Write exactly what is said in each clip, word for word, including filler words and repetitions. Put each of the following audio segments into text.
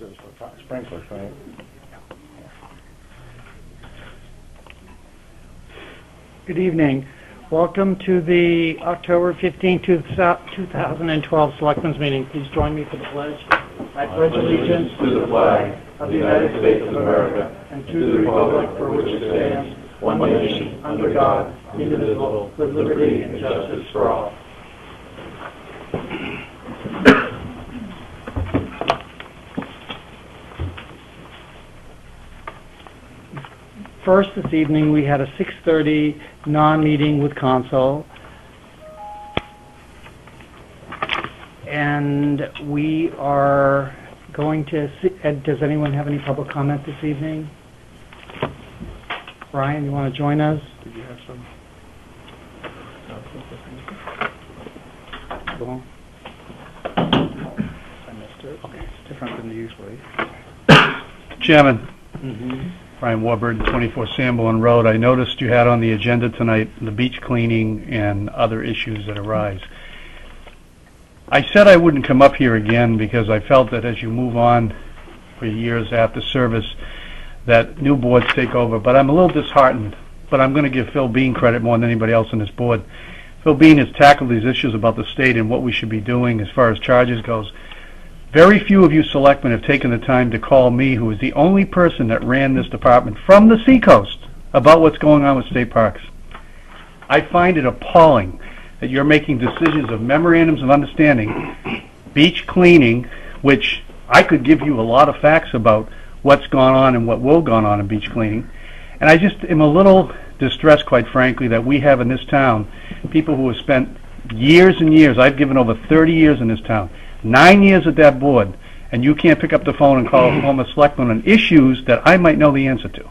is for sprinklers, right? Good evening. Welcome to the October fifteenth, two thousand twelve Selectmen's meeting. Please join me for the pledge. I pledge allegiance to the flag of the United States of America and to the republic for which it stands, one nation, under God, indivisible, with liberty and justice for all. First, this evening we had a six thirty non-meeting with Consol, and we are going to see, Ed, does anyone have any public comment this evening? Brian, you want to join us? Did you have some? Cool. I missed it. Okay, it's different than usually. Chairman. Mm-hmm. Brian Warburton, twenty-four Sanborn Road. I noticed you had on the agenda tonight the beach cleaning and other issues that arise. I said I wouldn't come up here again because I felt that as you move on for years after service that new boards take over, but I'm a little disheartened. But I'm going to give Phil Bean credit more than anybody else on this board. Phil Bean has tackled these issues about the state and what we should be doing as far as charges goes. Very few of you selectmen have taken the time to call me, who is the only person that ran this department from the seacoast, about what's going on with state parks. I find it appalling that you're making decisions of memorandums of understanding, beach cleaning, which I could give you a lot of facts about what's gone on and what will go on in beach cleaning. And I just am a little distressed, quite frankly, that we have in this town people who have spent years and years. I've given over thirty years in this town. Nine years at that board, and you can't pick up the phone and call a former selectman on issues that I might know the answer to.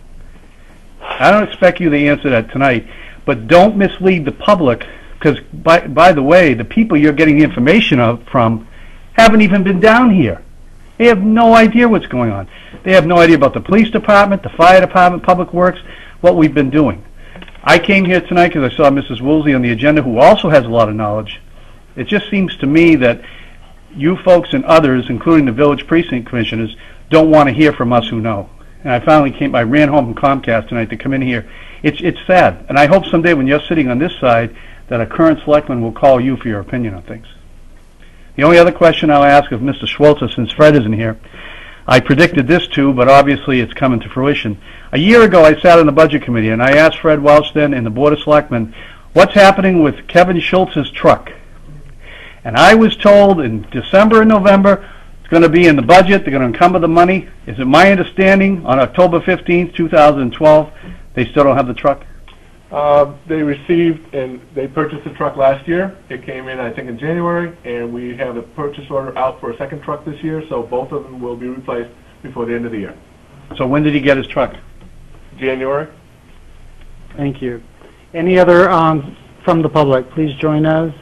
I don't expect you to answer that tonight, but don't mislead the public, because, by, by the way, the people you're getting the information of, from haven't even been down here. They have no idea what's going on. They have no idea about the police department, the fire department, public works, what we've been doing. I came here tonight because I saw Missus Woolsey on the agenda, who also has a lot of knowledge. It just seems to me that you folks and others, including the village precinct commissioners, don't want to hear from us who know. And I finally came, I ran home from Comcast tonight to come in here. It's, it's sad. And I hope someday when you're sitting on this side that a current selectman will call you for your opinion on things. The only other question I'll ask of Mister Schwalter, since Fred isn't here, I predicted this too, but obviously it's coming to fruition. A year ago I sat on the budget committee and I asked Fred Welch then and the Board of Selectmen, what's happening with Kevin Schultz's truck? And I was told in December and November, it's going to be in the budget, they're going to encumber the money. Is it my understanding on October fifteenth, two thousand twelve, they still don't have the truck? Uh, they received, and they purchased the truck last year. It came in, I think, in January, and we have a purchase order out for a second truck this year, so both of them will be replaced before the end of the year. So when did he get his truck? January. Thank you. Any other um, from the public? Please join us.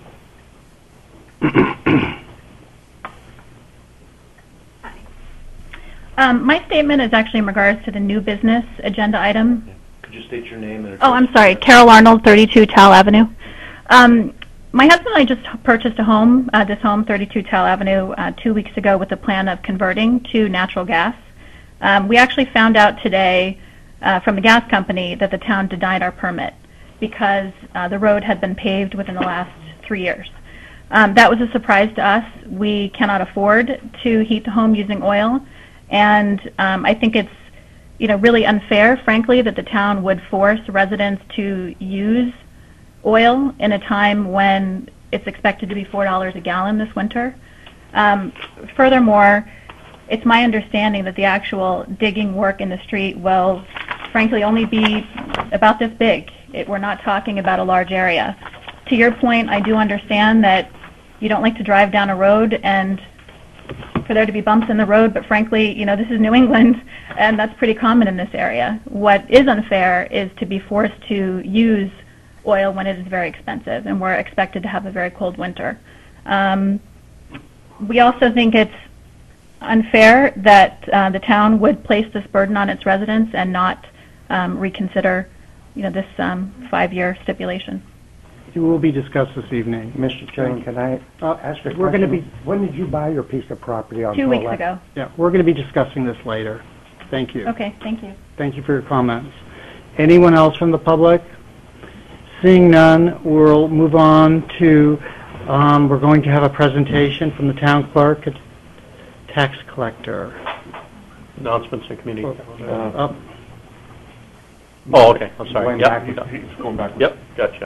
Um, my statement is actually in regards to the new business agenda item. Yeah. Could you state your name and address? Oh, I'm sorry. Carol Arnold, thirty-two Tal Avenue. Um, my husband and I just purchased a home, uh, this home, thirty-two Tal Avenue, uh, two weeks ago with the plan of converting to natural gas. Um, we actually found out today uh, from the gas company that the town denied our permit because uh, the road had been paved within the last three years. Um, that was a surprise to us. We cannot afford to heat the home using oil, and um, I think it's, you know, really unfair, frankly, that the town would force residents to use oil in a time when it's expected to be four dollars a gallon this winter. Um, furthermore, it's my understanding that the actual digging work in the street will, frankly, only be about this big. It, we're not talking about a large area. To your point, I do understand that you don't like to drive down a road and for there to be bumps in the road, but frankly, you know, this is New England, and that's pretty common in this area. What is unfair is to be forced to use oil when it is very expensive, and we're expected to have a very cold winter. Um, we also think it's unfair that uh, the town would place this burden on its residents and not um, reconsider, you know, this um, five-year stipulation. It will be discussed this evening. Mister Chairman, can I Uh, ask a question? We're going to be, When did you buy your piece of property on Two Pearl weeks Ave- ago. yeah, we're going to be discussing this later. Thank you. Okay, thank you. Thank you for your comments. Anyone else from the public? Seeing none, we'll move on to, um, we're going to have a presentation from the town clerk, and tax collector. Announcements and community calendar. Uh, Up. Oh, okay, I'm sorry. Going Yep, back- yep. He's going back. Yep, gotcha.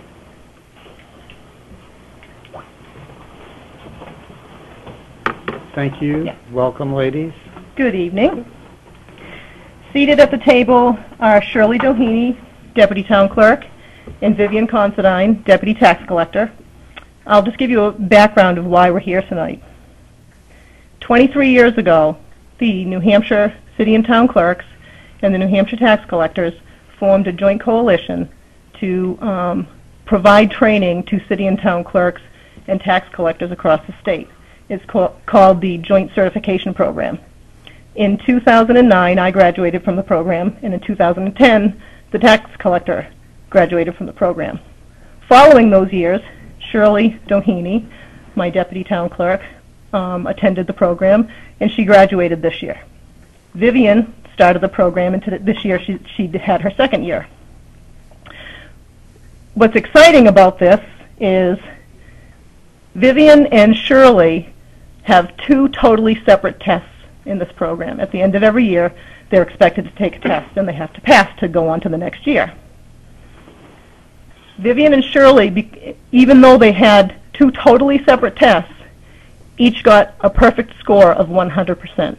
Thank you. Yeah. Welcome, ladies. Good evening. Seated at the table are Shirley Doheny, Deputy Town Clerk, and Vivian Considine, Deputy Tax Collector. I'll just give you a background of why we're here tonight. twenty-three years ago, the New Hampshire City and Town Clerks and the New Hampshire Tax Collectors formed a joint coalition to um, provide training to city and town clerks and tax collectors across the state. It's ca- called the Joint Certification Program. In two thousand nine, I graduated from the program, and in two thousand ten, the tax collector graduated from the program. Following those years, Shirley Doheny, my deputy town clerk, um, attended the program, and she graduated this year. Vivian started the program, and to this year she, she had her second year. What's exciting about this is Vivian and Shirley have two totally separate tests in this program. At the end of every year, they're expected to take a test, and they have to pass to go on to the next year. Vivian and Shirley, be- even though they had two totally separate tests, each got a perfect score of one hundred percent.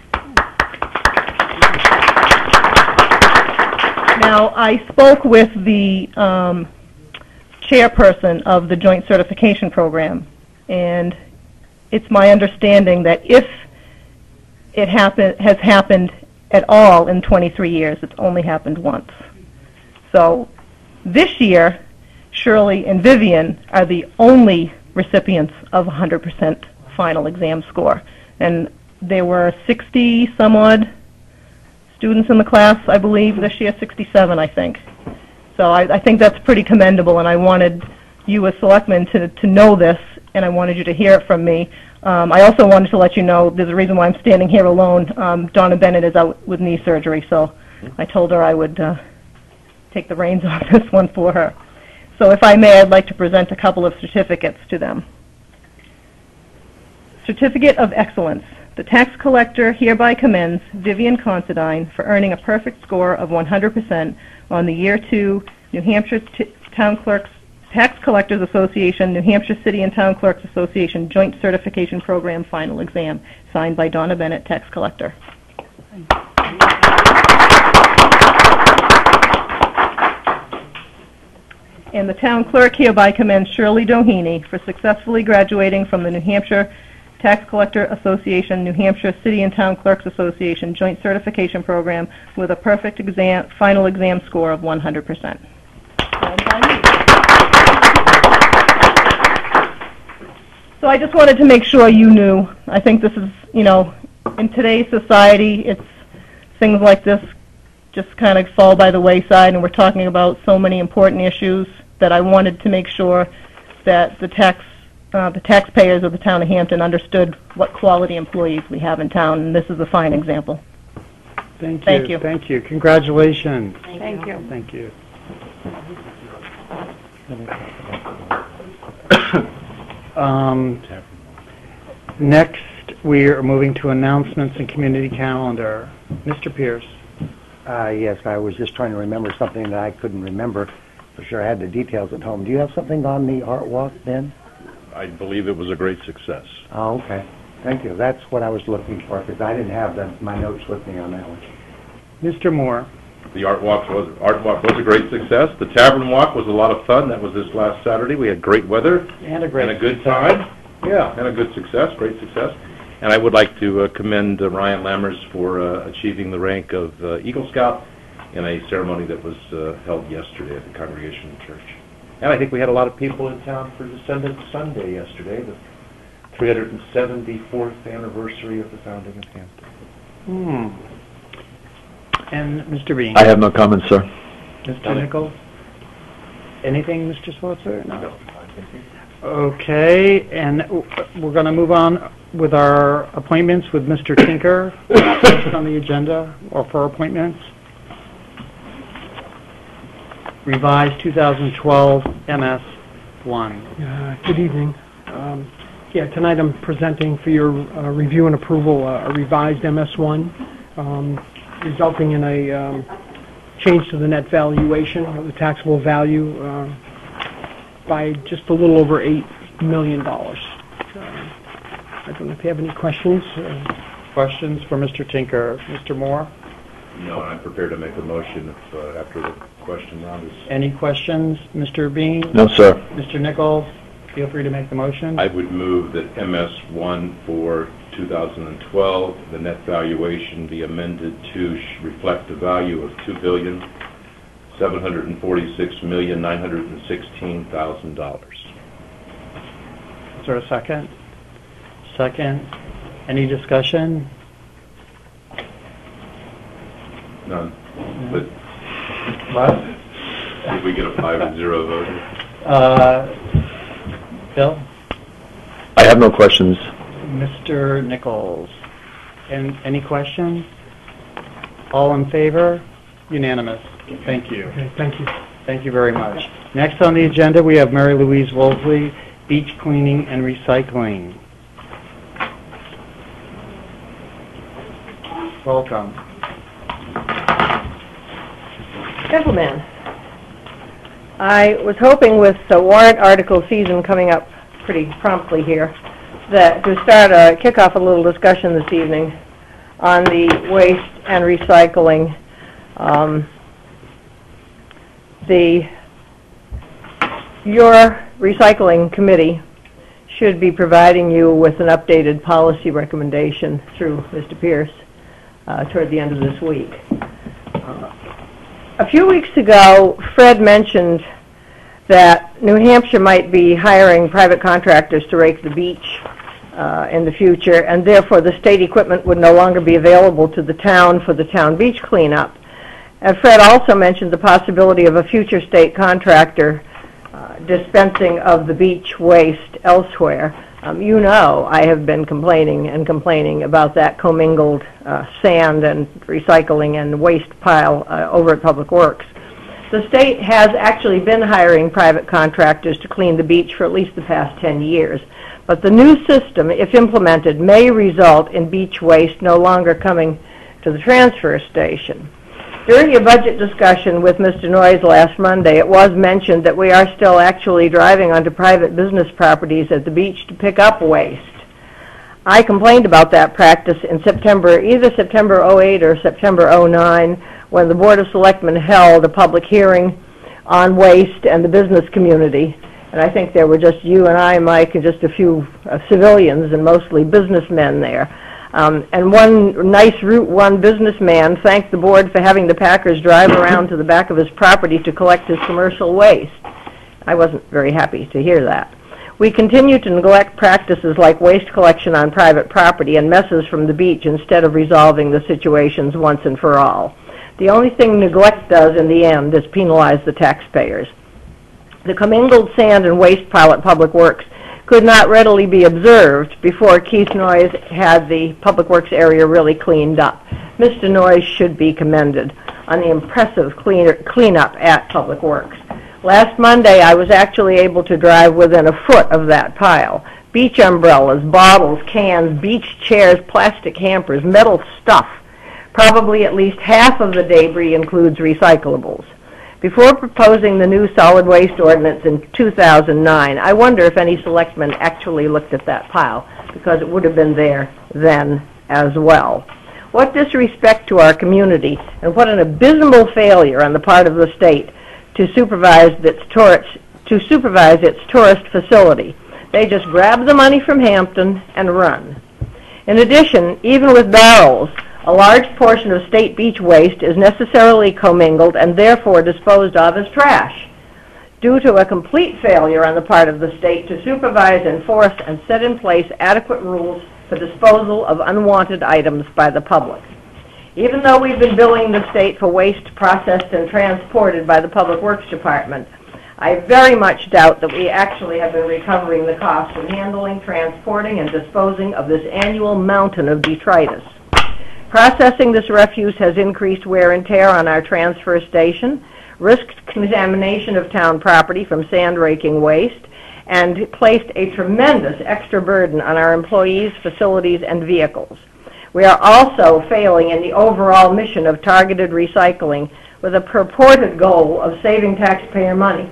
Now, I spoke with the um, chairperson of the Joint Certification Program, and it's my understanding that if it happen, has happened at all in twenty-three years, it's only happened once. So this year, Shirley and Vivian are the only recipients of one hundred percent final exam score. And there were sixty some odd students in the class, I believe, this year, sixty-seven, I think. So I, I think that's pretty commendable, and I wanted you as selectmen to, to know this, and I wanted you to hear it from me. Um, I also wanted to let you know there's a reason why I'm standing here alone. Um, Donna Bennett is out with knee surgery, so I told her I would uh, take the reins off this one for her. So if I may, I'd like to present a couple of certificates to them. Certificate of Excellence. The tax collector hereby commends Vivian Considine for earning a perfect score of one hundred percent on the Year two New Hampshire T- Town Clerks Tax Collectors Association, New Hampshire City and Town Clerks Association Joint Certification Program Final Exam, signed by Donna Bennett, Tax Collector. And the town clerk hereby commends Shirley Doheny for successfully graduating from the New Hampshire Tax Collector Association, New Hampshire City and Town Clerks Association Joint Certification Program with a perfect exam, final exam score of one hundred percent. So I just wanted to make sure you knew. I think this is, you know, in today's society, it's things like this just kind of fall by the wayside, and we're talking about so many important issues that I wanted to make sure that the tax uh, the taxpayers of the town of Hampton understood what quality employees we have in town, and this is a fine example. Thank you. Thank you. Thank you. Congratulations. Thank you. Thank you. Um, next, we are moving to announcements and community calendar. Mister Pierce. Uh, yes, I was just trying to remember something that I couldn't remember. For sure, I had the details at home. Do you have something on the art walk, Ben? I believe it was a great success. Oh, okay. Thank you. That's what I was looking for, because I didn't have the, my notes with me on that one. Mister Moore. The art walk was art walk was a great success. The tavern walk was a lot of fun. That was this last Saturday. We had great weather And a great and a good time. Yeah, and a good success, great success. And I would like to uh, commend uh, Ryan Lammers for uh, achieving the rank of uh, Eagle Scout in a ceremony that was uh, held yesterday at the Congregational Church. And I think we had a lot of people in town for Descendants Sunday yesterday, the three hundred seventy-fourth anniversary of the founding of Hampton. Hmm. And Mister Bean. I have no comments, sir. Mister Nichols. Anything, Mister Switzer? No. Okay, and we're going to move on with our appointments with Mister Tinker, first on the agenda, or for appointments. Revised two thousand twelve M S one. Uh, Good evening. Um, Yeah, tonight I'm presenting for your uh, review and approval uh, a revised M S one, um, resulting in a um, change to the net valuation of the taxable value uh, by just a little over eight million dollars. Uh, I don't know if you have any questions. Uh, Questions for Mister Tinker? Mister Moore? No, and I'm prepared to make a motion if, uh, after the question round is... Any questions? Mister Bean? No, sir. Mister Nichols? Feel free to make the motion. I would move that M S one for two thousand twelve, the net valuation be amended to sh- reflect the value of two billion seven hundred forty-six million nine hundred sixteen thousand dollars. Is there a second? Second. Any discussion? None. But did we get a five to zero vote? Uh, Bill? I have no questions. Mister Nichols? And any questions? All in favor? Unanimous. Thank you. Okay, thank you. Thank you very much. Next on the agenda, we have Mary Louise Wolseley, beach cleaning and recycling. Welcome. Gentlemen, I was hoping with the warrant article season coming up pretty promptly here, that to start a, kick off a little discussion this evening on the waste and recycling. Um, the, your recycling committee should be providing you with an updated policy recommendation through Mister Pierce uh, toward the end of this week. Uh, A few weeks ago, Fred mentioned that New Hampshire might be hiring private contractors to rake the beach uh, in the future, and therefore the state equipment would no longer be available to the town for the town beach cleanup. And Fred also mentioned the possibility of a future state contractor uh, dispensing of the beach waste elsewhere. Um, you know I have been complaining and complaining about that commingled uh, sand and recycling and waste pile uh, over at Public Works. The state has actually been hiring private contractors to clean the beach for at least the past ten years. But the new system, if implemented, may result in beach waste no longer coming to the transfer station. During your budget discussion with Mister Noyes last Monday, it was mentioned that we are still actually driving onto private business properties at the beach to pick up waste. I complained about that practice in September, either September oh eight or September oh nine, when the Board of Selectmen held a public hearing on waste and the business community. And I think there were just you and I, Mike, and just a few uh, civilians and mostly businessmen there. Um, and one nice Route one businessman thanked the board for having the Packers drive around to the back of his property to collect his commercial waste. I wasn't very happy to hear that. We continue to neglect practices like waste collection on private property and messes from the beach instead of resolving the situations once and for all. The only thing neglect does in the end is penalize the taxpayers. The commingled sand and waste pile at Public Works could not readily be observed before Keith Noyes had the Public Works area really cleaned up. Mister Noyes should be commended on the impressive cleaner, cleanup at Public Works. Last Monday, I was actually able to drive within a foot of that pile. Beach umbrellas, bottles, cans, beach chairs, plastic hampers, metal stuff. Probably at least half of the debris includes recyclables. Before proposing the new solid waste ordinance in two thousand nine, I wonder if any selectmen actually looked at that pile, because it would have been there then as well. What disrespect to our community, and what an abysmal failure on the part of the state to supervise its tourist, to supervise its tourist facility. They just grab the money from Hampton and run. In addition, even with barrels, a large portion of state beach waste is necessarily commingled and therefore disposed of as trash. Due to a complete failure on the part of the state to supervise, enforce, and set in place adequate rules for disposal of unwanted items by the public. Even though we've been billing the state for waste processed and transported by the Public Works Department, I very much doubt that we actually have been recovering the cost of handling, transporting, and disposing of this annual mountain of detritus. Processing this refuse has increased wear and tear on our transfer station, risked contamination of town property from sand raking waste, and placed a tremendous extra burden on our employees, facilities, and vehicles. We are also failing in the overall mission of targeted recycling with a purported goal of saving taxpayer money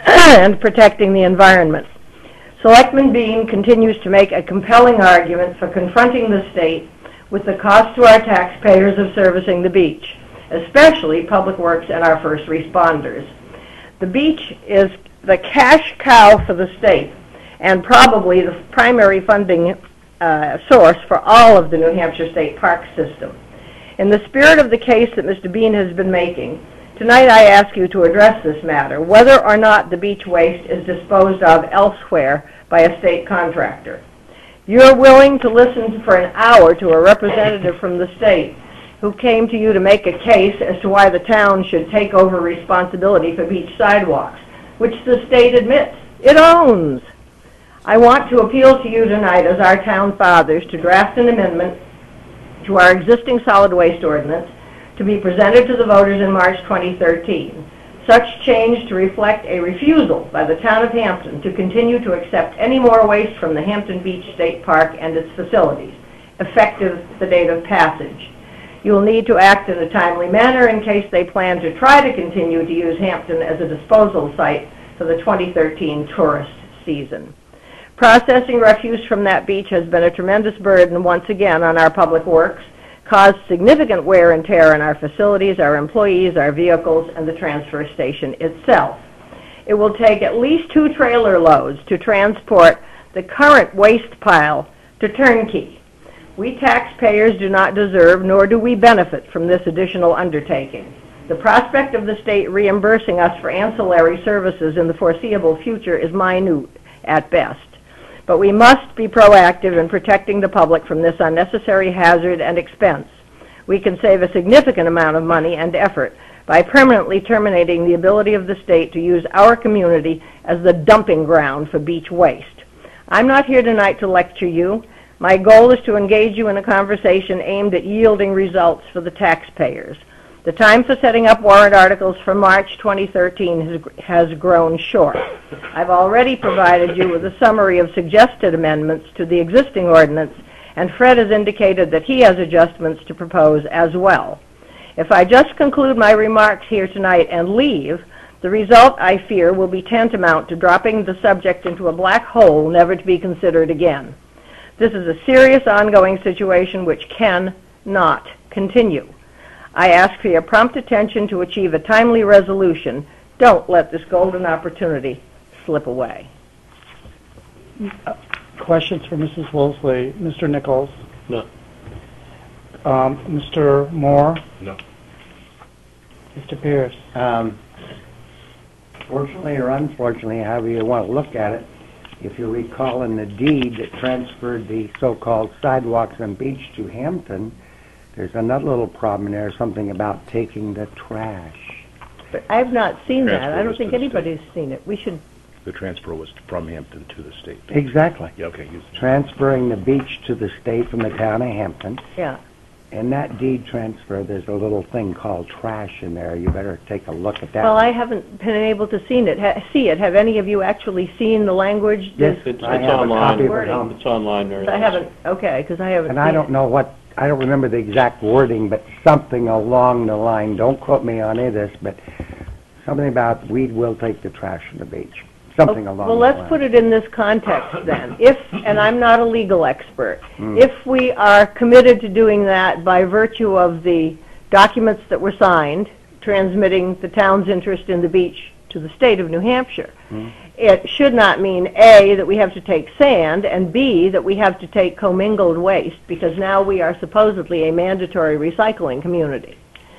and protecting the environment. Selectman Bean continues to make a compelling argument for confronting the state with the cost to our taxpayers of servicing the beach, especially Public Works and our first responders. The beach is the cash cow for the state and probably the primary funding uh, source for all of the New Hampshire State Park system. In the spirit of the case that Mister Bean has been making, tonight I ask you to address this matter, whether or not the beach waste is disposed of elsewhere by a state contractor. You're willing to listen for an hour to a representative from the state who came to you to make a case as to why the town should take over responsibility for beach sidewalks, which the state admits it owns. I want to appeal to you tonight as our town fathers to draft an amendment to our existing solid waste ordinance to be presented to the voters in March twenty thirteen. Such change to reflect a refusal by the town of Hampton to continue to accept any more waste from the Hampton Beach State Park and its facilities, effective the date of passage. You will need to act in a timely manner in case they plan to try to continue to use Hampton as a disposal site for the twenty thirteen tourist season. Processing refuse from that beach has been a tremendous burden once again on our public works, caused significant wear and tear on our facilities, our employees, our vehicles, and the transfer station itself. It will take at least two trailer loads to transport the current waste pile to Turnkey. We taxpayers do not deserve, nor do we benefit from this additional undertaking. The prospect of the state reimbursing us for ancillary services in the foreseeable future is minute at best. But we must be proactive in protecting the public from this unnecessary hazard and expense. We can save a significant amount of money and effort by permanently terminating the ability of the state to use our community as the dumping ground for beach waste. I'm not here tonight to lecture you. My goal is to engage you in a conversation aimed at yielding results for the taxpayers. The time for setting up warrant articles for March twenty thirteen has, has grown short. I've already provided you with a summary of suggested amendments to the existing ordinance, and Fred has indicated that he has adjustments to propose as well. If I just conclude my remarks here tonight and leave, the result, I fear, will be tantamount to dropping the subject into a black hole never to be considered again. This is a serious ongoing situation which cannot continue. I ask for your prompt attention to achieve a timely resolution. Don't let this golden opportunity slip away. Uh, questions for Missus Wolseley? Mister Nichols? No. Um, Mister Moore? No. Mister Pierce? Um, fortunately or unfortunately, however you want to look at it, if you recall in the deed that transferred the so-called sidewalks and beach to Hampton, there's another little problem in there, something about taking the trash. But I've not seen that. Transfer I don't was think to the anybody's seen it. We should. The transfer was from Hampton to the state. Exactly. Yeah, okay. You- Transferring the beach to the state from the town of Hampton. Yeah. In that deed transfer, there's a little thing called trash in there. You better take a look at that. Well, I haven't been able to seen it. Ha see it. Have any of you actually seen the language? Yes, This- it's, I have a copy of it home. It's online there. I haven't. Okay, because I haven't. And seen I don't it. know what, I don't remember the exact wording, but something along the line, don't quote me on any of this, but something about we will take the trash from the beach. Something along Well, the let's line. put it in this context then. If, and I'm not a legal expert, Mm. if we are committed to doing that by virtue of the documents that were signed, transmitting the town's interest in the beach to the state of New Hampshire, Mm. it should not mean, A, that we have to take sand, and B, that we have to take commingled waste, because now we are supposedly a mandatory recycling community.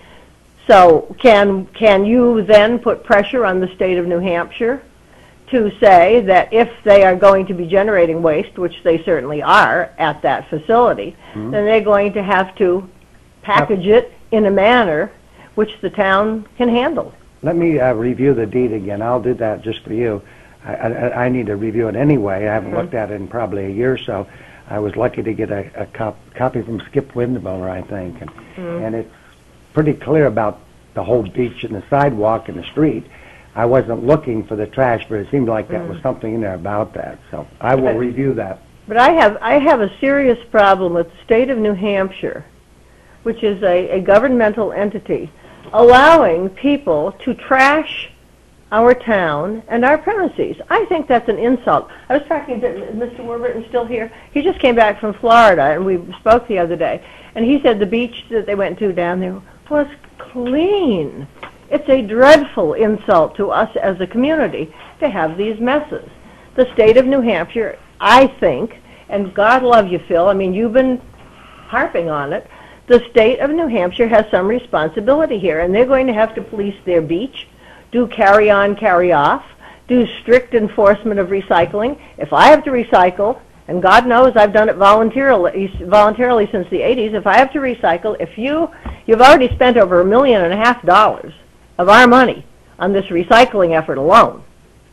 So can, can you then put pressure on the state of New Hampshire to say that if they are going to be generating waste, which they certainly are at that facility, Mhm. then they're going to have to package it in a manner which the town can handle? let me uh, review the deed again. I'll do that just for you. I, I, I need to review it anyway. I haven't Mhm. looked at it in probably a year or so. I was lucky to get a, a cop, copy from Skip Windmiller, I think, and, Mhm. and it's pretty clear about the whole beach and the sidewalk and the street. I wasn't looking for the trash, but it seemed like that was Mhm. something in there about that. So I will Okay. review that. But I have, I have a serious problem with the state of New Hampshire, which is a, a governmental entity, allowing people to trash our town and our premises. I think that's an insult. I was talking to, is Mister Warburton still here? He just came back from Florida, and we spoke the other day, and he said the beach that they went to down there was clean. It's a dreadful insult to us as a community to have these messes. The state of New Hampshire, I think, and God love you, Phil, I mean, you've been harping on it, the state of New Hampshire has some responsibility here, and they're going to have to police their beach, do carry-on, carry-off, do strict enforcement of recycling. If I have to recycle, and God knows I've done it voluntarily, voluntarily since the eighties, if I have to recycle, if you, you've already spent over a million and a half dollars of our money on this recycling effort alone.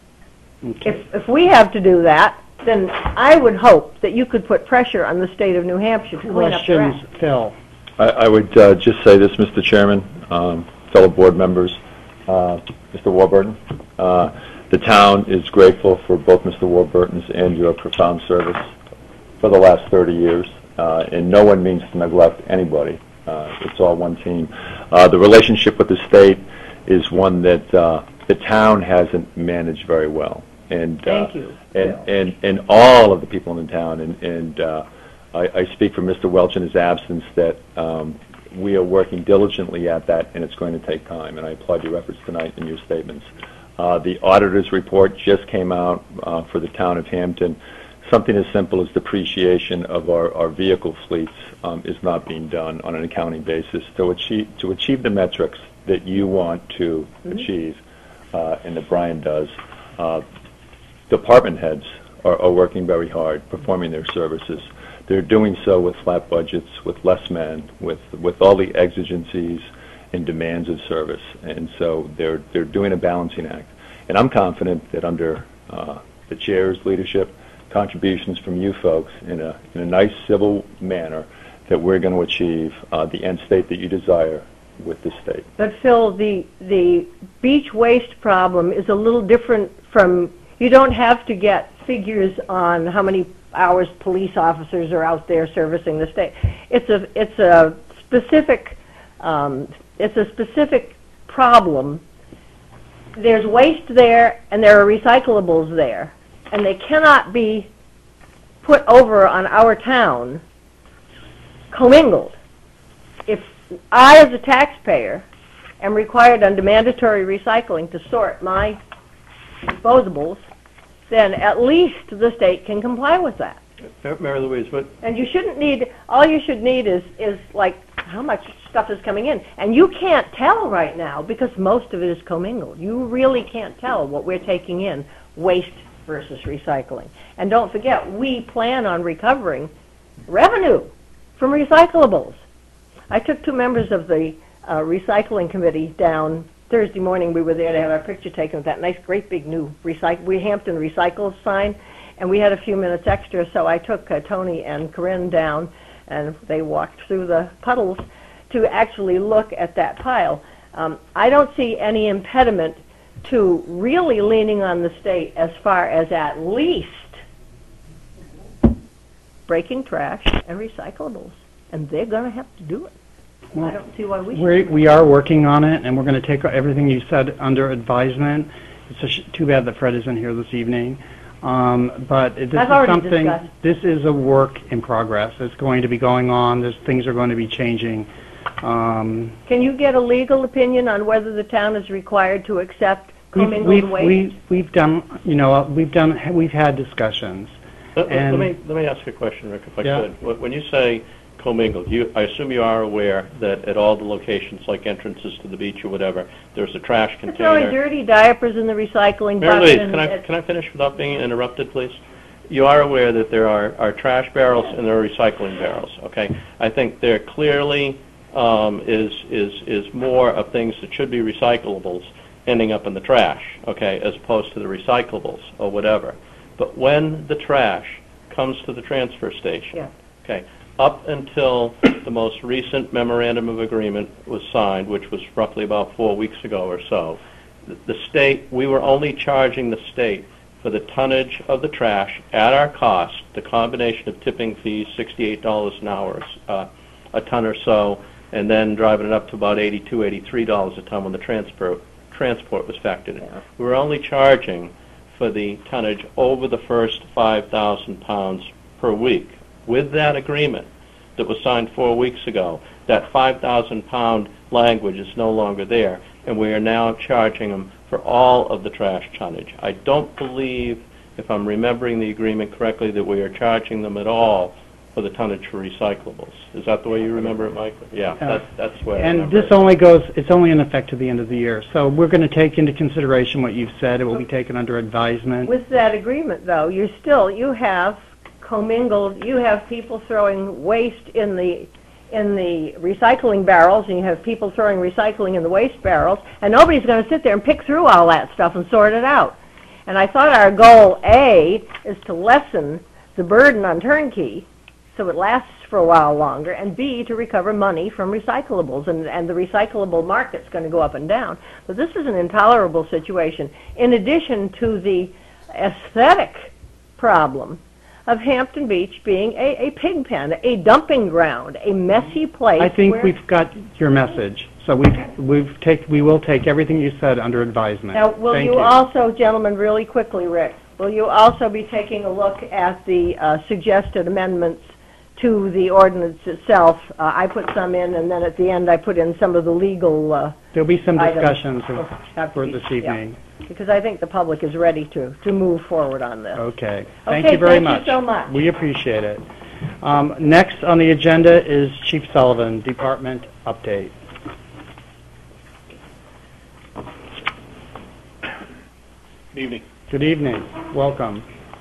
Okay. If, if we have to do that, then I would hope that you could put pressure on the state of New Hampshire to clean up their Questions, act. Phil? I, I would uh, just say this, Mister Chairman, um, fellow board members, uh, Mister Warburton. Uh, the town is grateful for both Mister Warburton's and your profound service for the last thirty years, uh, and no one means to neglect anybody. Uh, it's all one team. Uh, the relationship with the state is one that uh, the town hasn't managed very well. And, Thank uh, you. And, Phil. and, and all of the people in the town, and, and uh, I, I speak for Mister Welch in his absence, that um, we are working diligently at that, and it's going to take time, and I applaud your efforts tonight and your statements. Uh, the auditor's report just came out uh, for the town of Hampton. Something as simple as depreciation of our, our vehicle fleets um, is not being done on an accounting basis to achieve, to achieve the metrics that you want to Mhm. achieve, uh, and that Brian does. Uh, department heads are, are working very hard, performing their services. They're doing so with flat budgets, with less men, with with all the exigencies and demands of service, and so they're they're doing a balancing act. And I'm confident that under uh, the chair's leadership, contributions from you folks in a in a nice civil manner, that we're going to achieve uh, the end state that you desire with the state. But Phil, the the beach waste problem is a little different from, you don't have to get figures on how many hours police officers are out there servicing the state. It's a it's a specific um, it's a specific problem. There's waste there and there are recyclables there, and they cannot be put over on our town commingled. If I, as a taxpayer, am required under mandatory recycling to sort my disposables, then at least the state can comply with that. Mary Louise, but And you shouldn't need, all you should need is, is like how much stuff is coming in. And you can't tell right now because most of it is commingled. You really can't tell what we're taking in, waste versus recycling. And don't forget, we plan on recovering revenue from recyclables. I took two members of the uh, recycling committee down Thursday morning. We were there to have our picture taken with that nice, great big new recycle, we Hampton Recycles sign, and we had a few minutes extra, so I took uh, Tony and Corinne down, and they walked through the puddles to actually look at that pile. Um, I don't see any impediment to really leaning on the state as far as at least breaking trash and recyclables, and they're going to have to do it. Well, I don't see why we We, should. we are working on it, and we're going to take everything you said under advisement. It's a sh- too bad that Fred isn't here this evening. Um, but this I've is already something, discussed. this is a work in progress. It's going to be going on. There's things are going to be changing. Um, Can you get a legal opinion on whether the town is required to accept we've, commingled we've, waste? we've, we've done, you know, we've done, we've had discussions. let, let And- me let me ask a question, Rick, if I Yeah. could. Wh- When you say commingled, you I assume you are aware that at all the locations, like entrances to the beach or whatever, there's a trash They're throwing container. dirty diapers in the recycling Mary bucket. Louise, and can I it- can I finish without being interrupted, please? You are aware that there are, are trash barrels and there are recycling barrels. Okay, I think there clearly um, is is is more of things that should be recyclables ending up in the trash, okay, as opposed to the recyclables or whatever. But when the trash comes to the transfer station, Yeah. okay, up until the most recent memorandum of agreement was signed, which was roughly about four weeks ago or so, the, the state, we were only charging the state for the tonnage of the trash at our cost, the combination of tipping fees, sixty-eight dollars an hour, uh, a ton or so, and then driving it up to about eighty-two, eighty-three dollars a ton when the transport transport was factored in. Yeah. We were only charging for the tonnage over the first five thousand pounds per week. With that agreement that was signed four weeks ago, that five thousand pound language is no longer there, and we are now charging them for all of the trash tonnage. I don't believe, if I'm remembering the agreement correctly, that we are charging them at all for the tonnage for recyclables. Is that the way you remember it, Mike? Yeah, that's, that's the way I And remember this it. only goes, it's only in effect to the end of the year. So we're going to take into consideration what you've said. It will be taken under advisement. With that agreement, though, you're still, you have commingled, you have people throwing waste in the in the recycling barrels, and you have people throwing recycling in the waste barrels, and nobody's going to sit there and pick through all that stuff and sort it out. And I thought our goal, A, is to lessen the burden on turnkey so it lasts for a while longer, and B, to recover money from recyclables, and, and the recyclable market's going to go up and down. But this is an intolerable situation, in addition to the aesthetic problem of Hampton Beach being a, a pig pen, a dumping ground, a messy place. I think where we've got your message. So we've, we've take, we will take everything you said under advisement. Now, will Thank you, you also, gentlemen, really quickly, Rick, will you also be taking a look at the uh, suggested amendments to the ordinance itself? Uh, I put some in, and then at the end I put in some of the legal uh, There'll be some items. discussions Will have to for be- this yeah. evening. Because I think the public is ready to, to move forward on this. Okay. Thank Okay, you very thank you much. so much. We appreciate it. Um, next on the agenda is Chief Sullivan, Department Update. Good evening. Good evening. Welcome.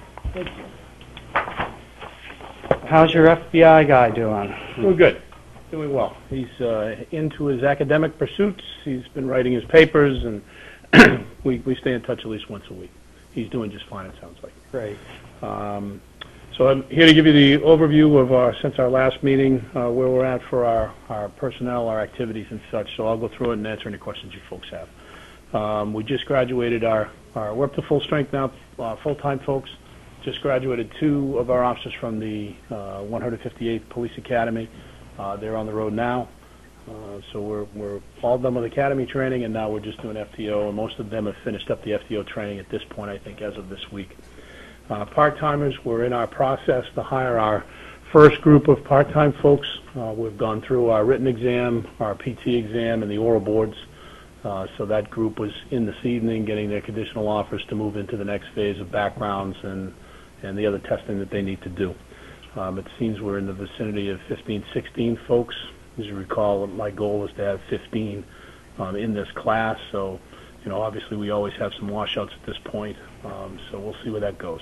How's your F B I guy doing? Doing good. Doing well. He's uh, into his academic pursuits. He's been writing his papers, and we, we stay in touch at least once a week. He's doing just fine, it sounds like. Great. Um, so I'm here to give you the overview of our, since our last meeting, uh, where we're at for our, our personnel, our activities and such. So I'll go through it and answer any questions you folks have. Um, we just graduated our, our we're up to full strength now, uh, full-time folks. Just graduated two of our officers from the uh, one hundred fifty-eighth Police Academy. Uh, they're on the road now. Uh, so we're, we're all done with academy training, and now we're just doing F T O, and most of them have finished up the F T O training at this point, I think, as of this week. Uh, part-timers, we're in our process to hire our first group of part-time folks. Uh, we've gone through our written exam, our P T exam, and the oral boards. Uh, so that group was in this evening getting their conditional offers to move into the next phase of backgrounds and, and the other testing that they need to do. Um, it seems we're in the vicinity of fifteen, sixteen folks. As you recall, my goal is to have fifteen um, in this class. So, you know, obviously we always have some washouts at this point. Um, so we'll see where that goes.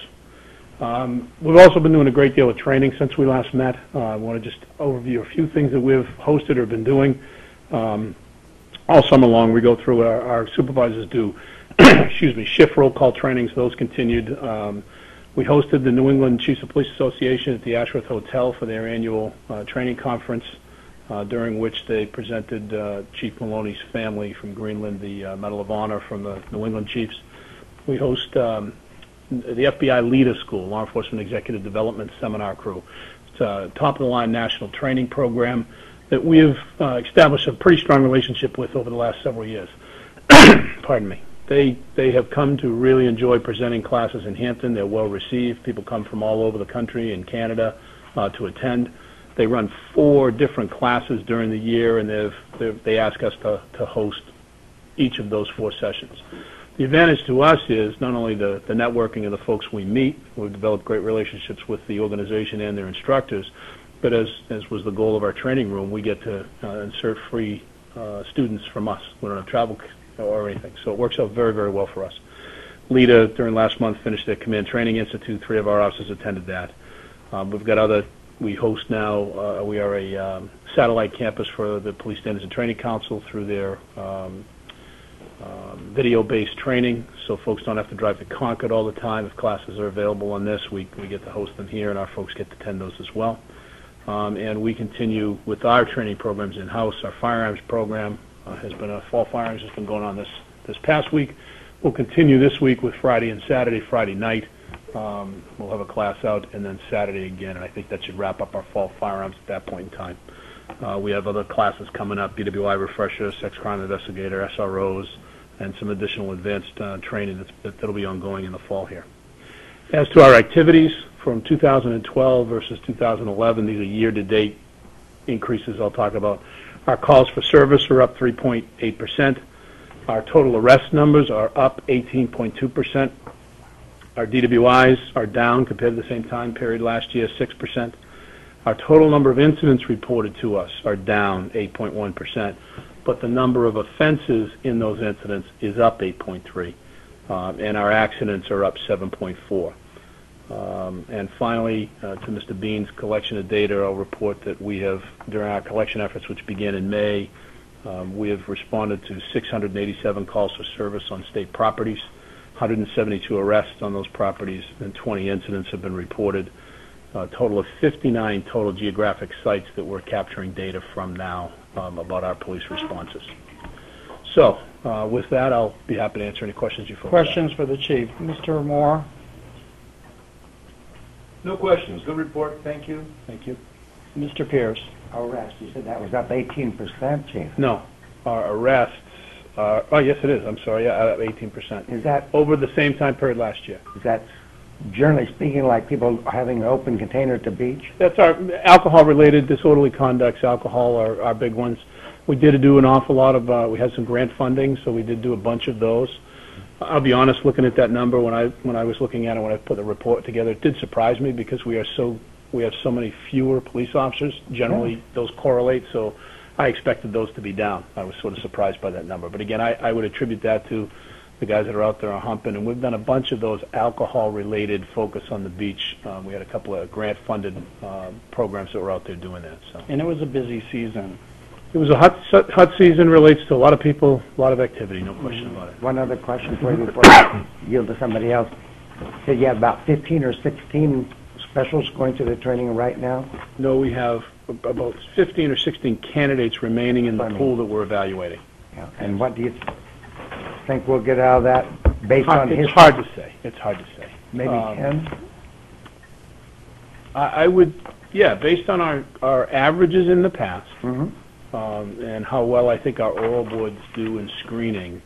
Um, we've also been doing a great deal of training since we last met. Uh, I want to just overview a few things that we've hosted or been doing. Um, all summer long, we go through, our, our supervisors do, excuse me, shift roll call trainings. Those continued. Um, we hosted the New England Chiefs of Police Association at the Ashworth Hotel for their annual uh, training conference, uh, during which they presented uh, Chief Maloney's family from Greenland the uh, Medal of Honor from the New England Chiefs. We host um, the F B I Leader School, Law Enforcement Executive Development Seminar Crew. It's a top-of-the-line national training program that we have uh, established a pretty strong relationship with over the last several years. Pardon me. They they have come to really enjoy presenting classes in Hampton. They're well received. People come from all over the country and Canada uh, to attend. They run four different classes during the year, and they've, they've they ask us to, to host each of those four sessions. The advantage to us is not only the, the networking of the folks we meet. We've developed great relationships with the organization and their instructors, but as, as was the goal of our training room, we get to uh, insert free uh, students from us. We don't have travel or anything, so it works out very, very well for us. LEADA, during last month, finished their Command Training Institute. Three of our officers attended that. Um, we've got other, we host now, uh, we are a um, satellite campus for the Police Standards and Training Council through their um, um, video-based training, so folks don't have to drive to Concord all the time. If classes are available on this, we, we get to host them here, and our folks get to attend those as well. Um, and we continue with our training programs in-house. Our firearms program uh, has been, a fall firearms has been going on this, this past week. We'll continue this week with Friday and Saturday, Friday night. Um, we'll have a class out, and then Saturday again, and I think that should wrap up our fall firearms at that point in time. Uh, we have other classes coming up, B W I refresher, sex crime investigator, S R Os, and some additional advanced uh, training that's, that, that'll be ongoing in the fall here. As to our activities from two thousand twelve versus two thousand eleven, these are year-to-date increases I'll talk about. Our calls for service are up three point eight percent. Our total arrest numbers are up eighteen point two percent. Our D W Is are down compared to the same time period last year, six percent. Our total number of incidents reported to us are down eight point one percent, but the number of offenses in those incidents is up eight point three, um, and our accidents are up seven point four. Um, and finally, uh, to Mister Bean's collection of data, I'll report that we have, during our collection efforts, which began in May, um, we have responded to six hundred eighty-seven calls for service on state properties, one hundred seventy-two arrests on those properties, and twenty incidents have been reported. A total of fifty-nine total geographic sites that we're capturing data from now um, about our police responses. So, uh, with that, I'll be happy to answer any questions you folks have. Questions for the chief. Mister Moore? No questions. Good report. Thank you. Thank you. Mister Pierce? Arrest, you said that was up eighteen percent, Chief. No, our arrests are, oh, yes, it is. I'm sorry, yeah, up eighteen percent. Is that, Over the same time period last year. is that generally speaking like people having an open container at the beach? That's our alcohol-related disorderly conducts. Alcohol are our big ones. We did do an awful lot of, uh, we had some grant funding, so we did do a bunch of those. I'll be honest, looking at that number, when I when I was looking at it, when I put the report together, it did surprise me because we are so we have so many fewer police officers. Generally, Yeah. those correlate, so I expected those to be down. I was sort of surprised by that number. But again, I, I would attribute that to the guys that are out there are humping, and we've done a bunch of those alcohol-related focus on the beach. Um, we had a couple of grant-funded uh, programs that were out there doing that. So And it was a busy season. it was a hot hot season. Relates to a lot of people, a lot of activity, no question about it. One other question for you before I yield to somebody else. So you have about fifteen or sixteen specials going to the training right now? No, we have ab- about fifteen or sixteen candidates remaining in the Funny. pool that we're evaluating. Yeah. And what do you think we'll get out of that based on It's history? hard to say. It's hard to say. Maybe Um, ten? I, I would, yeah, based on our, our averages in the past, Mm-hmm. um, and how well I think our oral boards do in screening,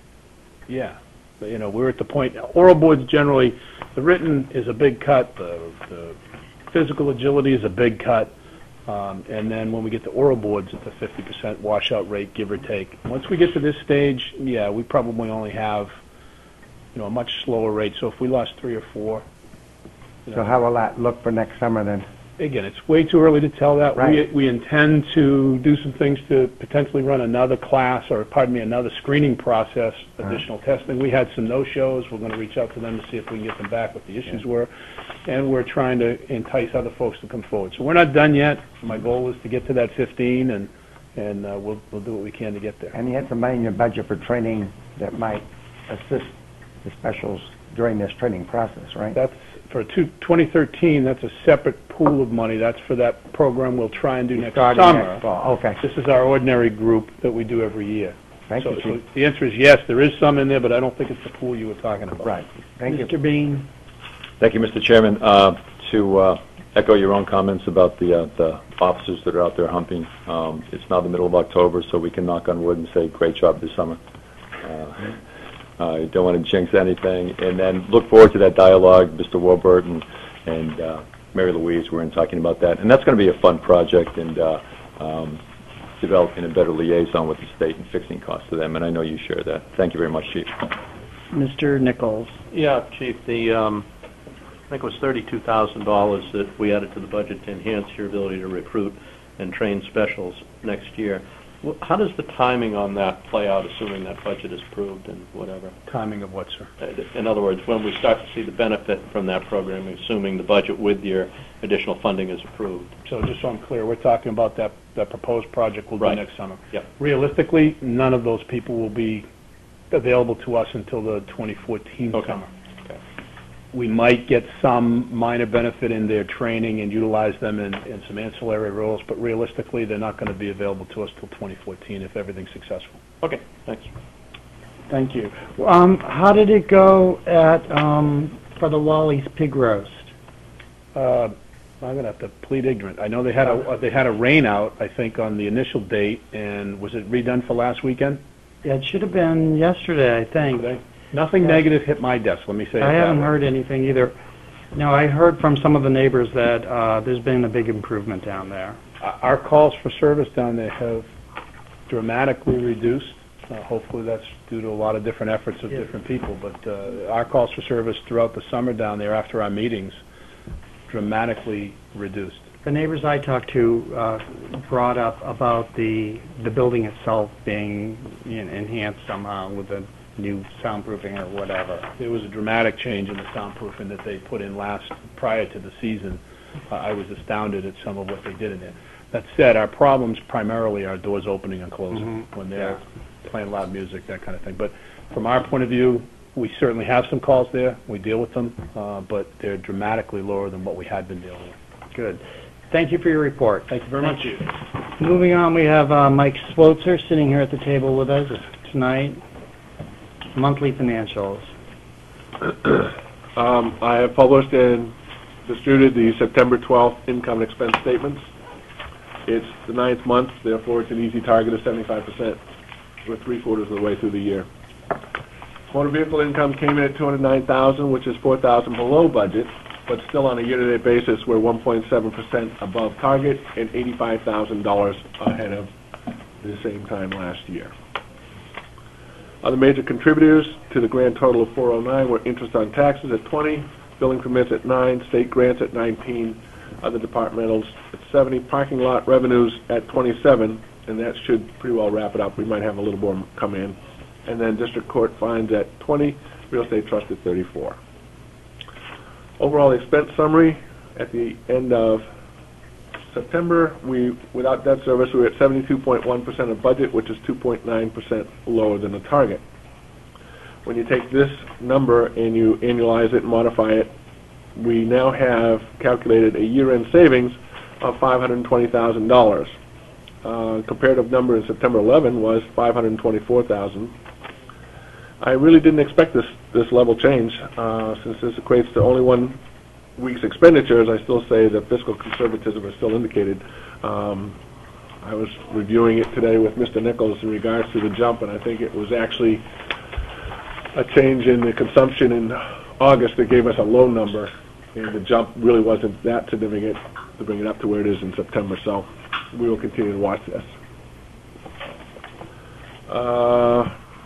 yeah. But, you know, we're at the point, oral boards generally, the written is a big cut, the, the physical agility is a big cut, um, and then when we get to oral boards, it's a fifty percent washout rate, give or take. Once we get to this stage, yeah, we probably only have, you know, a much slower rate, so if we lost three or four, you So know, how will that look for next summer then? again, it's way too early to tell that. Right. We, we intend to do some things to potentially run another class, or pardon me, another screening process, additional testing. We had some no-shows. We're going to reach out to them to see if we can get them back, what the issues were. And we're trying to entice other folks to come forward. So we're not done yet. My goal is to get to that fifteen, and, and uh, we'll, we'll do what we can to get there. And you had some money in your budget for training that might assist the specials during this training process, right? That's, for two- twenty thirteen, that's a separate pool of money. That's for that program we'll try and do next Starting summer. next fall. Okay. This is our ordinary group that we do every year. Thank So you, so Chief. the answer is yes, there is some in there, but I don't think it's the pool you were talking about. Right. Thank you. Mister Bean? Thank you, Mister Chairman. Uh, To uh, echo your own comments about the uh, the officers that are out there humping, um, it's now the middle of October, so we can knock on wood and say, great job this summer. Uh, I don't want to jinx anything. And then look forward to that dialogue, Mister Warburton and uh, Mary Louise, we're in talking about that. And that's going to be a fun project, and uh, um, developing a better liaison with the state and fixing costs to them. And I know you share that. Thank you very much, Chief. Mister Nichols? Yeah, Chief, the, um, I think it was thirty-two thousand dollars that we added to the budget to enhance your ability to recruit and train specials next year. Wh- How does the timing on that play out, assuming that budget is approved and whatever? Timing of what, sir? Uh, In other words, when we start to see the benefit from that program, assuming the budget with your additional funding is approved? So just so I'm clear, we're talking about that, that proposed project we'll do Right. next summer. Yep. Realistically, none of those people will be available to us until the twenty fourteen Okay. summer. Okay. We might get some minor benefit in their training and utilize them in, in some ancillary roles, but realistically, they're not going to be available to us till twenty fourteen if everything's successful. Okay, thanks. Thank you. Um, how did it go at, um, for the Wally's Pig Roast? Uh, I'm going to have to plead ignorant. I know they had a they had a rain out, I think, on the initial date, and was it redone for last weekend? Yeah, it should have been yesterday, I think. Today? Nothing Yeah. negative hit my desk, let me say it I that haven't way. heard anything either. No, I heard from some of the neighbors that uh, there's been a big improvement down there. Uh, Our calls for service down there have dramatically reduced. Uh, Hopefully that's due to a lot of different efforts of Yeah. different people, but uh, our calls for service throughout the summer down there after our meetings dramatically reduced. The neighbors I talked to uh, brought up about the the building itself being you know, enhanced somehow with the new soundproofing or whatever. There was a dramatic change in the soundproofing that they put in last, prior to the season. Uh, I was astounded at some of what they did in there. That said, our problems primarily are doors opening and closing Mhm. when they're playing loud music, that kind of thing. But from our point of view, we certainly have some calls there. We deal with them, uh, but they're dramatically lower than what we had been dealing with. Good. Thank you for your report. Thank you very much. Moving on, we have uh, Mike Swotzer sitting here at the table with us tonight. Monthly financials. Um, I have published and distributed the September twelfth income and expense statements. It's the ninth month, therefore it's an easy target of seventy-five percent. We're three quarters of the way through the year. Motor vehicle income came in at two hundred nine thousand dollars, which is four thousand dollars below budget, but still on a year-to-date basis, we're one point seven percent above target and eighty-five thousand dollars ahead of the same time last year. Other major contributors to the grand total of four oh nine were interest on taxes at twenty, building permits at nine, state grants at nineteen, other departmentals at seventy, parking lot revenues at twenty-seven, and that should pretty well wrap it up. We might have a little more come in. And then district court fines at twenty, real estate trust at thirty-four. Overall the expense summary at the end of September, we, without debt service, we were at seventy-two point one percent of budget, which is two point nine percent lower than the target. When you take this number and you annualize it and modify it, we now have calculated a year-end savings of five hundred twenty thousand dollars. Uh, comparative number in September eleventh was five hundred twenty-four thousand dollars. I really didn't expect this, this level change. Uh, since this equates to only one week's expenditures, I still say that fiscal conservatism is still indicated. Um, I was reviewing it today with Mister Nichols in regards to the jump, and I think it was actually a change in the consumption in August that gave us a low number, and the jump really wasn't that significant to bring it up to where it is in September, so we will continue to watch this. Uh,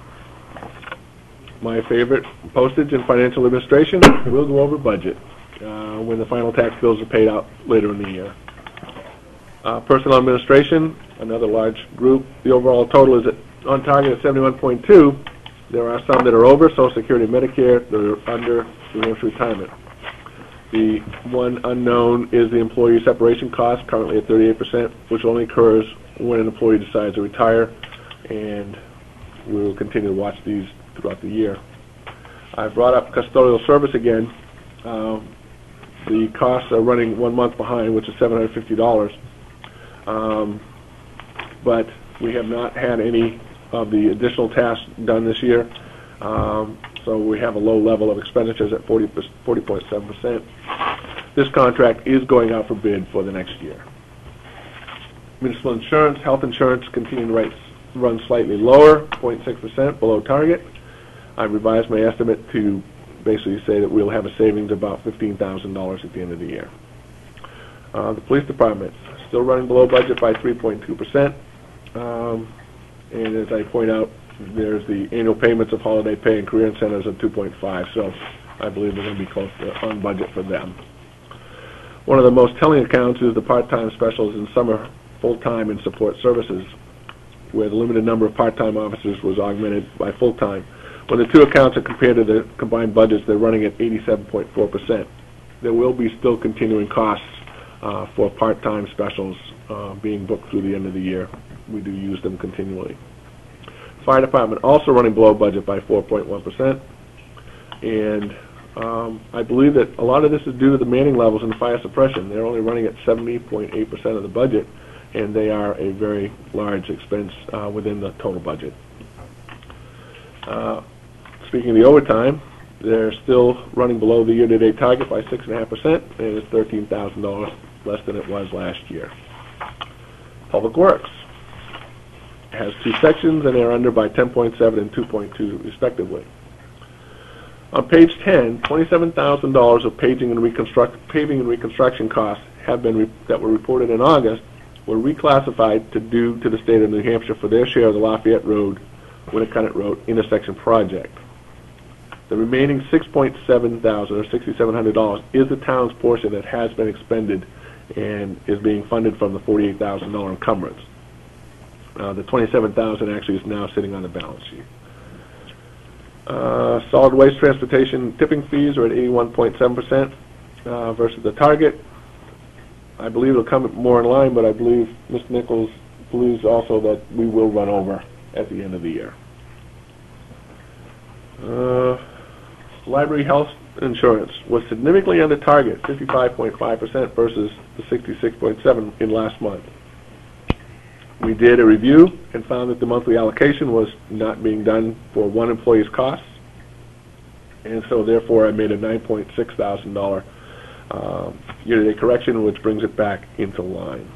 my favorite, postage and financial administration, will go over budget uh, when the final tax bills are paid out later in the year. Uh, personnel administration, another large group. The overall total is at, on target at seventy-one point two. There are some that are over, Social Security and Medicare, that are under New Hampshire retirement. The one unknown is the employee separation cost, currently at thirty-eight percent, which only occurs when an employee decides to retire, and we will continue to watch these throughout the year. I brought up custodial service again. Um, the costs are running one month behind, which is seven hundred fifty dollars. Um, but we have not had any of the additional tasks done this year. Um, so we have a low level of expenditures at forty point seven percent. This contract is going out for bid for the next year. Municipal insurance, health insurance, continuing rates run slightly lower, zero point six percent below target. I revised my estimate to basically say that we'll have a savings of about fifteen thousand dollars at the end of the year. Uh, the police department, still running below budget by three point two percent. Um, and as I point out, there's the annual payments of holiday pay and career incentives of two point five, so I believe we're going to be close to on budget for them. One of the most telling accounts is the part-time specials in summer full-time and support services, where the limited number of part-time officers was augmented by full-time. When the two accounts are compared to the combined budgets, they're running at eighty-seven point four percent. There will be still continuing costs uh, for part-time specials uh, being booked through the end of the year. We do use them continually. Fire department also running below budget by four point one percent. And um, I believe that a lot of this is due to the manning levels in fire suppression. They're only running at seventy point eight percent of the budget, and they are a very large expense uh, within the total budget. Uh, speaking of the overtime, they're still running below the year-to-date target by six point five percent, and it's thirteen thousand dollars less than it was last year. Public Works has two sections, and they're under by ten point seven and two point two respectively. On page ten, twenty-seven thousand dollars of paging and reconstruct, paving and reconstruction costs have been re that were reported in August were reclassified to due to the state of New Hampshire for their share of the Lafayette Road, Winnicott Road intersection project. The remaining six point seven thousand dollars or six thousand seven hundred dollars is the town's portion that has been expended and is being funded from the forty-eight thousand dollars encumbrance. Uh, the twenty-seven thousand dollars actually is now sitting on the balance sheet. Uh, solid waste transportation tipping fees are at eighty-one point seven percent uh, versus the target. I believe it'll come more in line, but I believe Mister Nichols believes also that we will run over at the end of the year. Uh, library health insurance was significantly under target, fifty-five point five percent versus the sixty-six point seven in last month. We did a review and found that the monthly allocation was not being done for one employee's costs, and so therefore I made a nine point six thousand dollars um, year-to-date correction, which brings it back into line.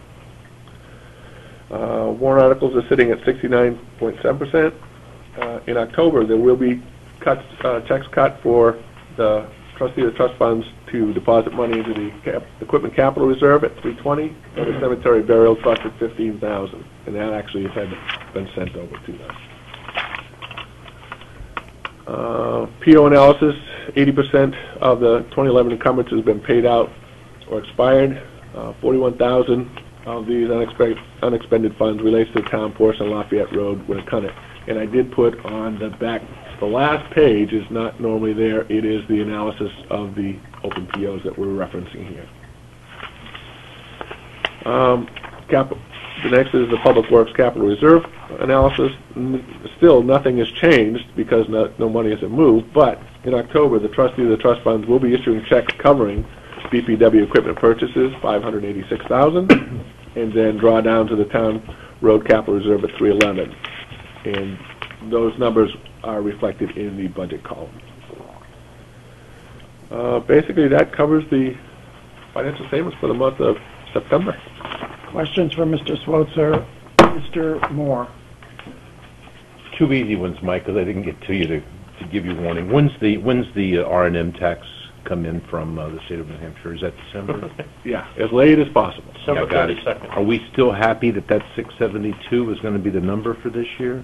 Uh, warrant articles are sitting at sixty-nine point seven percent. Uh, in October, there will be cuts, uh, checks cut for the trustee of the trust funds to deposit money into the cap equipment capital reserve at three twenty, and the cemetery burial trust at fifteen thousand, and that actually has had been sent over to them. Uh, P O analysis: eighty percent of the twenty eleven encumbrance has been paid out or expired. Uh, forty-one thousand of these unexpected unexpended funds relates to the town portion of Lafayette Road, Winnicott. And I did put on the back. The last page is not normally there. It is the analysis of the open P Os that we're referencing here. Um, cap the next is the Public Works Capital Reserve analysis. N still, nothing has changed because no, no money has been moved. But in October, the trustee of the trust funds will be issuing checks covering B P W equipment purchases, five hundred eighty-six thousand dollars, and then draw down to the town road capital reserve at three eleven. And those numbers are reflected in the budget column. Uh, basically, that covers the financial statements for the month of September. Questions for Mister Swotzer? Mister Moore? Two easy ones, Mike, because I didn't get to you to, to give you warning. When's the when's the uh, R and M tax come in from uh, the state of New Hampshire? Is that December? Yeah, as late as possible. December thirty-second. Are we still happy that that six seventy-two is going to be the number for this year?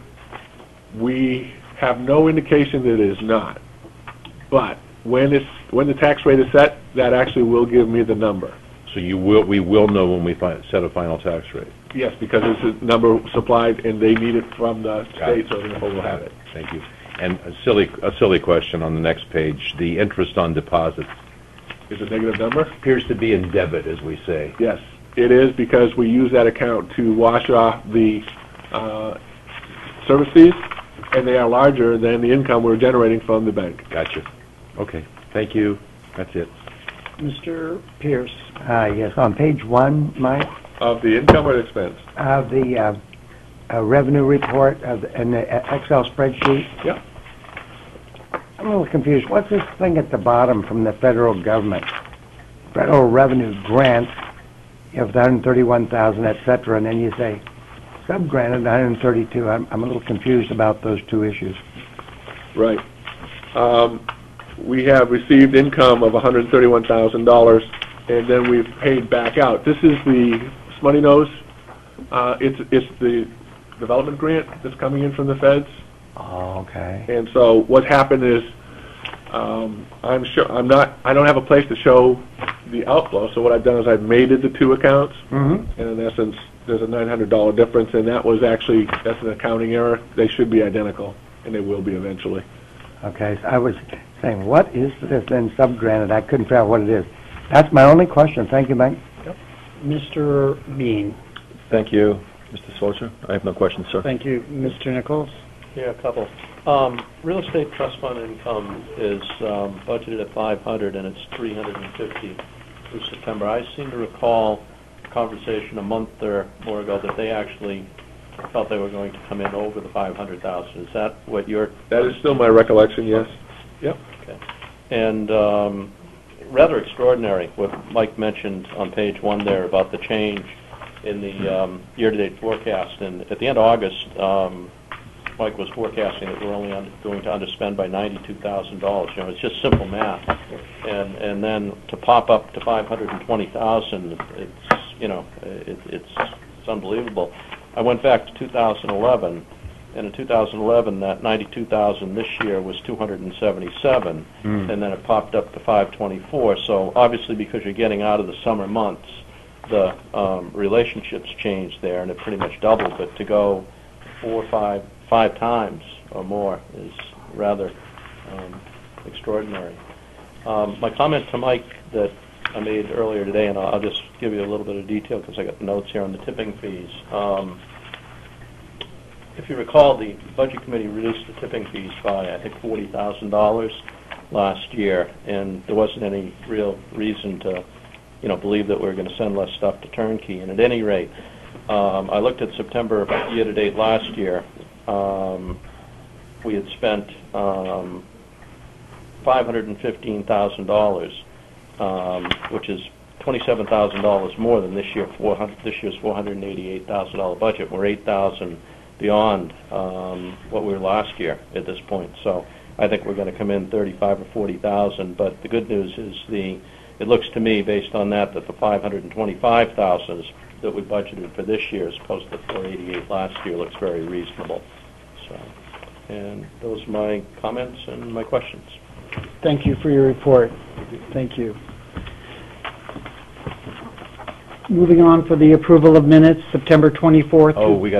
We have no indication that it is not. But when it's when the tax rate is set, that actually will give me the number. So you will we will know when we fi set a final tax rate. Yes, because it's a number supplied, and they need it from the Got state, it. so therefore we'll have it. Thank you. And a silly a silly question on the next page: the interest on deposits is a negative number. Appears to be in debit, as we say. Yes, it is, because we use that account to wash off the uh, service fees, and they are larger than the income we're generating from the bank. Gotcha. Okay. Thank you. That's it. Mister Pierce? Uh, yes, on page one, Mike, Of the income or expense? of the uh, uh, revenue report of the, in the Excel spreadsheet. Yep. I'm a little confused. What's this thing at the bottom from the federal government? Federal revenue grant, you have the one hundred thirty-one thousand, et cetera, and then you say sub-granted one hundred thirty-two. I'm, I'm a little confused about those two issues. Right. Um, we have received income of one hundred thirty-one thousand dollars, and then we've paid back out. This is the Smutty Nose. Uh, it's it's the development grant that's coming in from the feds. Oh, okay. And so what happened is, um, I'm sure I'm not. I don't have a place to show the outflow. So what I've done is I've mated the two accounts, Mm-hmm. and in essence, there's a nine hundred dollar difference, and that was actually that's an accounting error. They should be identical, and they will be eventually. Okay, so I was saying, what is this then sub-granted? I couldn't figure out what it is. That's my only question. Thank you, Mike. Mister Bean? Thank you, Mister Swotzer. I have no questions, sir. Thank you. Mister Nichols? Yeah, a couple. Um, real estate trust fund income is um, budgeted at five hundred, and it's three hundred fifty through September. I seem to recall a conversation a month or more ago that they actually felt they were going to come in over the five hundred thousand. Is that what you're? That is still my recollection, yes. Yep. Okay. And um, rather extraordinary what Mike mentioned on page one there about the change in the um, year-to-date forecast. And at the end of August, um, Mike was forecasting that we're only under, going to underspend by ninety-two thousand dollars. You know, it's just simple math. And and then to pop up to five hundred twenty thousand dollars, it's, you know, it, it's, it's unbelievable. I went back to two thousand eleven, and in two thousand eleven, that ninety-two thousand this year was two hundred seventy-seven, mm. and then it popped up to five twenty-four. So obviously, because you're getting out of the summer months, the um, relationships changed there, and it pretty much doubled. But to go four, five, five times or more is rather um, extraordinary. Um, my comment to Mike that I made earlier today, and I'll, I'll just give you a little bit of detail because I got the notes here on the tipping fees. Um, if you recall, the Budget Committee reduced the tipping fees by, I think, forty thousand dollars last year, and there wasn't any real reason to, you know, believe that we were going to send less stuff to Turnkey. And at any rate, um, I looked at September year-to-date last year. Um, we had spent um, five hundred fifteen thousand dollars. Um, which is twenty-seven thousand dollars more than this year. four hundred This year's four hundred eighty-eight thousand dollar budget. We're eight thousand beyond um, what we were last year at this point. So I think we're going to come in thirty-five or forty thousand. But the good news is the. It looks to me, based on that, that the five hundred twenty-five thousand that we budgeted for this year, as opposed to four eighty-eight last year, looks very reasonable. So, and those are my comments and my questions. Thank you for your report. Thank you. Moving on for the approval of minutes, September twenty-fourth. Oh, we got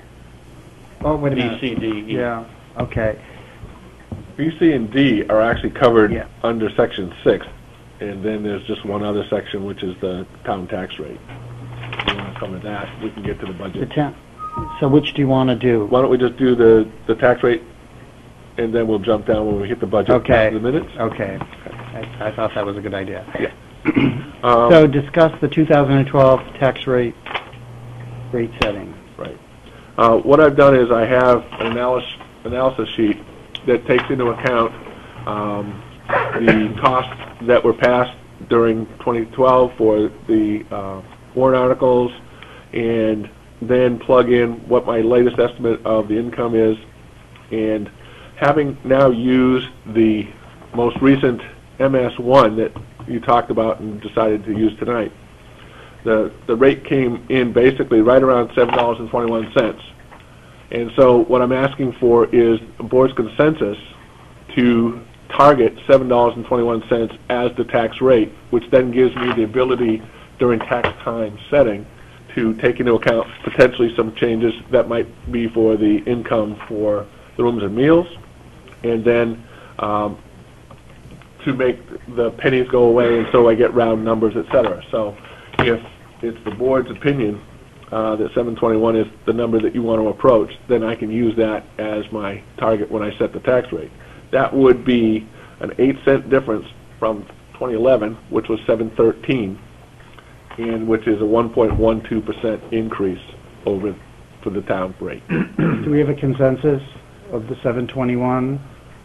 Oh, wait a B, minute. C, D, E. Yeah, okay. B, C, and D are actually covered Yeah. under Section six, and then there's just one other section, which is the town tax rate. If you want to cover that, we can get to the The budget. ten- So which do you want to do? Why don't we just do the, the tax rate, and then we'll jump down when we hit the budget Okay. after the minutes? Okay. I, I thought that was a good idea. Yeah. Um, So discuss the two thousand twelve tax rate, rate setting. Right. Uh, What I've done is I have an analysis, analysis sheet that takes into account um, the costs that were passed during twenty twelve for the uh, warrant articles, and then plug in what my latest estimate of the income is. And having now used the most recent M S one that you talked about and decided to use tonight, the the rate came in basically right around seven dollars and twenty-one cents. And so what I'm asking for is the board's consensus to target seven dollars and twenty-one cents as the tax rate, which then gives me the ability during tax time setting to take into account potentially some changes that might be for the income for the rooms and meals, and then um, to make the pennies go away, and so I get round numbers, et cetera. So if it's the board's opinion uh, that seven twenty-one is the number that you want to approach, then I can use that as my target when I set the tax rate. That would be an eight cent difference from twenty eleven, which was seven thirteen, and which is a one point one two percent increase over for the town rate. Do we have a consensus of the seven twenty-one?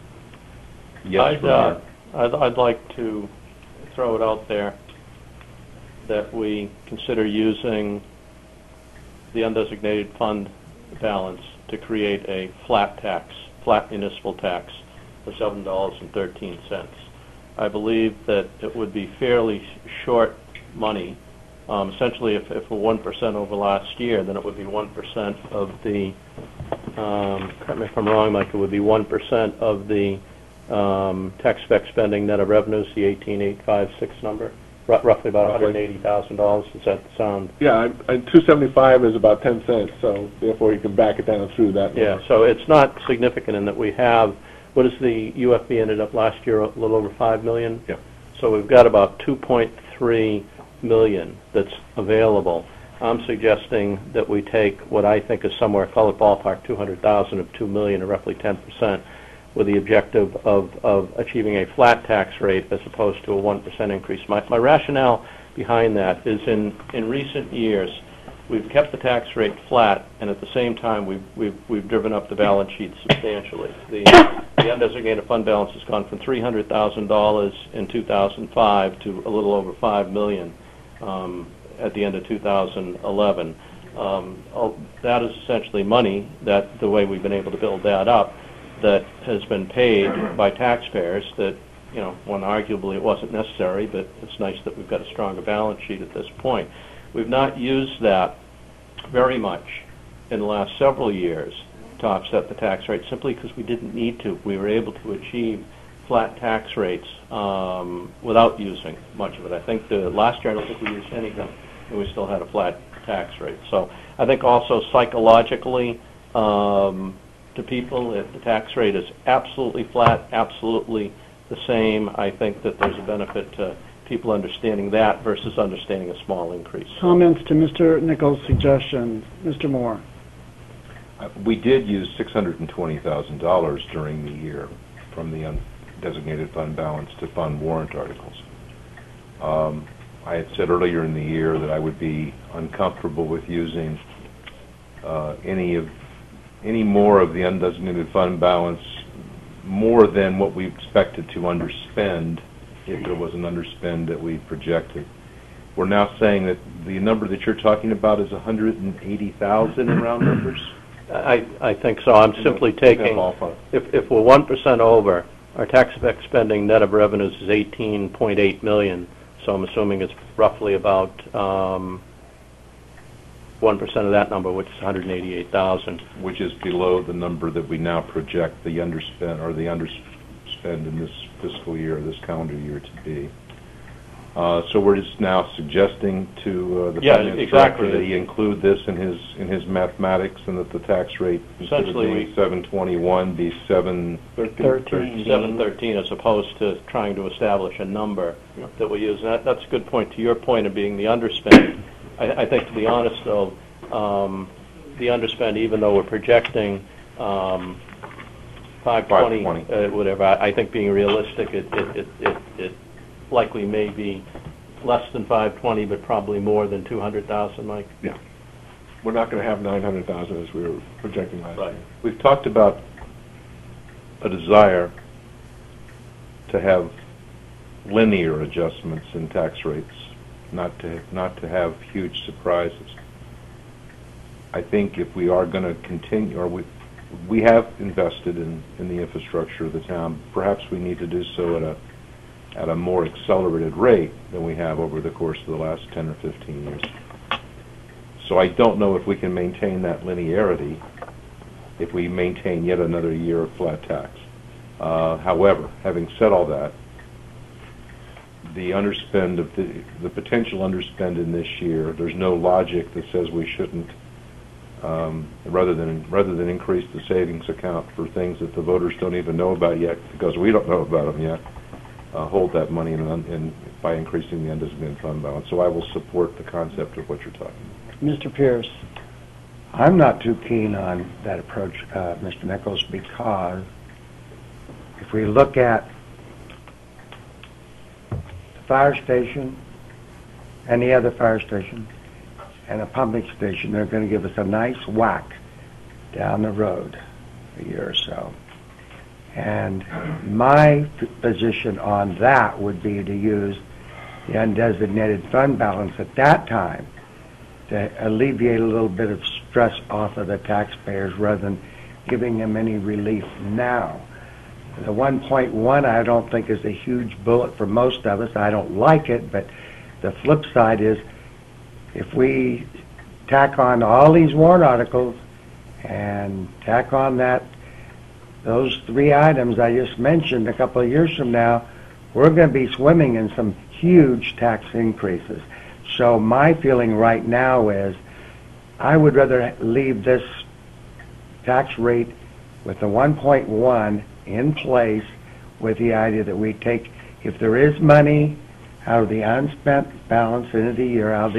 yes. I'd, from uh, here. I'd, I'd like to throw it out there that we consider using the undesignated fund balance to create a flat tax, flat municipal tax of seven dollars and thirteen cents. I believe that it would be fairly short money. Um, essentially, if, if we're one percent over last year, then it would be one percent of the, um, correct me if I'm wrong, Mike, it would be one percent of the um, tax spec spending net of revenues, the eighteen eight five six number, R- roughly about one hundred eighty thousand dollars. Does that sound? Yeah, and two seventy-five is about ten cents, so therefore you can back it down through that number. Yeah, so it's not significant in that we have, what is the U F B ended up last year, a little over five million? Yeah. So we've got about two point three million that's available. I'm suggesting that we take what I think is somewhere, call it ballpark, two hundred thousand of two million, or roughly ten percent, with the objective of, of achieving a flat tax rate as opposed to a one percent increase. My, my rationale behind that is in, in recent years, we've kept the tax rate flat, and at the same time, we've, we've, we've driven up the balance sheet substantially. The, the undesignated fund balance has gone from three hundred thousand dollars in two thousand five to a little over five million dollars um, at the end of two thousand eleven. Um, that is essentially money that, the way we've been able to build that up, that has been paid by taxpayers that, you know, one arguably it wasn't necessary, but it's nice that we've got a stronger balance sheet at this point. We've not used that very much in the last several years to offset the tax rate simply because we didn't need to. We were able to achieve flat tax rates um, without using much of it. I think the last year I don't think we used anything, and we still had a flat tax rate. So I think also psychologically, um, to people, if the tax rate is absolutely flat, absolutely the same, I think that there's a benefit to people understanding that versus understanding a small increase. Comments to Mister Nichols' suggestions. Mister Moore. Uh, we did use six hundred twenty thousand dollars during the year from the undesignated fund balance to fund warrant articles. Um, I had said earlier in the year that I would be uncomfortable with using uh, any of any more of the undesignated fund balance more than what we expected to underspend if there was an underspend that we projected. We're now saying that the number that you're talking about is one hundred eighty thousand in round numbers? I, I think so. I'm simply taking, if, if we're one percent over, our tax effect spending net of revenues is eighteen point eight million, so I'm assuming it's roughly about um, one percent of that number, which is one hundred eighty-eight thousand. Which is below the number that we now project the underspend, or the underspend in this fiscal year, this calendar year to be. Uh, so we're just now suggesting to uh, the yeah, finance exactly. director that he include this in his in his mathematics, and that the tax rate instead of being seven twenty-one be seven thirteen. seven thirteen, as opposed to trying to establish a number yeah. that we use. And that, that's a good point. To your point of being the underspend, I, I think, to be honest, though, um, the underspend, even though we're projecting um, five twenty, uh, whatever, I, I think being realistic, it it, it, it it likely may be less than five twenty, but probably more than two hundred thousand, Mike. Yeah. We're not going to have nine hundred thousand as we were projecting last right. year. We've talked about a desire to have linear adjustments in tax rates, not to not to have huge surprises. I think if we are going to continue, or we we have invested in, in the infrastructure of the town, perhaps we need to do so at a at a more accelerated rate than we have over the course of the last ten or fifteen years. So I don't know if we can maintain that linearity if we maintain yet another year of flat tax. Uh, however, having said all that, the underspend of the, the potential underspend in this year, there's no logic that says we shouldn't, um, rather than rather than increase the savings account for things that the voters don't even know about yet, because we don't know about them yet, uh, hold that money in, in, by increasing the undesignated fund balance. So I will support the concept of what you're talking about. Mister Pierce. I'm not too keen on that approach, uh, Mister Nichols, because if we look at the fire station and the other fire station and a pumping station, they're going to give us a nice whack down the road a year or so. And my position on that would be to use the undesignated fund balance at that time to alleviate a little bit of stress off of the taxpayers rather than giving them any relief now. The one point one I don't think is a huge bullet for most of us. I don't like it, but the flip side is if we tack on all these warrant articles and tack on that those three items I just mentioned a couple of years from now, we're going to be swimming in some huge tax increases. So my feeling right now is I would rather leave this tax rate with the one point one in place with the idea that we take, if there is money out of the unspent balance into the year, out of the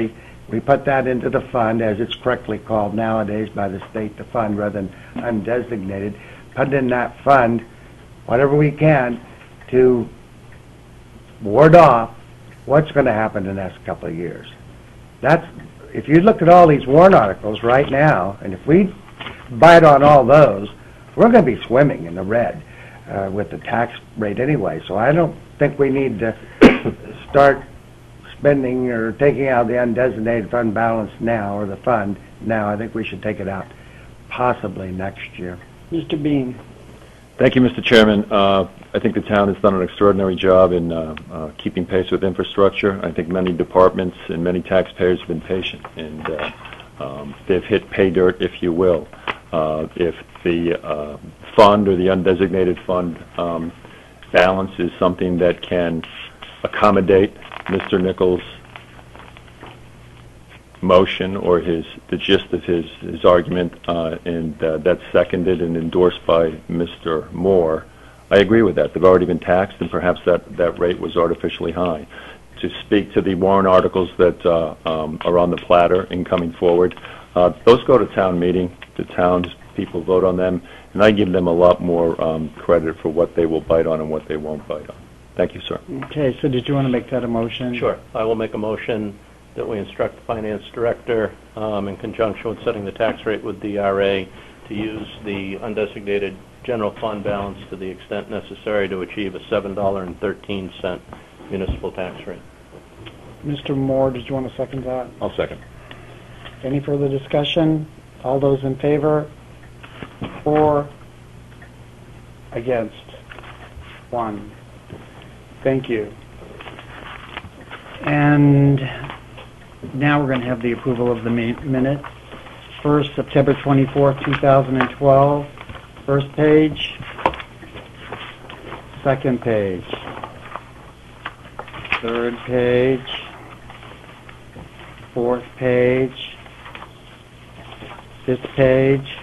we put that into the fund, as it's correctly called nowadays by the state, the fund, rather than undesignated. Put in that fund whatever we can to ward off what's going to happen in the next couple of years. That's, if you look at all these warrant articles right now, and if we bite on all those, we're going to be swimming in the red uh, with the tax rate anyway. So I don't think we need to start spending or taking out the undesignated fund balance now, or the fund now. I think we should take it out possibly next year. Mister Bean. Thank you, Mister Chairman. Uh, I think the town has done an extraordinary job in uh, uh, keeping pace with infrastructure. I think many departments and many taxpayers have been patient, and uh, um, they've hit pay dirt, if you will. Uh, if the uh, fund or the undesignated fund um, balance is something that can accommodate Mister Nichols' motion or his the gist of his his argument, uh, and uh, that's seconded and endorsed by Mister Moore, I agree with that. They've already been taxed, and perhaps that that rate was artificially high. To speak to the warrant articles that uh, um, are on the platter and coming forward, uh, those go to town meeting. The town's people vote on them, and I give them a lot more um, credit for what they will bite on and what they won't bite on. Thank you, sir. Okay, so did you want to make that a motion? Sure. I will make a motion that we instruct the finance director, um, in conjunction with setting the tax rate with D R A, to use the undesignated general fund balance to the extent necessary to achieve a seven dollars and thirteen cents municipal tax rate. Mister Moore, did you want to second that? I'll second. Any further discussion? All those in favor? Or against? One. Thank you. And now we're going to have the approval of the mi- minutes. First, September twenty-fourth, two thousand twelve. First page. Second page. Third page. Fourth page. Fifth page.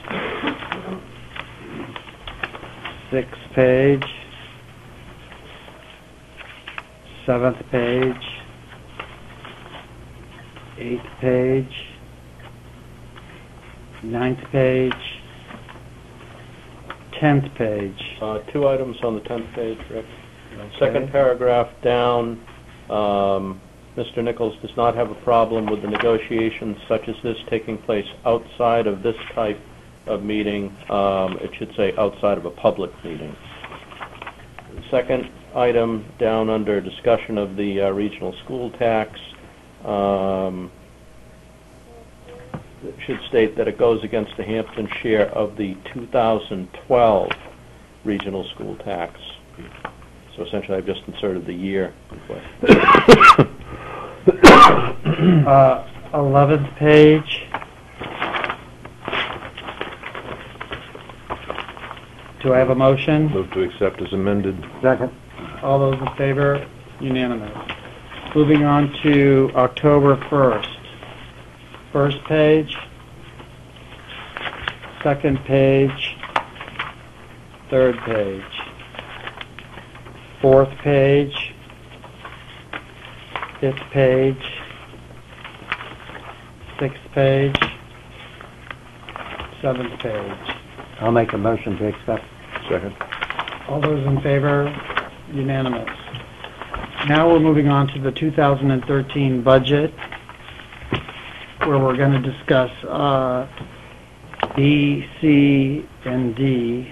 Sixth page. Seventh page. Eighth page. Ninth page. Tenth page. Uh, two items on the tenth page, Rick. Okay. Second paragraph down, um, Mister Nichols does not have a problem with the negotiations such as this taking place outside of this type of meeting. Um, it should say outside of a public meeting. Second item down under discussion of the uh, regional school tax, um, it should state that it goes against the Hampton share of the two thousand twelve regional school tax. So essentially I've just inserted the year. uh, eleventh page. Do I have a motion? Move to accept as amended. Second. All those in favor? Unanimous. Moving on to October first. First page. Second page. Third page. Fourth page. Fifth page. Sixth page. Seventh page. I'll make a motion to accept. Second. All those in favor? Unanimous. Now we're moving on to the two thousand thirteen budget, where we're going to discuss uh, B, C, and D.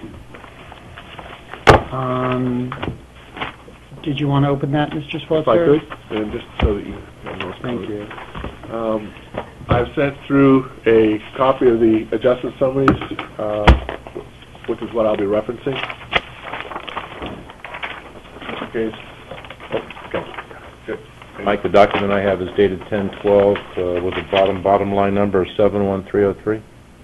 Um, did you want to open that, Mister Switzer? If I could, and just so that you know. Thank you. Um, I've sent through a copy of the adjustment summaries, uh, which is what I'll be referencing. Okay. Oh, okay. Good. Mike, the document I have is dated ten twelve uh, with the bottom bottom line number of seven one three oh three.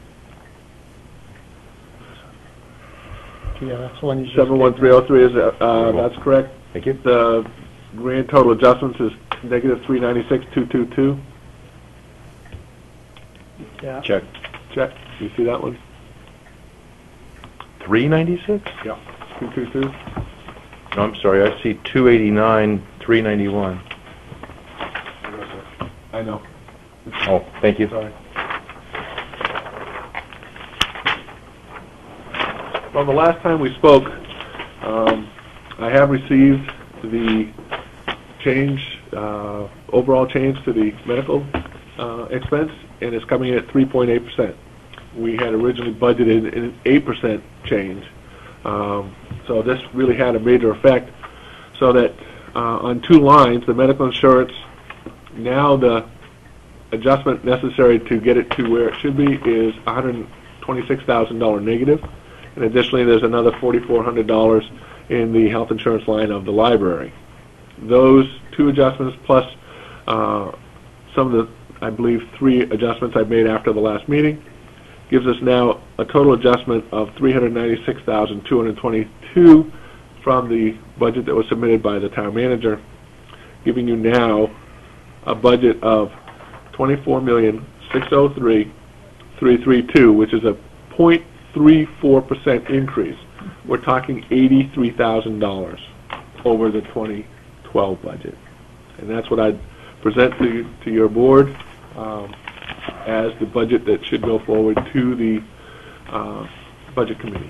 Yeah, that's the one you just seven one three oh three is, uh, uh, that's correct. Thank you. The grand total adjustments is negative three ninety-six two twenty-two. Yeah. Check. Check. You see that one? three ninety-six? Yeah. two twenty-two. No, I'm sorry. I see two eighty-nine three ninety-one. I know. Oh, thank you. Sorry. Well, the last time we spoke, um, I have received the change, uh, overall change to the medical uh, expense, and it's coming in at three point eight percent. We had originally budgeted an eight percent change. Um, so this really had a major effect, so that uh, on two lines, the medical insurance, now the adjustment necessary to get it to where it should be is one hundred twenty-six thousand dollars negative, and additionally there's another four thousand four hundred dollars in the health insurance line of the library. Those two adjustments plus uh, some of the, I believe, three adjustments I made after the last meeting gives us now a total adjustment of three hundred ninety-six thousand two hundred twenty-two dollars from the budget that was submitted by the town manager, giving you now a budget of twenty-four million six hundred three thousand three hundred thirty-two dollars, which is a zero point three four percent increase. We're talking eighty-three thousand dollars over the twenty twelve budget. And that's what I'd present to, to your board um, as the budget that should go forward to the uh, Budget Committee.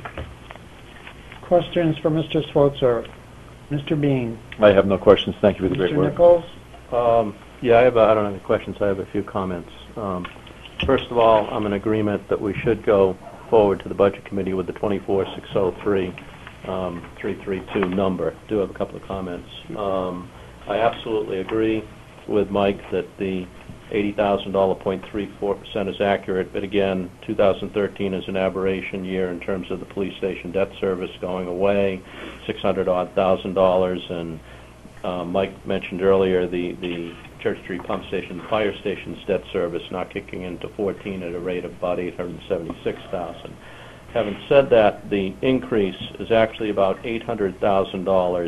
Questions for Mister Switzer? Mister Bean? I have no questions. Thank you for the great Mister work. Nichols? Um, yeah, I have. A, I don't have any questions. I have a few comments. Um, first of all, I'm in agreement that we should go forward to the Budget Committee with the twenty-four six oh three, um, three thirty-two number. Do have a couple of comments. Um, I absolutely agree with Mike that the eighty thousand dollars, zero point three four percent is accurate, but again, two thousand thirteen is an aberration year in terms of the police station debt service going away, six hundred odd thousand dollars, and uh, Mike mentioned earlier the, the Church Street Pump Station, the fire station's debt service not kicking into fourteen at a rate of about eight hundred seventy-six thousand. Having said that, the increase is actually about eight hundred thousand dollars,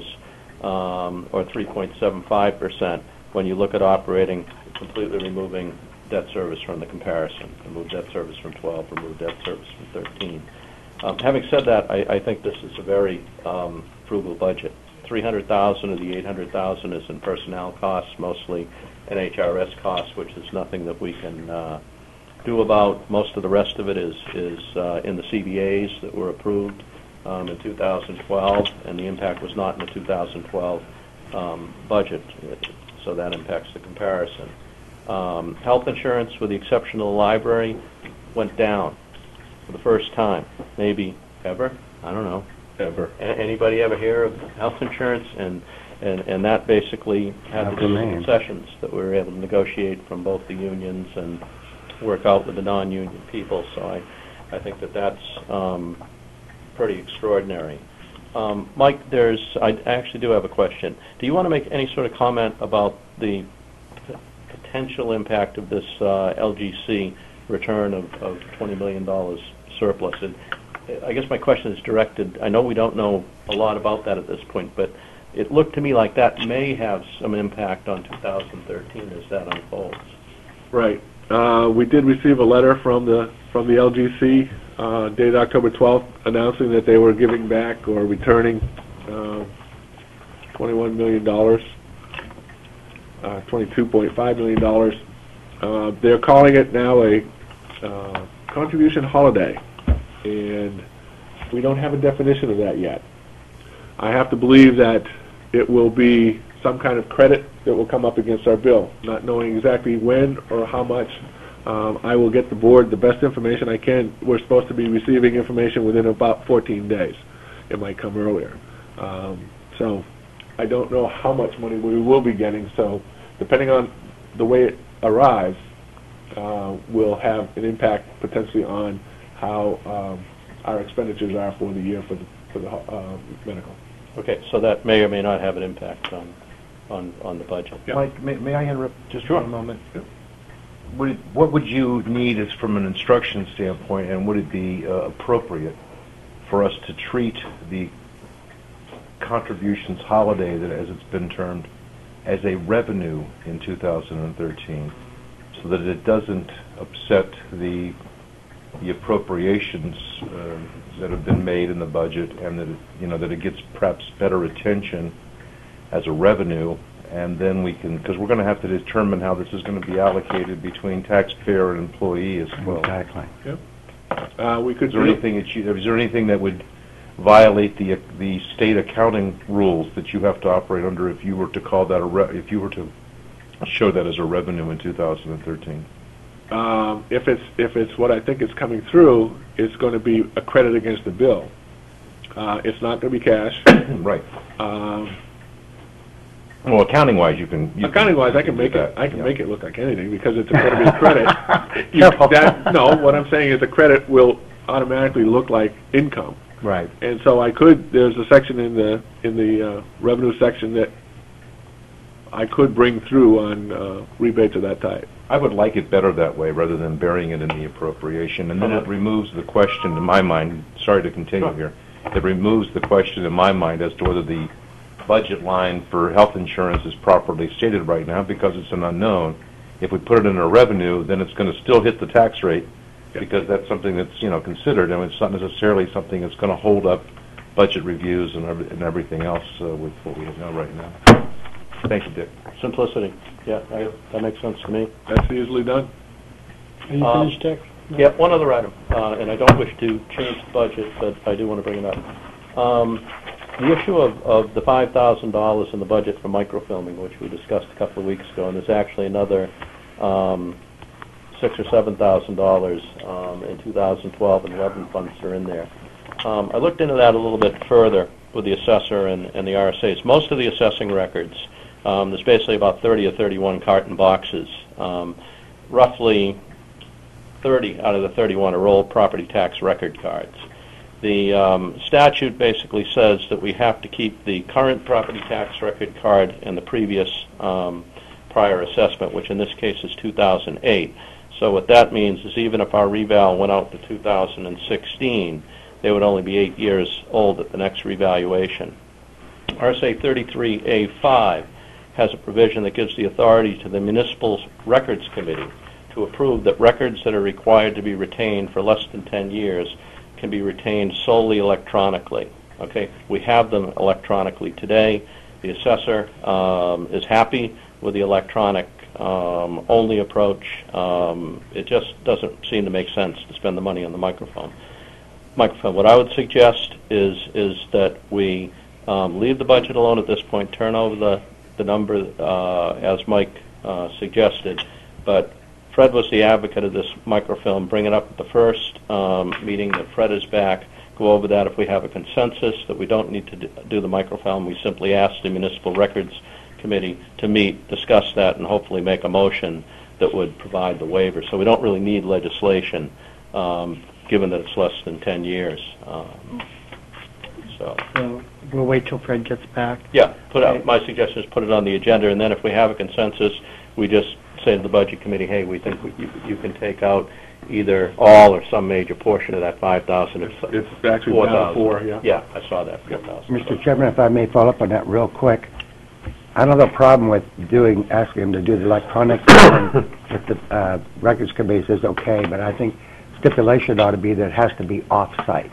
um, or three point seven five percent, when you look at operating, completely removing debt service from the comparison. Remove debt service from twelve, remove debt service from thirteen. Um, having said that, I, I think this is a very um, frugal budget. three hundred thousand of the eight hundred thousand is in personnel costs, mostly N H R S costs, which is nothing that we can uh, do about. Most of the rest of it is, is uh, in the C B As that were approved um, in two thousand twelve, and the impact was not in the two thousand twelve um, budget, so that impacts the comparison. Um, health insurance, with the exception of the library, went down for the first time, maybe ever. I don't know. Ever. A- anybody ever hear of health insurance? And and, and that basically had to do with concessions that we were able to negotiate from both the unions and work out with the non-union people. So I, I think that that's um, pretty extraordinary. Um, Mike, there's I actually do have a question. Do you want to make any sort of comment about the p- potential impact of this uh, L G C return of, of twenty million dollars surplus? And I guess my question is directed, I know we don't know a lot about that at this point, but it looked to me like that may have some impact on two thousand thirteen as that unfolds. Right. Uh, we did receive a letter from the from the L G C uh, dated October twelfth announcing that they were giving back or returning uh, twenty-one million dollars, uh, twenty-two point five million dollars. Uh, they're calling it now a uh, contribution holiday, and we don't have a definition of that yet. I have to believe that it will be some kind of credit that will come up against our bill, not knowing exactly when or how much. Um, I will get the board the best information I can. We're supposed to be receiving information within about fourteen days. It might come earlier. Um, so I don't know how much money we will be getting, so depending on the way it arrives, uh, will have an impact potentially on how um, our expenditures are for the year for the, for the uh, medical. Okay, so that may or may not have an impact on on, on the budget. Yeah. Mike, may, may I interrupt just Sure. for a moment? Would it, what would you need as from an instruction standpoint, and would it be uh, appropriate for us to treat the contributions holiday, that as it's been termed, as a revenue in two thousand thirteen, so that it doesn't upset the the appropriations uh, that have been made in the budget, and that it, you know that it gets perhaps better attention as a revenue and then we can, because we're going to have to determine how this is going to be allocated between taxpayer and employee as well. Exactly. Uh, we could Is there do- anything that you, is there anything that would violate the, the state accounting rules that you have to operate under if you were to call that a, re- if you were to show that as a revenue in two thousand thirteen? Um, if it's, if it's what I think is coming through, it's going to be a credit against the bill. Uh, It's not going to be cash. Right. Um, Well, accounting-wise, you can... you can- Accounting-wise, I you can make do it, that, I can yeah. make it look like anything, because it's going to be a credit. You- that- No, what I'm saying is the credit will automatically look like income. Right. And so I could, there's a section in the, in the uh, revenue section that I could bring through on uh, rebates of that type. I would like it better that way, rather than burying it in the appropriation, and then it removes the question in my mind, sorry to continue here, it removes the question in my mind as to whether the budget line for health insurance is properly stated right now, because it's an unknown. If we put it in a revenue, then it's going to still hit the tax rate, because that's something that's, you know, considered, and it's not necessarily something that's going to hold up budget reviews and every- and everything else uh, with what we know right now. Thank you, Dick. Simplicity. Yeah, I- that makes sense to me. That's easily done. Are you Um, finished, Dick? Yeah, one other item, uh, and I don't wish to change the budget, but I do want to bring it up. Um, The issue of, of the five thousand dollars in the budget for microfilming, which we discussed a couple of weeks ago, and there's actually another um, six or seven thousand dollars um, in two thousand twelve and eleven funds are in there. Um, I looked into that a little bit further with the assessor and, and the R S As. Most of the assessing records, um, there's basically about thirty or thirty-one carton boxes. Um, roughly thirty out of the thirty-one are old property tax record cards. The um, statute basically says that we have to keep the current property tax record card and the previous um, prior assessment, which in this case is two thousand eight. So what that means is even if our reval went out to two thousand sixteen, they would only be eight years old at the next revaluation. R S A thirty-three A five has a provision that gives the authority to the Municipal Records Committee to approve that records that are required to be retained for less than ten years can be retained solely electronically. Okay, we have them electronically today. The assessor um, is happy with the electronic um, only approach. Um, it just doesn't seem to make sense to spend the money on the microphone. Microphone. What I would suggest is is that we um, leave the budget alone at this point. Turn over the the number uh, as Mike uh, suggested, but Fred was the advocate of this microfilm. Bring it up at the first um, meeting that Fred is back. Go over that. If we have a consensus that we don't need to do the microfilm, we simply ask the Municipal Records Committee to meet, discuss that, and hopefully make a motion that would provide the waiver. So we don't really need legislation, um, given that it's less than ten years. Um, so. So we'll wait till Fred gets back. Yeah, put out, my suggestion is put it on the agenda, and then if we have a consensus, we just say to the Budget Committee, hey, we think we, you, you can take out either all or some major portion of that five thousand. It's, it's actually four down to thousand. four, yeah. Yeah, I saw that, four thousand. Mister Chairman, if I may follow up on that real quick. I don't have a problem with doing, asking him to do the electronic, if the uh, Records Committee says okay, but I think stipulation ought to be that it has to be off-site.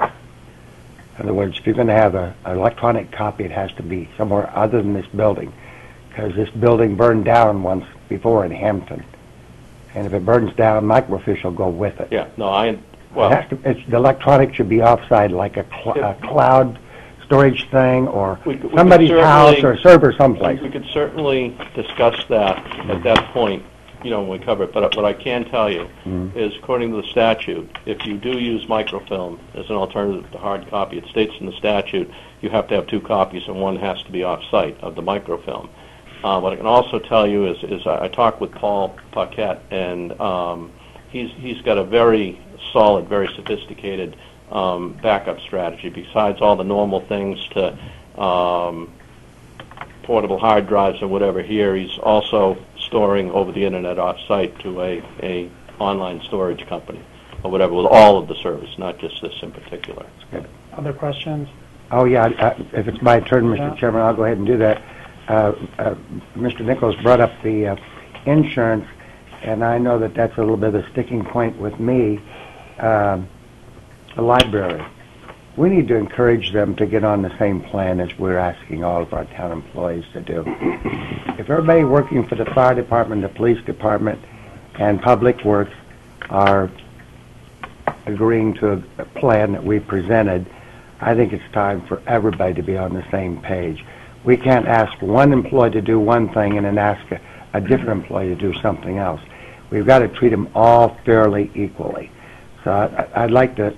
In other words, if you're going to have a, an electronic copy, it has to be somewhere other than this building, because this building burned down once before in Hampton. And if it burns down, microfiche will go with it. Yeah, no, I, well, It has to, it's, the electronic should be off-site, like a, cl a cloud storage thing, or we could- we could somebody's house certainly- or a server someplace. We could certainly discuss that at that point, you know, when we cover it. But what I can tell you Mhm. is, according to the statute, if you do use microfilm as an alternative to hard copy, it states in the statute you have to have two copies, and one has to be off-site of the microfilm. Uh, what I can also tell you is, is I, I talked with Paul Paquette, and um, he's he's got a very solid, very sophisticated um, backup strategy. Besides all the normal things to um, portable hard drives and whatever here, he's also storing over the internet off-site to a, a online storage company or whatever, with all of the service, not just this in particular. Other questions? Oh, yeah, uh, if it's my turn, Mister Yeah. Chairman, I'll go ahead and do that. Uh, uh, Mister Nichols brought up the uh, insurance, and I know that that's a little bit of a sticking point with me. Um, the library. we need to encourage them to get on the same plan as we're asking all of our town employees to do. If everybody working for the fire department, the police department, and public works are agreeing to a plan that we presented, I think it's time for everybody to be on the same page. We can't ask one employee to do one thing and then ask a, a different employee to do something else. We've got to treat them all fairly equally. So I, I'd like to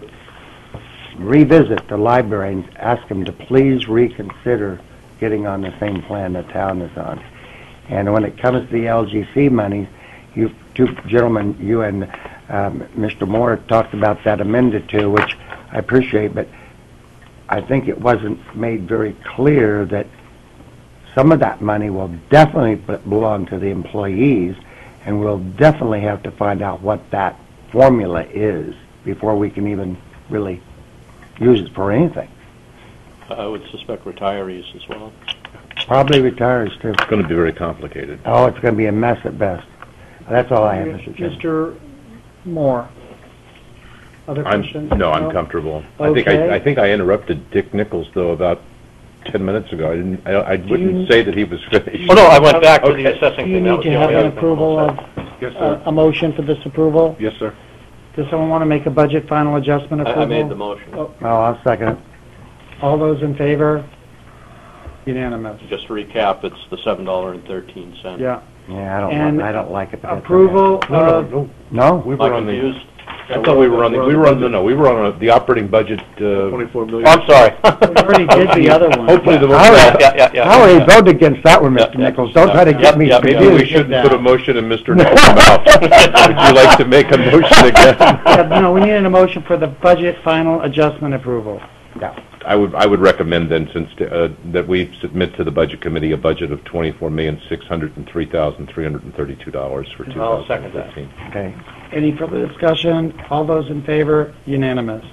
revisit the library and ask them to please reconsider getting on the same plan the town is on. And when it comes to the L G C money, you two gentlemen, you and um, Mister Moore talked about that amended to, which I appreciate, but I think it wasn't made very clear that some of that money will definitely belong to the employees, and we'll definitely have to find out what that formula is before we can even really use it for anything. I would suspect retirees as well. Probably retirees, too. It's going to be very complicated. Oh, it's going to be a mess at best. That's all I have, Mister Chairman. Mister Moore. Other I'm, questions? no, I'm comfortable. I think Okay. I, I think I interrupted Dick Nichols though about ten minutes ago. I didn't. I, I wouldn't you- say that he was finished. Oh, no, I went back to Okay. the assessing Do you thing. That need was to the have only an other thing I approval was of, saying. Yes, uh, sir. a motion for this approval? Yes, sir. Does someone want to make a budget final adjustment I, approval? I made the motion. Oh, Oh, I'll second it. all those in favor? Unanimous. Just to recap, it's the seven dollars and thirteen cents. Yeah. Yeah, I don't, And want, I don't like it. but that's okay. Approval No, no, of, no. No? We Am I were on the. confused? I thought we were on the. We were on the. No, we were on a, the operating budget. Uh, Twenty-four million. Oh, I'm sorry. we already did the other one. Hopefully the. I already, Yeah, yeah, yeah. I already Yeah. voted against that one, Mister Yeah, yeah. Nichols. Don't try to Yeah, get me yeah, Maybe yeah. confused. we shouldn't that. put a motion in Mister Nichols' mouth. Would you like to make a motion again? Yeah, no, we needed a motion for the budget final adjustment approval. I would, I would recommend then, since, uh, that we submit to the Budget Committee a budget of twenty-four million, six hundred and three thousand, three hundred and thirty-two dollars for two I'll thousand second that. fifteen. Okay. Any further discussion? All those in favor? Unanimous.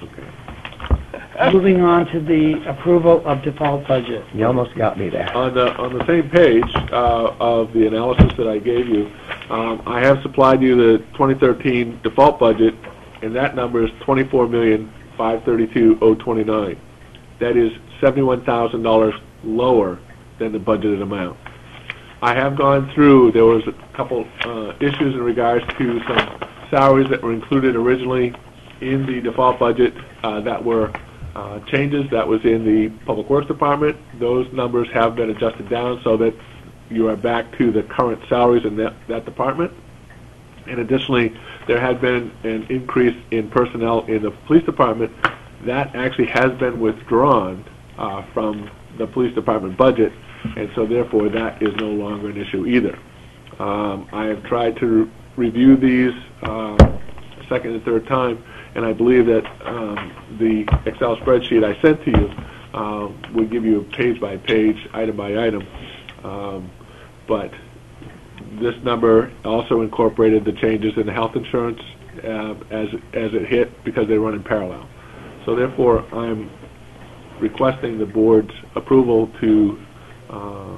Moving on to the approval of default budget. You almost got me there. On the, on the same page uh, of the analysis that I gave you, um, I have supplied you the twenty thirteen default budget, and that number is twenty-four million, five thirty-two thousand twenty-nine. That is seventy-one thousand dollars lower than the budgeted amount. I have gone through, there was a couple uh, issues in regards to some salaries that were included originally in the default budget uh, that were uh, changes that was in the Public Works Department. Those numbers have been adjusted down so that you are back to the current salaries in that, that department. And additionally, there had been an increase in personnel in the police department. That actually has been withdrawn uh, from the police department budget, and so therefore that is no longer an issue either. Um, I have tried to review these uh, second and third time, and I believe that um, the Excel spreadsheet I sent to you uh, would give you a page by page, item by item. Um, but this number also incorporated the changes in the health insurance uh, as as it hit because they run in parallel. So therefore, I'm requesting the board's approval to uh,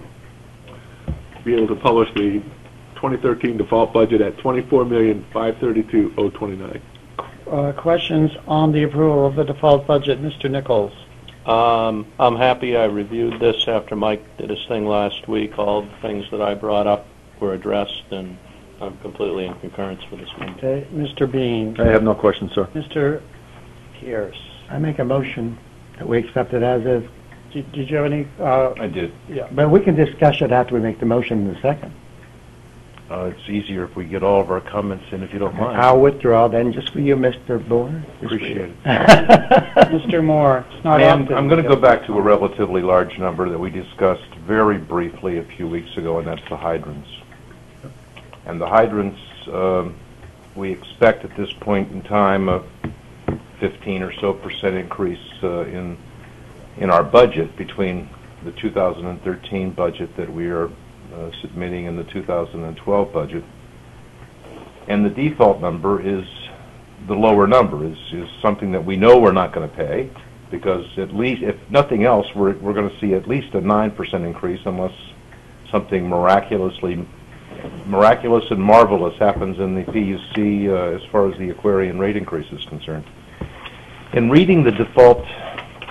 be able to publish the twenty thirteen default budget at twenty-four million, five thirty-two thousand twenty-nine. Uh, questions on the approval of the default budget, Mister Nichols? Um, I'm happy I reviewed this after Mike did his thing last week. All the things that I brought up were addressed, and I'm completely in concurrence with this one. Okay, Mister Bean? I have no questions, sir. Mister Pierce? I make a motion that we accept it as is. Did did you have any, uh, I did. yeah, But we can discuss it after we make the motion in a second. Uh, it's easier if we get all of our comments in, if you don't mind. I'll withdraw then, just for you, Mister Bohr. Appreciate it. Mister Moore? It's not I'm, often. I'm going to go back to a relatively large number that we discussed very briefly a few weeks ago, and that's the hydrants. And the hydrants, um, we expect at this point in time a fifteen or so percent increase uh, in in our budget between the two thousand thirteen budget that we are uh, submitting and the two thousand twelve budget. And the default number is the lower number, is, is something that we know we're not going to pay, because at least, if nothing else, we're, we're going to see at least a nine percent increase unless something miraculously miraculous and marvelous happens in the P U C uh, as far as the Aquarian rate increase is concerned. In reading the default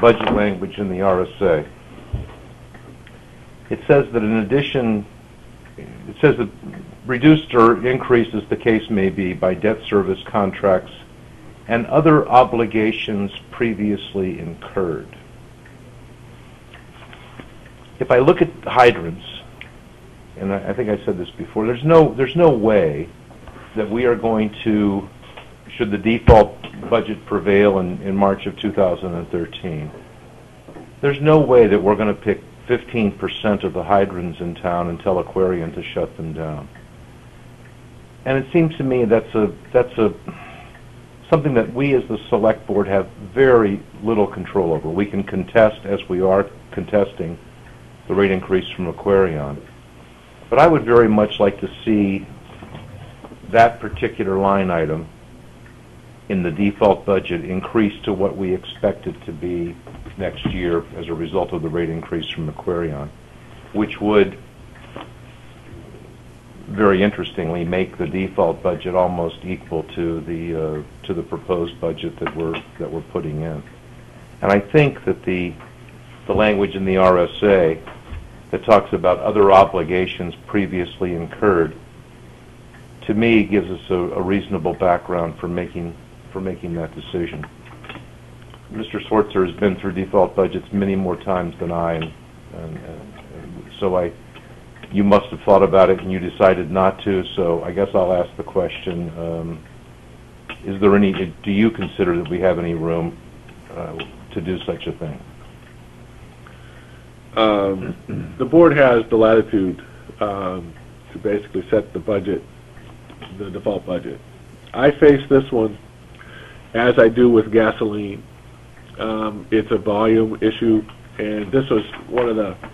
budget language in the R S A. It says that in addition, it says that reduced or increased, as the case may be, by debt service contracts and other obligations previously incurred. If I look at hydrants, and I, I think I said this before, there's no, there's no way that we are going to, should the default budget prevail in, in March of two thousand thirteen, there's no way that we're going to pick fifteen percent of the hydrants in town and tell Aquarian to shut them down. And it seems to me that's a, that's a, something that we as the select board have very little control over. We can contest, as we are contesting, the rate increase from Aquarion. But I would very much like to see that particular line item in the default budget increase to what we expect it to be next year as a result of the rate increase from Aquarion, which would, very interestingly, make the default budget almost equal to the uh, to the proposed budget that we're that we're putting in. And I think that the the language in the R S A that talks about other obligations previously incurred, to me, gives us a, a reasonable background for making for making that decision. Mister Swartzer has been through default budgets many more times than I, and, and, and so I, you must have thought about it and you decided not to. So I guess I'll ask the question: um, is there any? Do you consider that we have any room uh, to do such a thing? Um, the board has the latitude um, to basically set the budget, the default budget. I face this one as I do with gasoline. Um, it's a volume issue, and this was one of the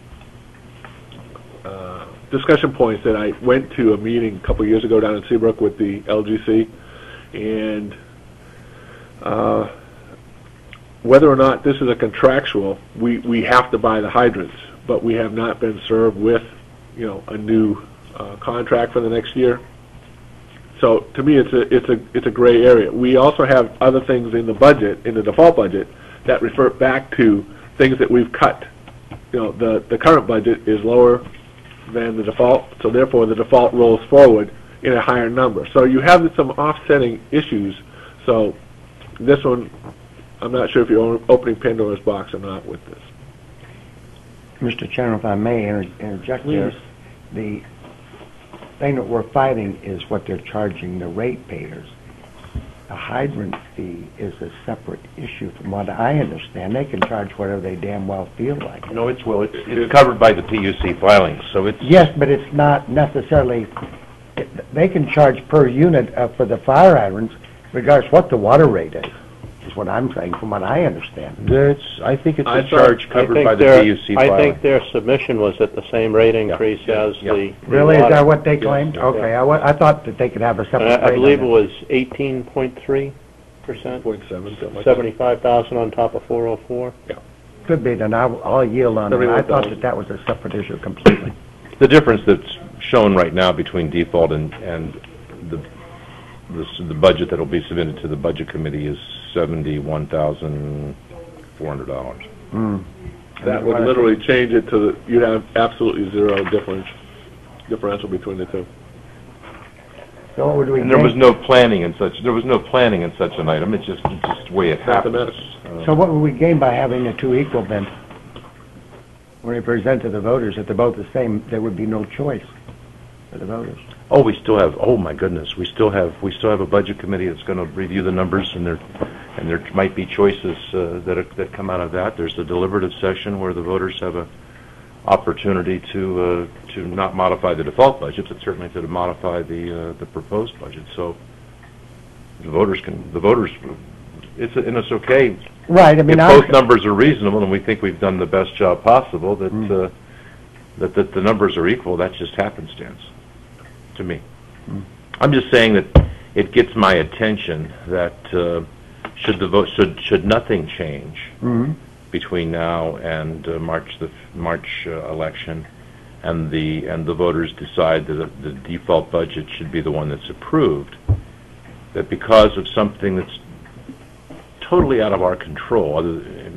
uh, discussion points that I went to a meeting a couple years ago down in Seabrook with the L G C, and uh, whether or not this is a contractual, we, we have to buy the hydrants, but we have not been served with, you know, a new uh, contract for the next year. So to me, it's a it's a it's a gray area. We also have other things in the budget, in the default budget, that refer back to things that we've cut. You know, the the current budget is lower than the default, so therefore the default rolls forward in a higher number. So you have some offsetting issues. So this one, I'm not sure if you're opening Pandora's box or not with this. Mister Chairman, if I may inter interject there, the thing that we're fighting is what they're charging the ratepayers. The hydrant fee is a separate issue from what I understand. They can charge whatever they damn well feel like. No, it's well, it's, it's covered by the P U C filings, so it's... Yes, but it's not necessarily... It, they can charge per unit uh, for the fire hydrants, regardless what the water rate is, is what I'm saying, from what I understand. That's, I think it's I a charge covered by the their- P U C I filing. think their submission was at the same rate increase Yeah. as Yeah. the... Really? the Is that water. what they Yes. claimed? Yeah. Okay, I, wa I thought that they could have a And separate I, rate I on believe that. it was eighteen point three percent, point seven, something like that. seventy-five thousand on top of four oh four. Could be, then I'll, I'll yield on it. I seventy-one thought thousand. that that was a separate issue completely. The difference that's shown right now between default and, and the, the, s- the budget that will be submitted to the budget committee is seventy-one thousand four hundred dollars. Mm. That would literally change it to the, you'd have absolutely zero difference, differential between the two. So what would we And there was think- no planning in such, there was no planning in such an item, it's just, it's just the way it happens. Uh, So what would we gain by having the two equal then? When we present to the voters, if they're both the same, there would be no choice for the voters. Oh, we still have, oh my goodness, we still have, we still have a budget committee that's going to review the numbers, and there, and there might be choices uh, that are, that come out of that. There's the deliberative session where the voters have a opportunity to uh, to not modify the default budget, but certainly to modify the uh, the proposed budget. So the voters can, the voters, it's and it's okay. Right, I mean, if I'm- both numbers are reasonable and we think we've done the best job possible, that uh, that, that the numbers are equal. That's just happenstance to me. I'm just saying that it gets my attention that uh, should the vote should should nothing change Mhm. between now and uh, March the March uh, election, and the and the voters decide that the default budget should be the one that's approved, that because of something that's totally out of our control, other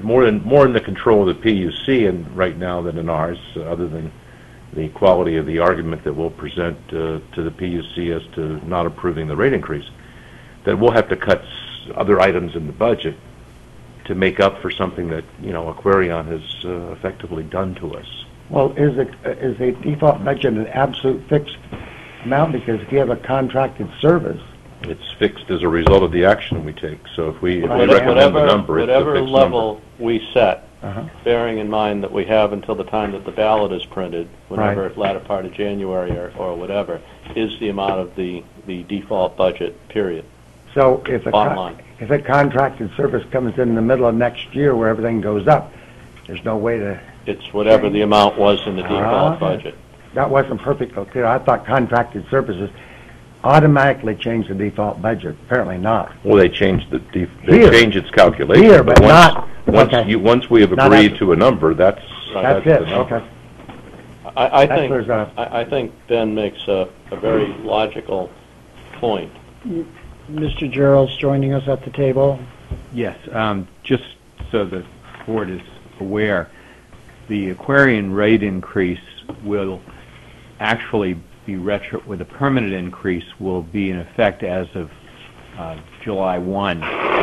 more in, more in the control of the P U C and right now than in ours, uh, other than the quality of the argument that we'll present uh, to the P U C as to not approving the rate increase, that we'll have to cut s- other items in the budget to make up for something that, you know, Aquarion has uh, effectively done to us. Well, is it, is a default budget an absolute fixed amount? Because if you have a contracted service, It's fixed as a result of the action we take. So if we, if we Whatever, recommend the whatever, number, it's a whatever fixed level number. we set, uh-huh. bearing in mind that we have until the time that the ballot is printed, whenever latter part of January or, or whatever, is the amount of the, the default budget, period. So if a, Bottom con- line. if a contracted service comes in the middle of next year where everything goes up, there's no way to... It's whatever the amount was in the default Ah, budget. That wasn't perfectly clear. I thought contracted services automatically change the default budget. Apparently not. Well, they changed the, def- they Here. changed its calculation. Here, but once, not- Once okay. you, once we have Not agreed after- to a number, that's, That's that's it, the number. okay. I, I That think, clears that up. I, I think Ben makes a, a very logical point. Mister Gerald's joining us at the table. Yes, um, just so the board is aware, the Aquarian rate increase will actually be retro, with a permanent increase, will be in effect as of uh, July first.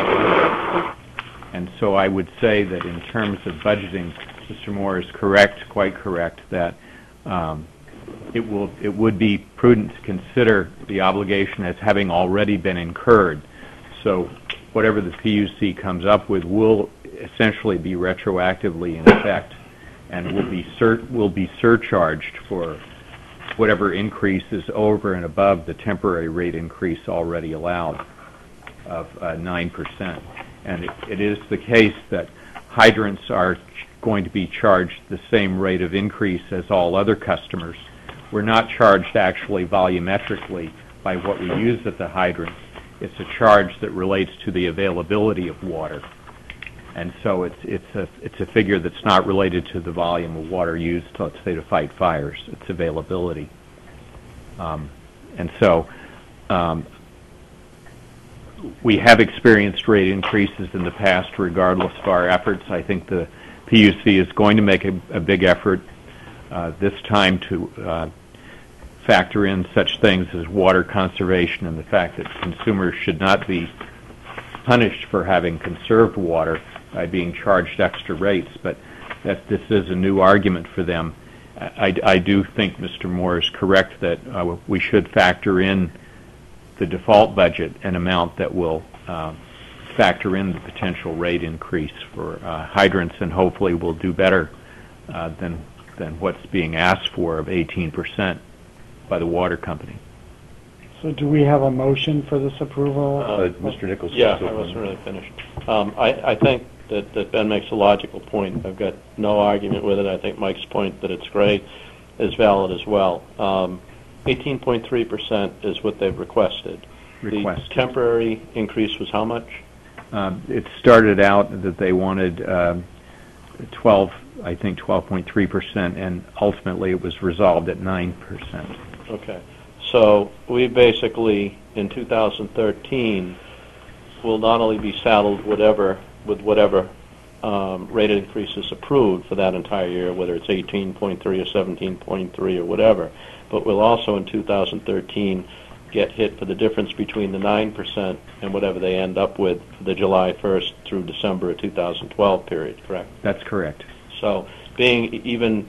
And so I would say that in terms of budgeting, Mister Moore is correct, quite correct, that um, it will, it would be prudent to consider the obligation as having already been incurred. So whatever the P U C comes up with will essentially be retroactively in effect and will be sur- will be surcharged for whatever increase is over and above the temporary rate increase already allowed of uh, nine percent. And it, it is the case that hydrants are ch- going to be charged the same rate of increase as all other customers. We're not charged actually volumetrically by what we use at the hydrant. It's a charge that relates to the availability of water. And so it's it's a it's a figure that's not related to the volume of water used, let's say, to fight fires. It's availability. Um, and so um, we have experienced rate increases in the past regardless of our efforts. I think the P U C is going to make a, a big effort uh, this time to uh, factor in such things as water conservation and the fact that consumers should not be punished for having conserved water by being charged extra rates, but that this is a new argument for them. I, I do think Mister Moore is correct that uh, we should factor in the default budget an amount that will uh, factor in the potential rate increase for uh, hydrants, and hopefully will do better uh, than than what's being asked for of eighteen percent by the water company. So do we have a motion for this approval? Uh, Mister Nichols. Yeah, I wasn't really finished. Um, I, I think that, that Ben makes a logical point. I've got no argument with it. I think Mike's point that it's great is valid as well. Um, eighteen point three percent is what they've requested. Requested. The temporary increase was how much? Um, it started out that they wanted um, twelve, I think twelve point three percent, and ultimately it was resolved at nine percent. Okay. So we basically, in two thousand thirteen, will not only be saddled whatever with whatever um, rate increase is approved for that entire year, whether it's eighteen point three or seventeen point three or whatever, but we'll also in two thousand thirteen get hit for the difference between the nine percent and whatever they end up with for the July first through December of two thousand twelve period, correct? That's correct. So being even,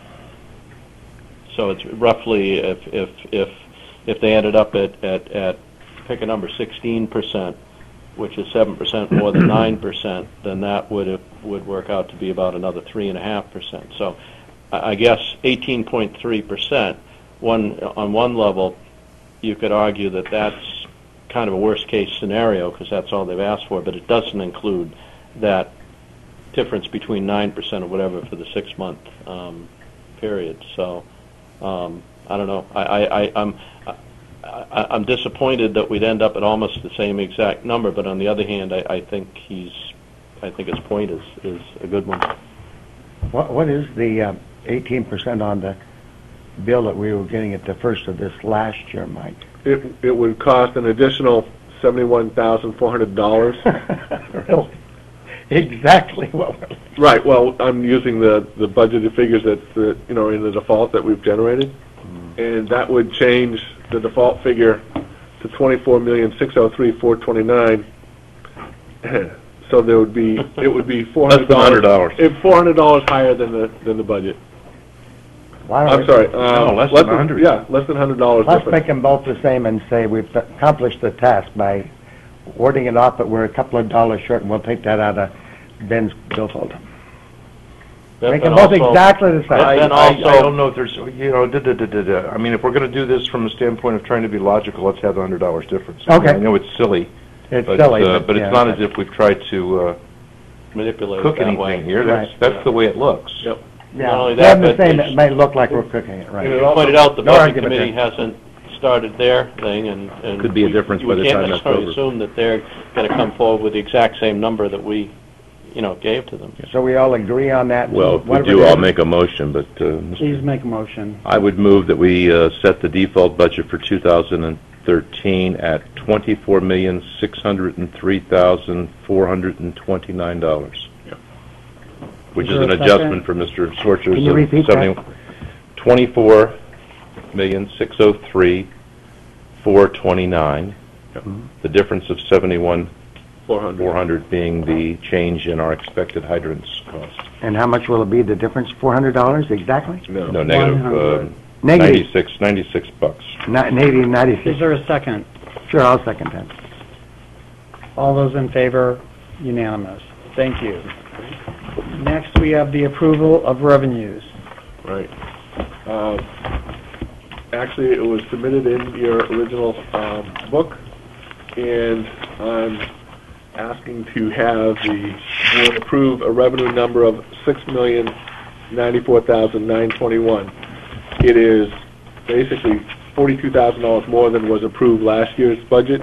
so it's roughly, if if if if they ended up at, at, at pick a number, sixteen percent, which is seven percent more than nine percent, then that would have, would work out to be about another three point five percent. So I I guess eighteen point three percent, one, on one level, you could argue that that's kind of a worst-case scenario because that's all they've asked for, but it doesn't include that difference between nine percent or whatever for the six-month um, period. So um, I don't know. I, I, I, I'm I, I'm disappointed that we'd end up at almost the same exact number, but on the other hand, I, I think he's, I think his point is, is a good one. What, what is the uh, eighteen percent on the bill that we were getting at the first of this last year, Mike? It, it would cost an additional seventy-one thousand four hundred dollars. Really? exactly what we're... Right, well, I'm using the, the budgeted figures that, that, you know, in the default that we've generated, and that would change the default figure to twenty-four million, six hundred three thousand, four hundred twenty-nine. So there would be, it would be four hundred dollars. Less than one hundred dollars. If four hundred dollars higher than the, than the budget. Why don't I'm we- sorry. uh, No, less than one hundred. Yeah, less than one hundred dollars Let's difference. make them both the same and say we've accomplished the task by warding it off, but we're a couple of dollars short, and we'll take that out of Ben's billfold. Then- Make then them both also- exactly the same. I, Then I, I also- don't know if there's, you know, da, da, da, da, da. I mean, if we're going to do this from the standpoint of trying to be logical, let's have the hundred dollars difference. I mean, Okay. I know it's silly, It's but, silly, uh, but, but yeah, it's not as but- if we've tried to uh, Manipulate cook it that way. anything here. That's Right. that's the way it looks. Yep. Yeah, Not only they that, have the but same, it's- it may look like we're cooking it, And it right. also- Pointed out, the No budget argument committee there. hasn't started their thing, and... and Could be a we- difference by the We time can't that's necessarily over. assume that they're going to come forward with the exact same number that we, you know, gave to them. So we all agree on that? Well, if we Whatever do, it I'll is. make a motion, but uh, Please make a motion. I would move that we uh, set the default budget for two thousand thirteen at twenty-four million, six hundred three thousand, four hundred twenty-nine dollars. Which Is is there an a second? adjustment for Mister Schwartz's Can you of repeat seventy twenty-four million, six hundred three, four twenty-nine. The difference of seventy-one, four hundred. four hundred being the change in our expected hydrants cost. And how much will it be, the difference, four hundred dollars exactly? No. No, negative, one uh, hundred. Negative, ninety-six, ninety-six bucks. Ni- negative Is ninety-six. there a second? Sure, I'll second that. All those in favor? Unanimous. Thank you. Next, we have the approval of revenues. Right. Uh, Actually, it was submitted in your original um, book, and I'm asking to have the board approve a revenue number of six million ninety-four thousand nine hundred twenty-one. It is basically forty-two thousand dollars more than was approved last year's budget,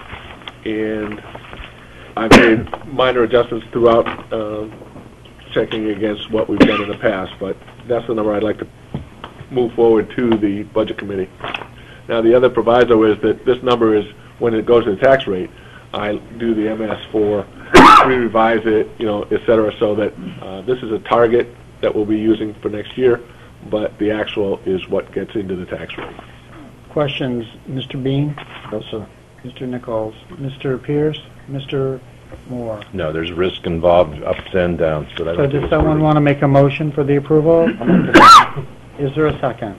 and I've made minor adjustments throughout, um, checking against what we've done in the past, but that's the number I'd like to move forward to the Budget Committee. Now, the other proviso is that this number is, when it goes to the tax rate, I do the M S four, re-revise it, you know, et cetera, so that uh, this is a target that we'll be using for next year, but the actual is what gets into the tax rate. Questions, Mister Bean? No, sir. Mister Nichols? Mister Pierce? Mister Moore? No, there's risk involved, ups and downs, but I So don't think does it's someone worthy. want to make a motion for the approval? Is there a second?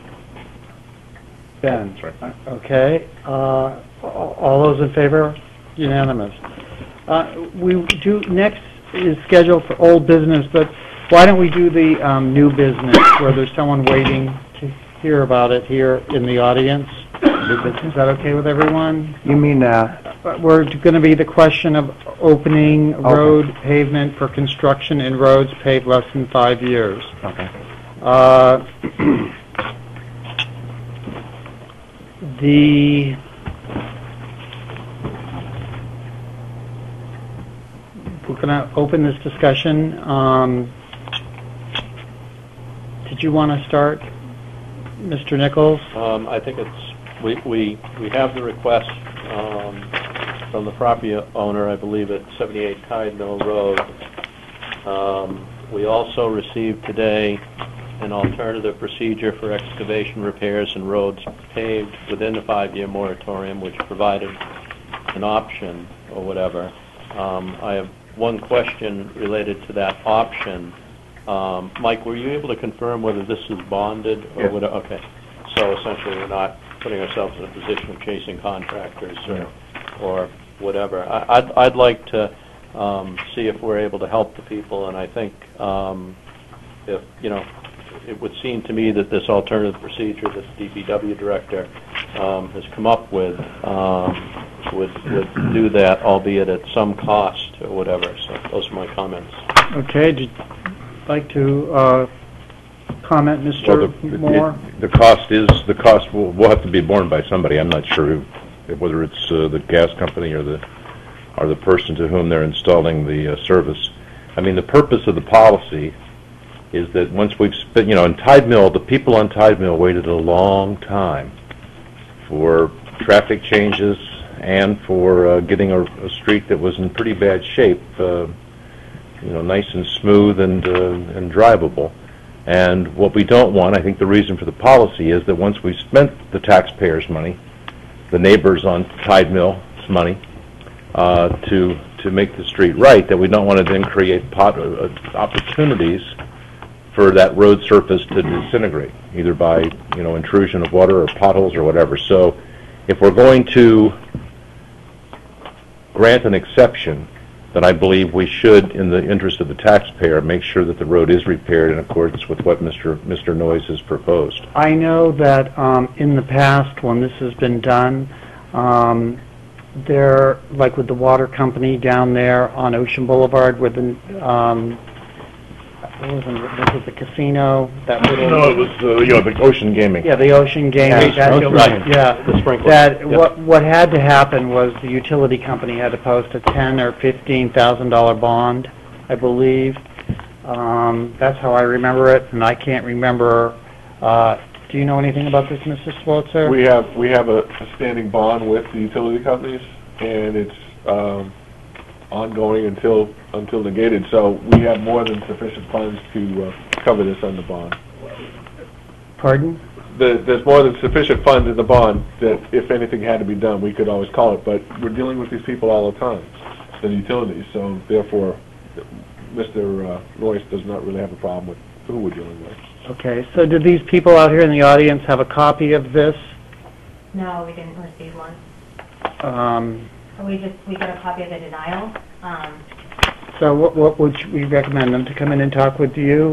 Ben? That's right. Okay, uh, all all those in favor? Unanimous. Uh, We do, next is scheduled for old business, but why don't we do the um, new business, where there's someone waiting to hear about it here in the audience? Is that okay with everyone? You mean, uh, Uh, We're going to be the question of opening road pavement for construction in roads paved less than five years. okay. Uh, The, we're going to open this discussion. Um, Did you want to start, Mister Nichols? Um, I think it's, we, we, we have the request, um, from the property owner, I believe at seventy-eight Tide Mill Road. Um, we also received today an alternative procedure for excavation repairs and roads paved within the five-year moratorium, which provided an option or whatever. Um, I have one question related to that option. Um, Mike, were you able to confirm whether this is bonded or Yes. what? Okay. So essentially, we're not putting ourselves in a position of chasing contractors or, or whatever. I, I'd, I'd like to um, see if we're able to help the people, and I think um, if, you know, it would seem to me that this alternative procedure that the D P W director um, has come up with um, would, would do that, albeit at some cost or whatever. So those are my comments. Okay, do you like to uh, comment, Well, Mister the- Moore? it- The cost is, the cost will, will have to be borne by somebody. I'm not sure who, whether it's uh, the gas company or the, or the person to whom they're installing the uh, service. I mean, the purpose of the policy is that once we've spent, you know, in Tide Mill, the people on Tide Mill waited a long time for traffic changes and for uh, getting a, a street that was in pretty bad shape uh, you know, nice and smooth and, uh, and drivable. And what we don't want, I think the reason for the policy is that once we've spent the taxpayers' money, the neighbors on Tide Mill's money, uh, to to make the street right, that we don't want to then create pot, uh, opportunities for that road surface to disintegrate, either by, you know, intrusion of water or potholes or whatever. So if we're going to grant an exception, then I believe we should, in the interest of the taxpayer, make sure that the road is repaired in accordance with what Mister Mister Noyes has proposed. I know that um, in the past, when this has been done, um, there, like with the water company down there on Ocean Boulevard, where the um, what was it, was it the casino? That little, No, it was uh, you know, the Ocean Gaming. Yeah, the Ocean Gaming. Yeah, that, right. yeah, The sprinkler. that Yep. what what had to happen was the utility company had to post a ten or fifteen thousand dollar bond, I believe. Um, that's how I remember it, and I can't remember. Uh, do you know anything about this, Mister Switzer? We have, we have a a standing bond with the utility companies, and it's um, ongoing until, until negated, so we have more than sufficient funds to uh, cover this on the bond. Pardon? The- There's more than sufficient funds in the bond that if anything had to be done, we could always call it, but we're dealing with these people all the time, the utilities, so therefore, Mister uh, Royce does not really have a problem with who we're dealing with. Okay, so do these people out here in the audience have a copy of this? No, we didn't receive one. Um, We just, we got a copy of the denial. Um, so what, what would we recommend them to come in and talk with you?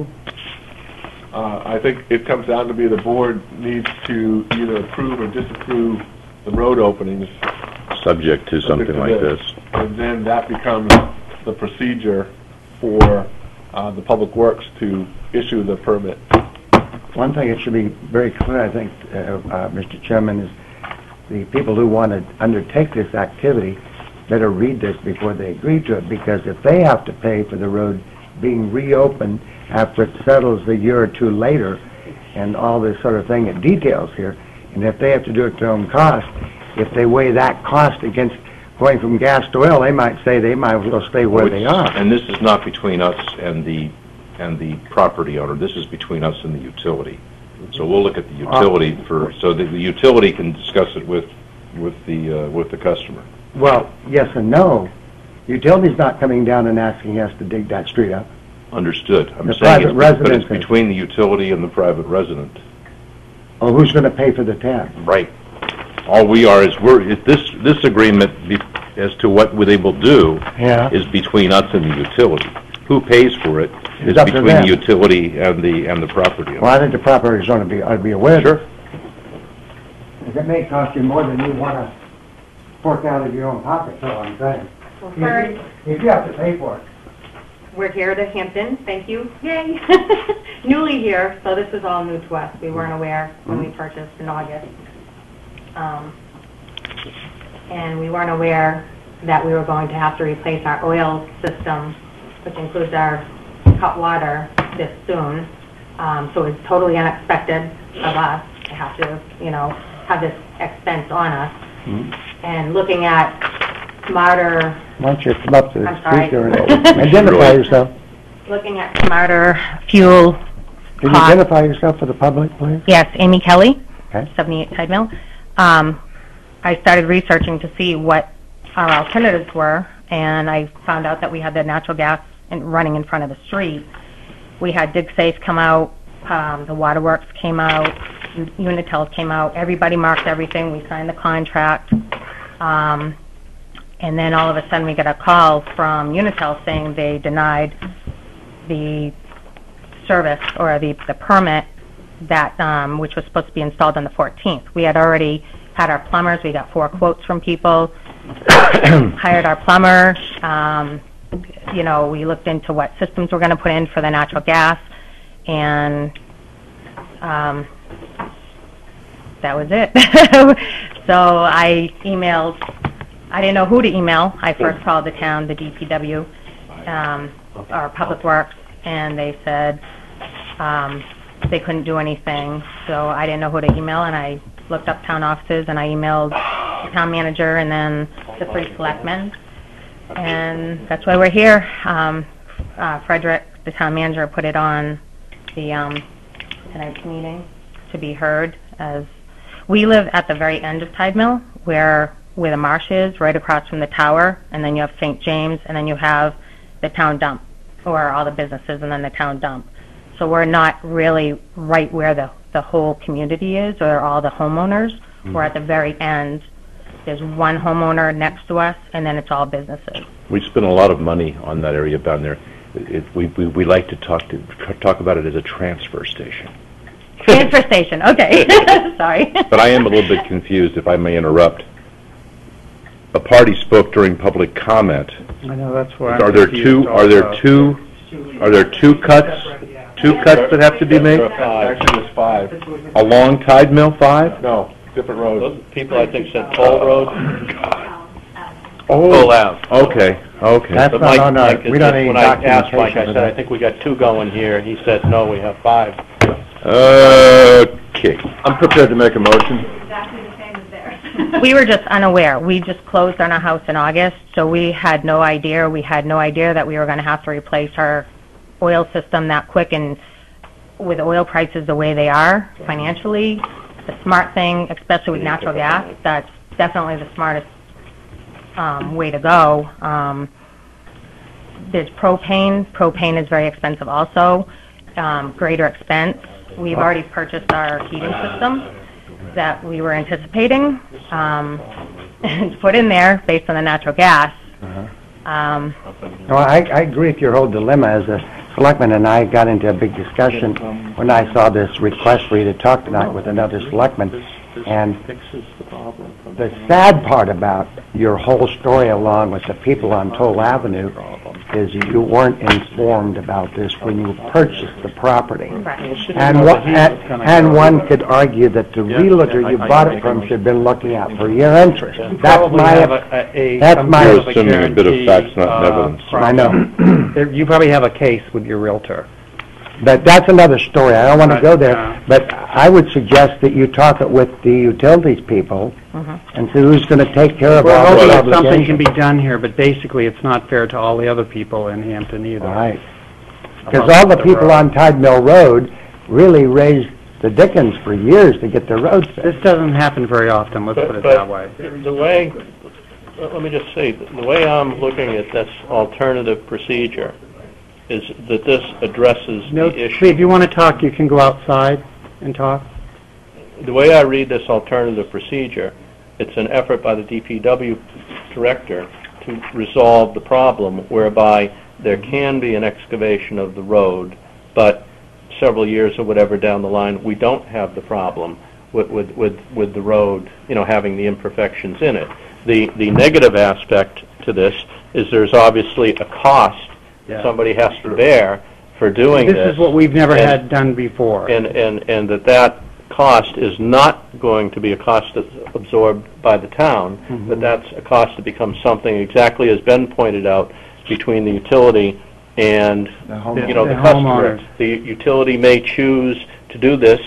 Uh, I think it comes down to be the board needs to either approve or disapprove the road openings. Subject to something to like this. And then that becomes the procedure for uh, the Public Works to issue the permit. One thing that should be very clear, I think, uh, uh, Mister Chairman, is the people who want to undertake this activity better read this before they agree to it, because if they have to pay for the road being reopened after it settles a year or two later, and all this sort of thing, it details here, and if they have to do it at their own cost, if they weigh that cost against going from gas to oil, they might say they might as well stay where Which- they are. And this is not between us and the, and the property owner, this is between us and the utility. So we'll look at the utility for, so that the utility can discuss it with, with the, uh, with the customer. Well, yes and no. Utility's not coming down and asking us to dig that street up. Understood. I'm The saying private it's, but it's residence is- between the utility and the private resident. Oh, who's going to pay for the tab? Right. All we are is, we're, if this, this agreement be- as to what they will do Yeah. is between us and the utility. Who pays for it is It's up to between them. the utility and the, and the property owner. Well, I think the property is going to be, ought to be aware. Sure. It may cost you more than you want to fork out of your own pocket, so I'm saying. Well, first, If you have to pay for it. we're here to Hampton, thank you, yay. Newly here, so this is all new to us. We weren't aware when we purchased in August. Um, And we weren't aware that we were going to have to replace our oil system, which includes our hot water, this soon. Um, So it's totally unexpected of us to have to, you know, have this expense on us. And looking at smarter, Why don't you come up to the I'm sorry. speaker and identify yourself? looking at smarter fuel. Can you cost- identify yourself for the public, please? Yes, Amy Kelly, Okay. seventy-eight Tide Mill. Um, I started researching to see what our alternatives were, and I found out that we had the natural gas in, running in front of the street. We had DigSafe come out, um, the Waterworks came out, Unitel came out, everybody marked everything, we signed the contract. Um, and then all of a sudden we got a call from Unitel saying they denied the service or the, the permit that, um, which was supposed to be installed on the fourteenth. We had already had our plumbers, we got four quotes from people, hired our plumber, um, you know, we looked into what systems we're going to put in for the natural gas, and um, that was it. So I emailed, I didn't know who to email. I first called the town, the D P W, um, or Public Works, and they said um, they couldn't do anything. So I didn't know who to email, and I looked up town offices, and I emailed the town manager and then the three selectmen. And that's why we're here. Um, uh, Frederick, the town manager, put it on the um, tonight's meeting to be heard. As we live at the very end of Tide Mill, where where the marsh is, right across from the tower, and then you have Saint James, and then you have the town dump, or all the businesses, and then the town dump. So we're not really right where the the whole community is, or all the homeowners. Mm-hmm. We're at the very end. There's one homeowner next to us, and then it's all businesses. We spend a lot of money on that area down there. It, we, we we like to talk to talk about it as a transfer station. Transfer station. Okay. Sorry. But I am a little bit confused, if I may interrupt. A party spoke during public comment. I know that's where I'm Are there confused two? Are there also. two? Are there two cuts? Two cuts that have to be made? Actually, there's five. Along Tide Mill Five? No, different roads. Those people, I think, said Toll Road. Oh, Toll Ave. Okay, okay. That's But not Mike- on our, Mike is we don't just- have any when I asked Mike, documentation I of said, I that. think we got two going here. He said, no, we have five. Okay. I'm prepared to make a motion. We were just unaware. We just closed on a house in August, so we had no idea. We had no idea that we were going to have to replace our oil system that quick, and with oil prices the way they are financially, the smart thing, especially with natural gas, that's definitely the smartest um, way to go. Um, there's propane. Propane is very expensive also, um, greater expense. We've already purchased our heating system that we were anticipating um, and put in there based on the natural gas. Uh-huh. Um, No, I, I agree with your whole dilemma. As a selectman and I got into a big discussion when I saw this request for you to talk tonight with another selectman. And the sad part about your whole story, along with the people on Toll Avenue, is you weren't informed about this when you purchased the property. And, one- and, and one could argue that the realtor you bought it from should have been looking out for your interest. That's my, that's my, You're assuming a bit of facts, not evidence. I know. There- You probably have a case with your realtor. But that's another story. I don't want to Right, go there. yeah. But I would suggest that you talk it with the utilities people and see who's going to take care of We're all hoping the that something can obligations. be done here, but basically it's not fair to all the other people in Hampton either. Right. Because all the people on Tide Mill Road really raised the dickens for years to get their road fixed. This doesn't happen very often, let's put it But- that way. but The way, let me just say, the way I'm looking at this alternative procedure is that this addresses No, the issue. see, if you want to talk, you can go outside and talk. The way I read this alternative procedure, it's an effort by the D P W director to resolve the problem whereby there can be an excavation of the road, but several years or whatever down the line, we don't have the problem with, with, with, with the road, you know, having the imperfections in it. The, the negative aspect to this is there's obviously a cost Yeah. somebody has to bear for doing this. This is what we've never And- had done before. and, and, and that that cost is not going to be a cost that's absorbed by the town, Mhm. but that's a cost that becomes something, exactly as Ben pointed out, between the utility and, you know, The the customer. homeowners. The utility may choose to do this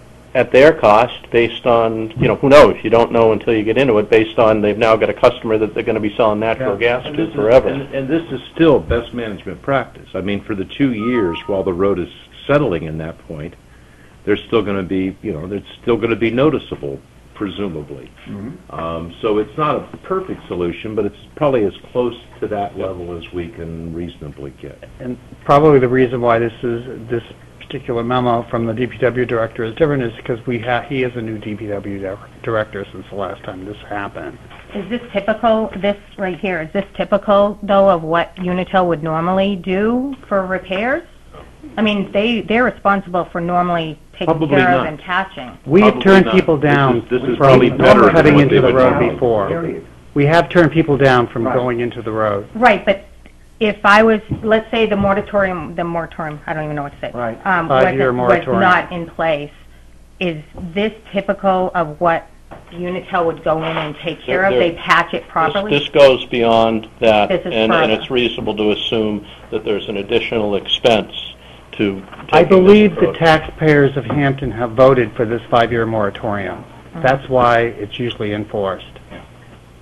at their cost based on, you know, who knows? You don't know until you get into it, based on they've now got a customer that they're going to be selling natural gas And to this is- forever. And, and this is still best management practice. I mean, for the two years while the road is settling in that point, there's still going to be, you know, it's still going to be noticeable, presumably. Um, so it's not a perfect solution, but it's probably as close to that level as we can reasonably get. And probably the reason why this is, this particular memo from the D P W director is different is because we have, he is a new D P W dir- director since the last time this happened. Is this typical, this right here, is this typical, though, of what Unitil would normally do for repairs? I mean, they, they're responsible for normally taking Probably care of not. and patching. We have Probably turned not. people This down is- this is from probably better than cutting what into they the would road do. before. We have turned people down from Right. going into the road. Right, but if I was, let's say the moratorium, the moratorium, I don't even know what to say. Right. um, was- Five-year was moratorium. not in place, is this typical of what Unitil would go in and take care of? There- They patch it This, properly? this goes beyond that, This is and, and further. it's reasonable to assume that there's an additional expense to I taking this believe the approach. taxpayers of Hampton have voted for this five-year moratorium. Uh-huh. That's why it's usually enforced.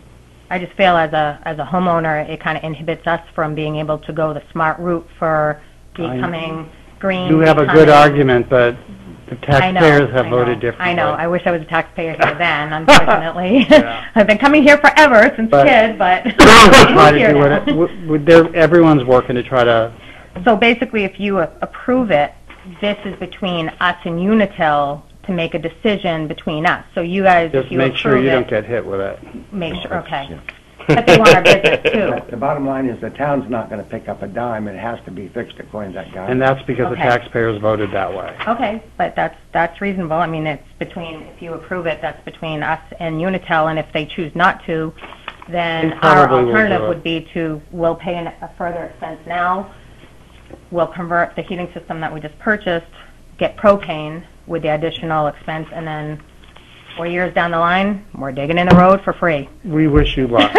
I just feel as a as a homeowner, it kind of inhibits us from being able to go the smart route for becoming green. You have a becoming- good argument, but the I know, taxpayers have I voted know, differently. I know. I wish I was a taxpayer here then, unfortunately. Yeah. I've been coming here forever since But- a kid, but Try I'm to here do now. it. w- w- they're- Everyone's working to try to, So basically, if you a- approve it, this is between us and Unitil to make a decision between us. So you guys, just if you make sure approve you it, don't get hit with it. make sure, okay. But they want our business too. The bottom line is the town's not going to pick up a dime. It has to be fixed according to that guy. And that's because the Okay. taxpayers voted that way. Okay, but that's, that's reasonable. I mean, it's between, if you approve it, that's between us and Unitil, and if they choose not to, then They our probably will do alternative it. would be to, we'll pay an- a further expense now, we'll convert the heating system that we just purchased, get propane with the additional expense, and then four years down the line, we're digging in the road for free. We wish you luck.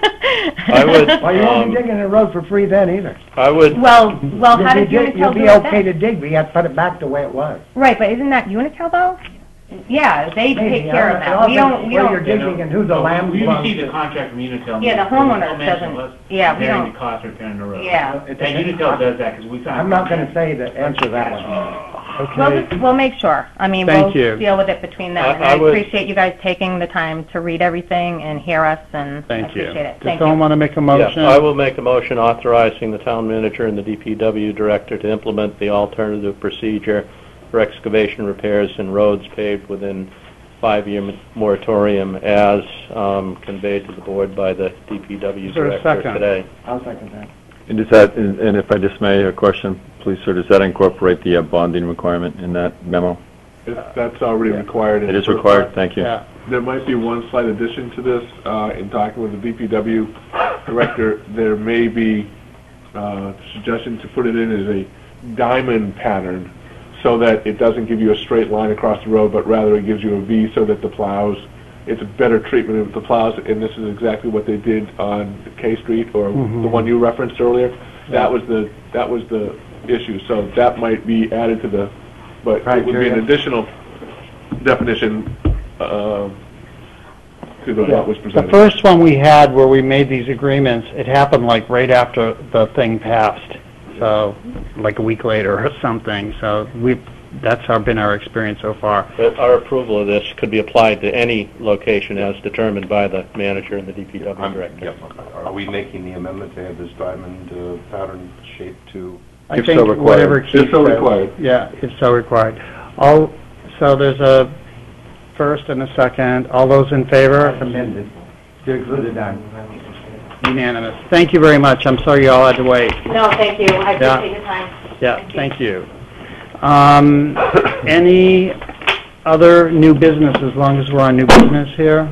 I would, Well, you won't um, be digging the road for free then either. I would, Well, well, how You'll does be dig- Unitil You'll do be it okay then? to dig, but you have to put it back the way it was. Right, but isn't that Unitil though? Yeah, they Maybe, take care I of don't- that. We I don't don't, think we where you're don't, digging and who the land We belongs received to. a contract from Unitil. Yeah, the There's no homeowner mention doesn't- of us yeah, we bearing don't- the cost of repairing the road. Yeah. And Unitil does that because we signed. I'm not going to say that, answer that one. we'll Okay. just, we'll make sure. I mean, Thank we'll you. deal with it between them. I- And I I would- appreciate you guys taking the time to read everything and hear us, and I Thank you. appreciate it. Does Thank someone you. want to make a motion? yeah, I will make a motion authorizing the town manager and the D P W director to implement the alternative procedure for excavation repairs and roads paved within five-year m- moratorium as um, conveyed to the board by the D P W Is there a director second? today. I'll second that. And does that, and and if I just may, a question, please, sir, does that incorporate the uh, bonding requirement in that memo? It's- That's already required. in It is the- required, thank you. Yeah. There might be one slight addition to this. Uh, In talking with the D P W director, there may be uh, suggestion to put it in as a diamond pattern so that it doesn't give you a straight line across the road, but rather it gives you a V so that the plows, it's a better treatment of the plows, and this is exactly what they did on K Street, or Mhm. the one you referenced earlier. That was the, that was the issue, so that might be added to the, but it would be Criteria. an additional definition uh, to the, what was The presented. first one we had where we made these agreements, it happened like right after the thing passed, so like a week later or something. So we, that's our, been our experience so far. But our approval of this could be applied to any location as determined by the manager and the D P W director. Yep. Are we making the amendment to have this diamond uh, pattern shape to? I If think so required. whatever If Keith so says. required. Yeah, if so required. All, so there's a first and a second. All those in favor? Amended, to include the diamond. Unanimous. Thank you very much. I'm sorry you all had to wait. No, thank you. I Yeah. appreciate your time. Yeah, thank you. Um, any other new business, as long as we're on new business here?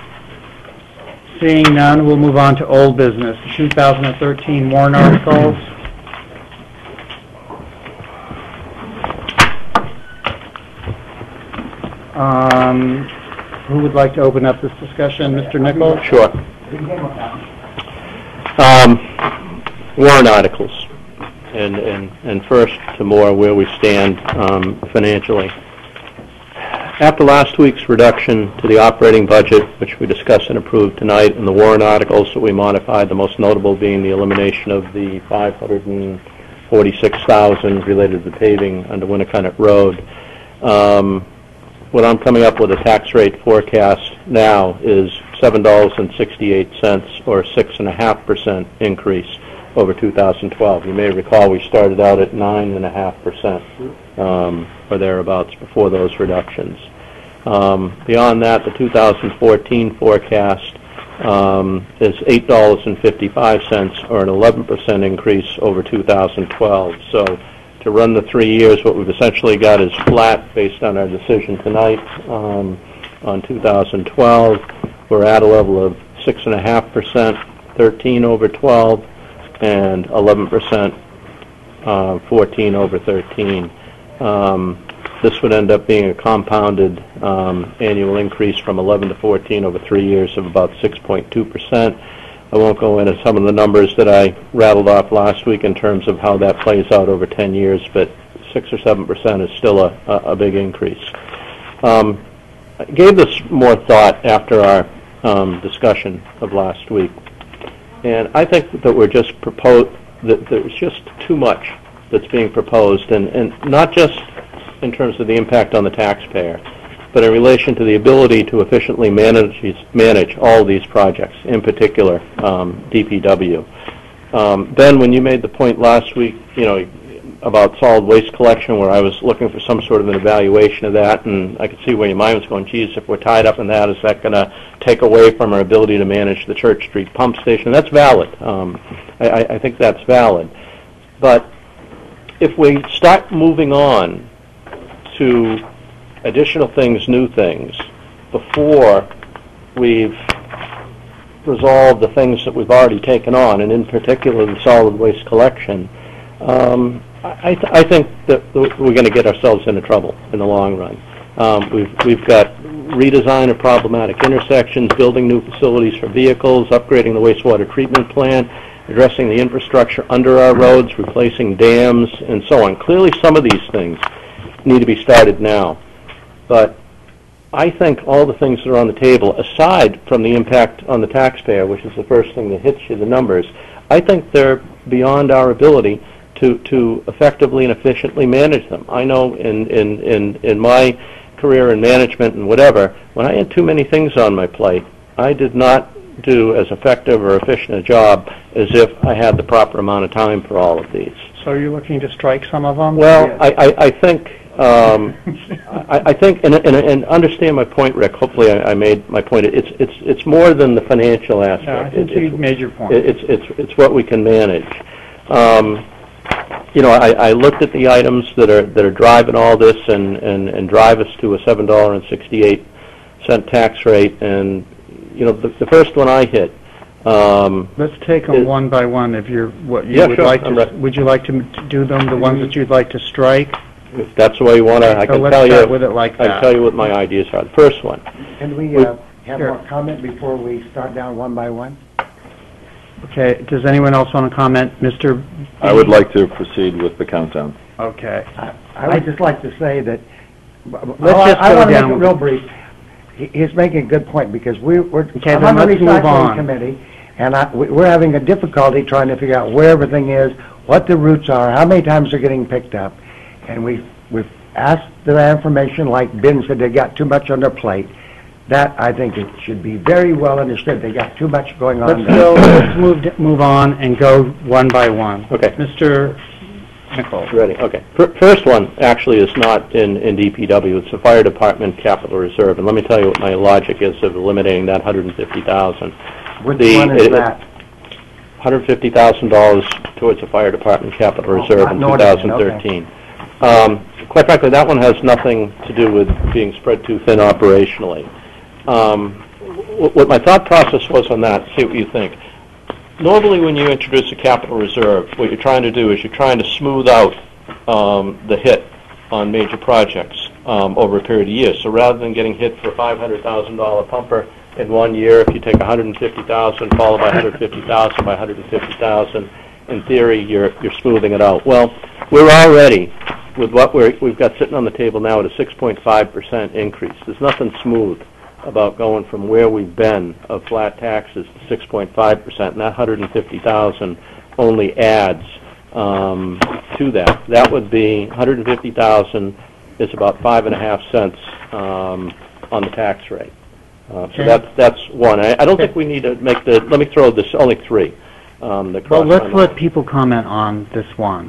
Seeing none, we'll move on to old business, two thousand thirteen warrant articles. Um, who would like to open up this discussion? Mister Nichols? Sure. Um, warrant articles, and, and, and first to more where we stand um, financially. After last week's reduction to the operating budget, which we discussed and approved tonight, and the warrant articles that we modified, the most notable being the elimination of the five hundred forty-six thousand dollars related to the paving under Winnicott Road, um, what I'm coming up with a tax rate forecast now is seven dollars and sixty-eight cents, or a six point five percent increase over two thousand twelve. You may recall we started out at nine point five percent um, or thereabouts before those reductions. Um, beyond that, the two thousand fourteen forecast um, is eight dollars and fifty-five cents, or an eleven percent increase over two thousand twelve. So to run the three years, what we've essentially got is flat based on our decision tonight um, on two thousand twelve. We're at a level of six point five percent, thirteen over twelve, and eleven percent, uh, fourteen over thirteen. Um, this would end up being a compounded um, annual increase from eleven to fourteen over three years of about six point two percent. I won't go into some of the numbers that I rattled off last week in terms of how that plays out over ten years, but six or seven percent is still a, a, a big increase. Um, I gave this more thought after our um, discussion of last week. And I think that we're just propose that there's just too much that's being proposed, and, and not just in terms of the impact on the taxpayer, but in relation to the ability to efficiently manage manage all these projects, in particular um, D P W. Um, Ben, when you made the point last week, you know, about solid waste collection, where I was looking for some sort of an evaluation of that, and I could see where your mind was going, geez, if we're tied up in that, is that going to take away from our ability to manage the Church Street pump station? That's valid. Um, I, I think that's valid. But if we start moving on to additional things, new things, before we've resolved the things that we've already taken on, and in particular the solid waste collection, um, I, th I think that we're going to get ourselves into trouble in the long run. Um, we've, we've got redesign of problematic intersections, building new facilities for vehicles, upgrading the wastewater treatment plant, addressing the infrastructure under our roads, replacing dams, and so on. Clearly some of these things need to be started now. But I think all the things that are on the table, aside from the impact on the taxpayer, which is the first thing that hits you, the numbers, I think they're beyond our ability to, to effectively and efficiently manage them. I know in, in, in, in my career in management and whatever, when I had too many things on my plate, I did not do as effective or efficient a job as if I had the proper amount of time for all of these. So you're looking to strike some of them? Well, yes. I, I, I think, um, I, I think, and, and, and understand my point, Rick. Hopefully, I, I made my point. It's, it's, it's more than the financial aspect. Yeah, I think it, you it's, made your point. It's, it's, it's what we can manage. Um, you know, I, I looked at the items that are that are driving all this and, and, and drive us to a seven dollar and sixty-eight cent tax rate. And you know, the, the first one I hit. Um, Let's take them one by one. If you're what you yeah, would sure, like to, right. would you like to do them? The ones that you'd like to strike. If that's the way you want to, I So can let's tell start you. with it like I that. can tell you what my ideas are. The first one. Can we We- uh, have Sure. more comment before we start down one by one? Okay. Does anyone else want to comment, Mister B? I would like to proceed with the countdown. Okay. I, I would just like to say that, Let's I, just I go want to make down it with real it. brief. He, he's making a good point because we, we're Okay, I'm then on the let's move recycling on. committee, and I, we- we're having a difficulty trying to figure out where everything is, what the routes are, how many times they're getting picked up, and we we've asked for that information. Like Ben said, they got too much on their plate. That, I think, it should be very well understood. They got too much going on. Let's go. Let's move move on and go one by one. Okay. Mister Nichols. Ready, okay. Fir- First one actually is not in, in D P W, it's the Fire Department Capital Reserve, and let me tell you what my logic is of eliminating that one hundred fifty thousand dollars. Which one is that? one hundred fifty thousand dollars towards the Fire Department Capital Oh, Reserve not in Nordic, two thousand thirteen. Um, quite frankly, that one has nothing to do with being spread too thin operationally. Um, wh- what my thought process was on that, see what you think. Normally when you introduce a capital reserve, what you're trying to do is you're trying to smooth out um, the hit on major projects um, over a period of years. So rather than getting hit for a five hundred thousand dollar pumper in one year, if you take one hundred fifty thousand dollars followed by one hundred fifty thousand dollars by one hundred fifty thousand dollars, in theory, you're, you're smoothing it out. Well, we're already, with what we're, we've got sitting on the table now at a six point five percent increase. There's nothing smooth about going from where we've been of flat taxes to six point five percent, and that one hundred fifty thousand dollars only adds um, to that. That would be one hundred fifty thousand dollars is about five and a half cents um, on the tax rate. Uh, Okay. So that's that's one. I, I don't think we need to make the. Let me throw this only three. Um, the Well, cross let's on- let people comment on this one.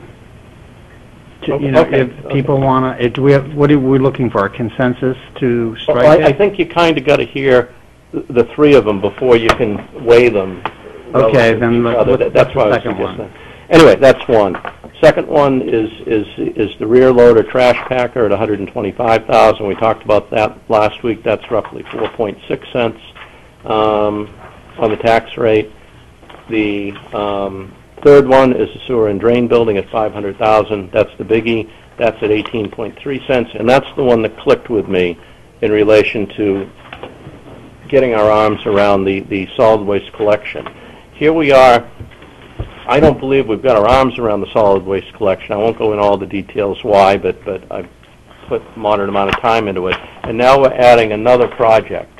To- Okay, You know, okay, if okay. people want to, do we have, what are we looking for, a consensus to Well, strike I, I it? think you kind of got to hear th- the three of them before you can weigh them. Okay, relative to then each let- other. what- That- That's what's the why I was second one? suggesting. Anyway, that's one. Second one is is is the rear loader trash packer at one hundred twenty-five thousand dollars. We talked about that last week. That's roughly four point six cents um, on the tax rate. The um, third one is the sewer and drain building at five hundred thousand dollars. That's the biggie. That's at eighteen point three cents, and that's the one that clicked with me in relation to getting our arms around the, the solid waste collection. Here we are. I don't believe we've got our arms around the solid waste collection. I won't go into all the details why, but, but I've put a moderate amount of time into it. And now we're adding another project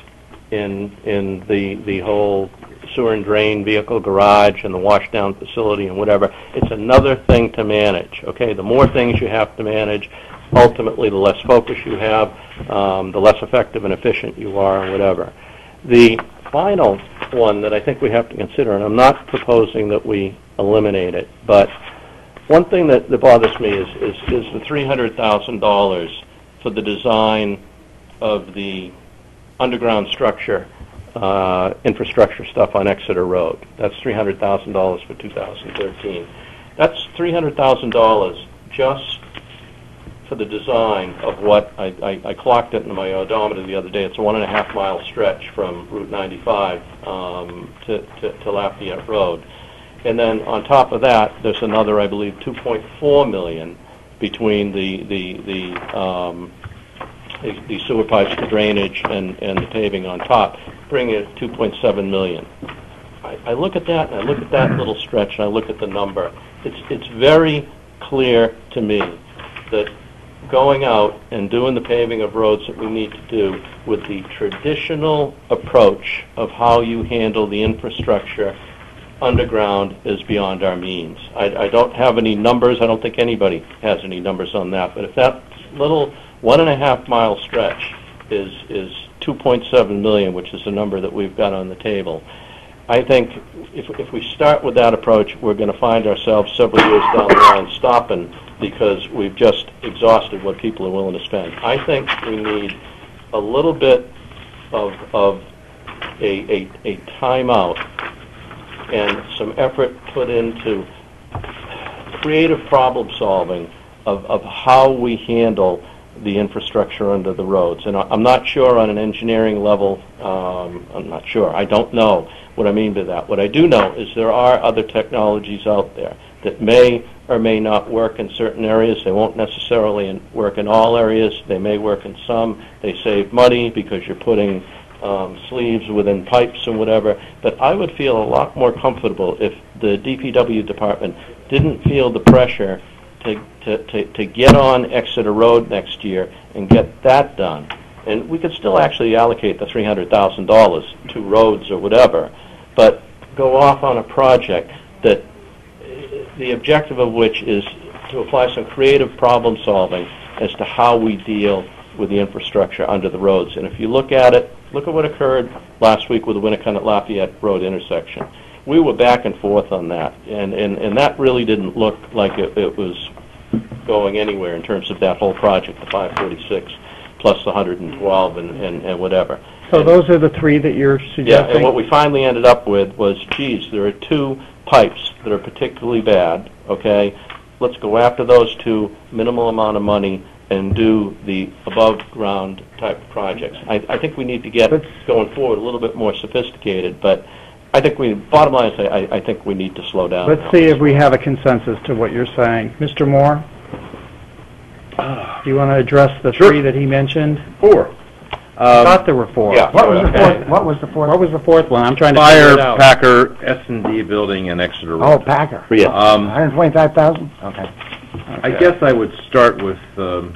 in in the the whole sewer and drain vehicle garage and the washdown facility and whatever. It's another thing to manage, okay? The more things you have to manage, ultimately the less focus you have, um, the less effective and efficient you are and whatever. The final one that I think we have to consider, and I'm not proposing that we eliminate it, but one thing that, that bothers me is, is, is the three hundred thousand dollars for the design of the underground structure, uh, infrastructure stuff on Exeter Road. That's three hundred thousand dollars for two thousand thirteen. That's three hundred thousand dollars just for the design of what, I, I, I clocked it in my odometer the other day. It's a one and a half mile stretch from Route ninety-five um, to, to, to Lafayette Road. And then on top of that, there's another, I believe, two point four million between the, the, the um, The, the sewer pipes, the drainage, and, and the paving on top, bringing it two point seven million. I, I look at that, and I look at that little stretch, and I look at the number. It's, it's very clear to me that going out and doing the paving of roads that we need to do with the traditional approach of how you handle the infrastructure underground is beyond our means. I, I don't have any numbers. I don't think anybody has any numbers on that. But if that little one and a half mile stretch is is two point seven million, which is the number that we've got on the table, I think if if we start with that approach, we're going to find ourselves several years down the line stopping because we've just exhausted what people are willing to spend. I think we need a little bit of of a a, a timeout and some effort put into creative problem solving of of how we handle the infrastructure under the roads. And I'm not sure on an engineering level, um, I'm not sure, I don't know what I mean by that. What I do know is there are other technologies out there that may or may not work in certain areas. They won't necessarily in, work in all areas. They may work in some. They save money because you're putting um, sleeves within pipes and whatever. But I would feel a lot more comfortable if the D P W department didn't feel the pressure To, to, to, to get on Exeter Road next year and get that done. And we could still actually allocate the three hundred thousand dollars to roads or whatever, but go off on a project that the objective of which is to apply some creative problem solving as to how we deal with the infrastructure under the roads. And if you look at it, look at what occurred last week with the Winnicott-Lafayette Road intersection. We were back and forth on that, and, and, and that really didn't look like it, it was going anywhere in terms of that whole project, the five forty-six plus the one hundred twelve and, and, and whatever. So and, those are the three that you're suggesting? Yeah, and what we finally ended up with was, geez, there are two pipes that are particularly bad, okay? Let's go after those two, minimal amount of money, and do the above-ground type of projects. I, I think we need to get going forward a little bit more sophisticated, but I think we, bottom line is, I, I think we need to slow down. Let's see if we have a consensus to what you're saying. Mister Moore? Do you want to address the Sure. three that he mentioned? Four. I Um, thought there were four. yeah. What was the Okay. fourth? What was the fourth? What was the fourth one? I'm trying to Fire, figure it out. Packer, S and D building, and Exeter Road. Oh, Packer. Yeah. Um, one hundred twenty-five thousand? Okay. I guess I would start with um,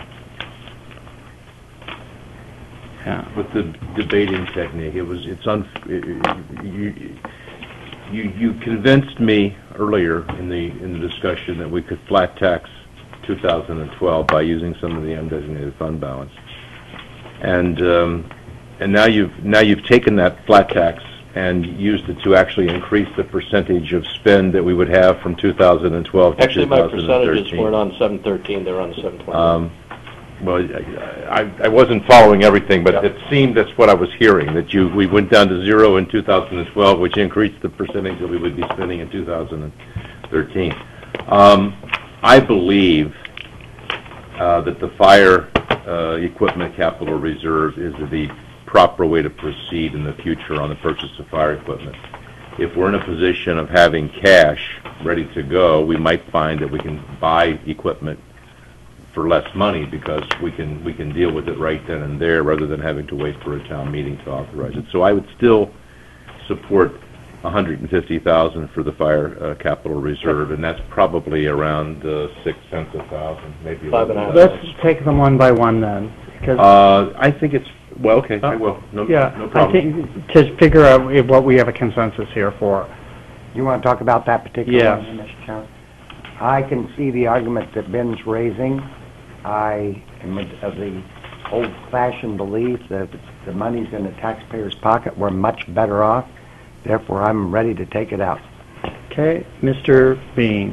Yeah. with the debating technique. It was it's un you you you convinced me earlier in the in the discussion that we could flat tax two thousand twelve by using some of the undesignated fund balance, and um, and now you've now you've taken that flat tax and used it to actually increase the percentage of spend that we would have from two thousand twelve to Actually, my two thousand thirteen. percentages weren't on seven thirteen, they were on seven twenty. Um, well, I, I, I wasn't following everything, but it seemed that's what I was hearing, that you we went down to zero in two thousand twelve, which increased the percentage that we would be spending in two thousand thirteen. Um, I believe uh, that the fire uh, equipment capital reserve is the proper way to proceed in the future on the purchase of fire equipment. If we're in a position of having cash ready to go, we might find that we can buy equipment for less money because we can we can deal with it right then and there rather than having to wait for a town meeting to authorize it. So I would still support one hundred fifty thousand dollars for the fire uh, capital reserve, and that's probably around uh, six cents a thousand, maybe a Five and a little half. less. Let's take them one by one then. 'Cause- Uh, I think it's, well, okay, I will. No, Yeah, no I problem. think, to figure out if- what we have a consensus here for. You want to talk about that particular Yes. one, Mister Chairman? I can see the argument that Ben's raising. I am of the old-fashioned belief that if the money's in the taxpayer's pocket, we're much better off. Therefore, I'm ready to take it out. Okay, Mister Bean.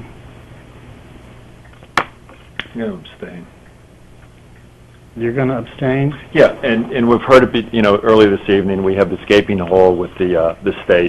I'm going to abstain. You're going to abstain? Yeah, and, and we've heard it, be, you know, earlier this evening, we have the escaping hole with the, uh, the state.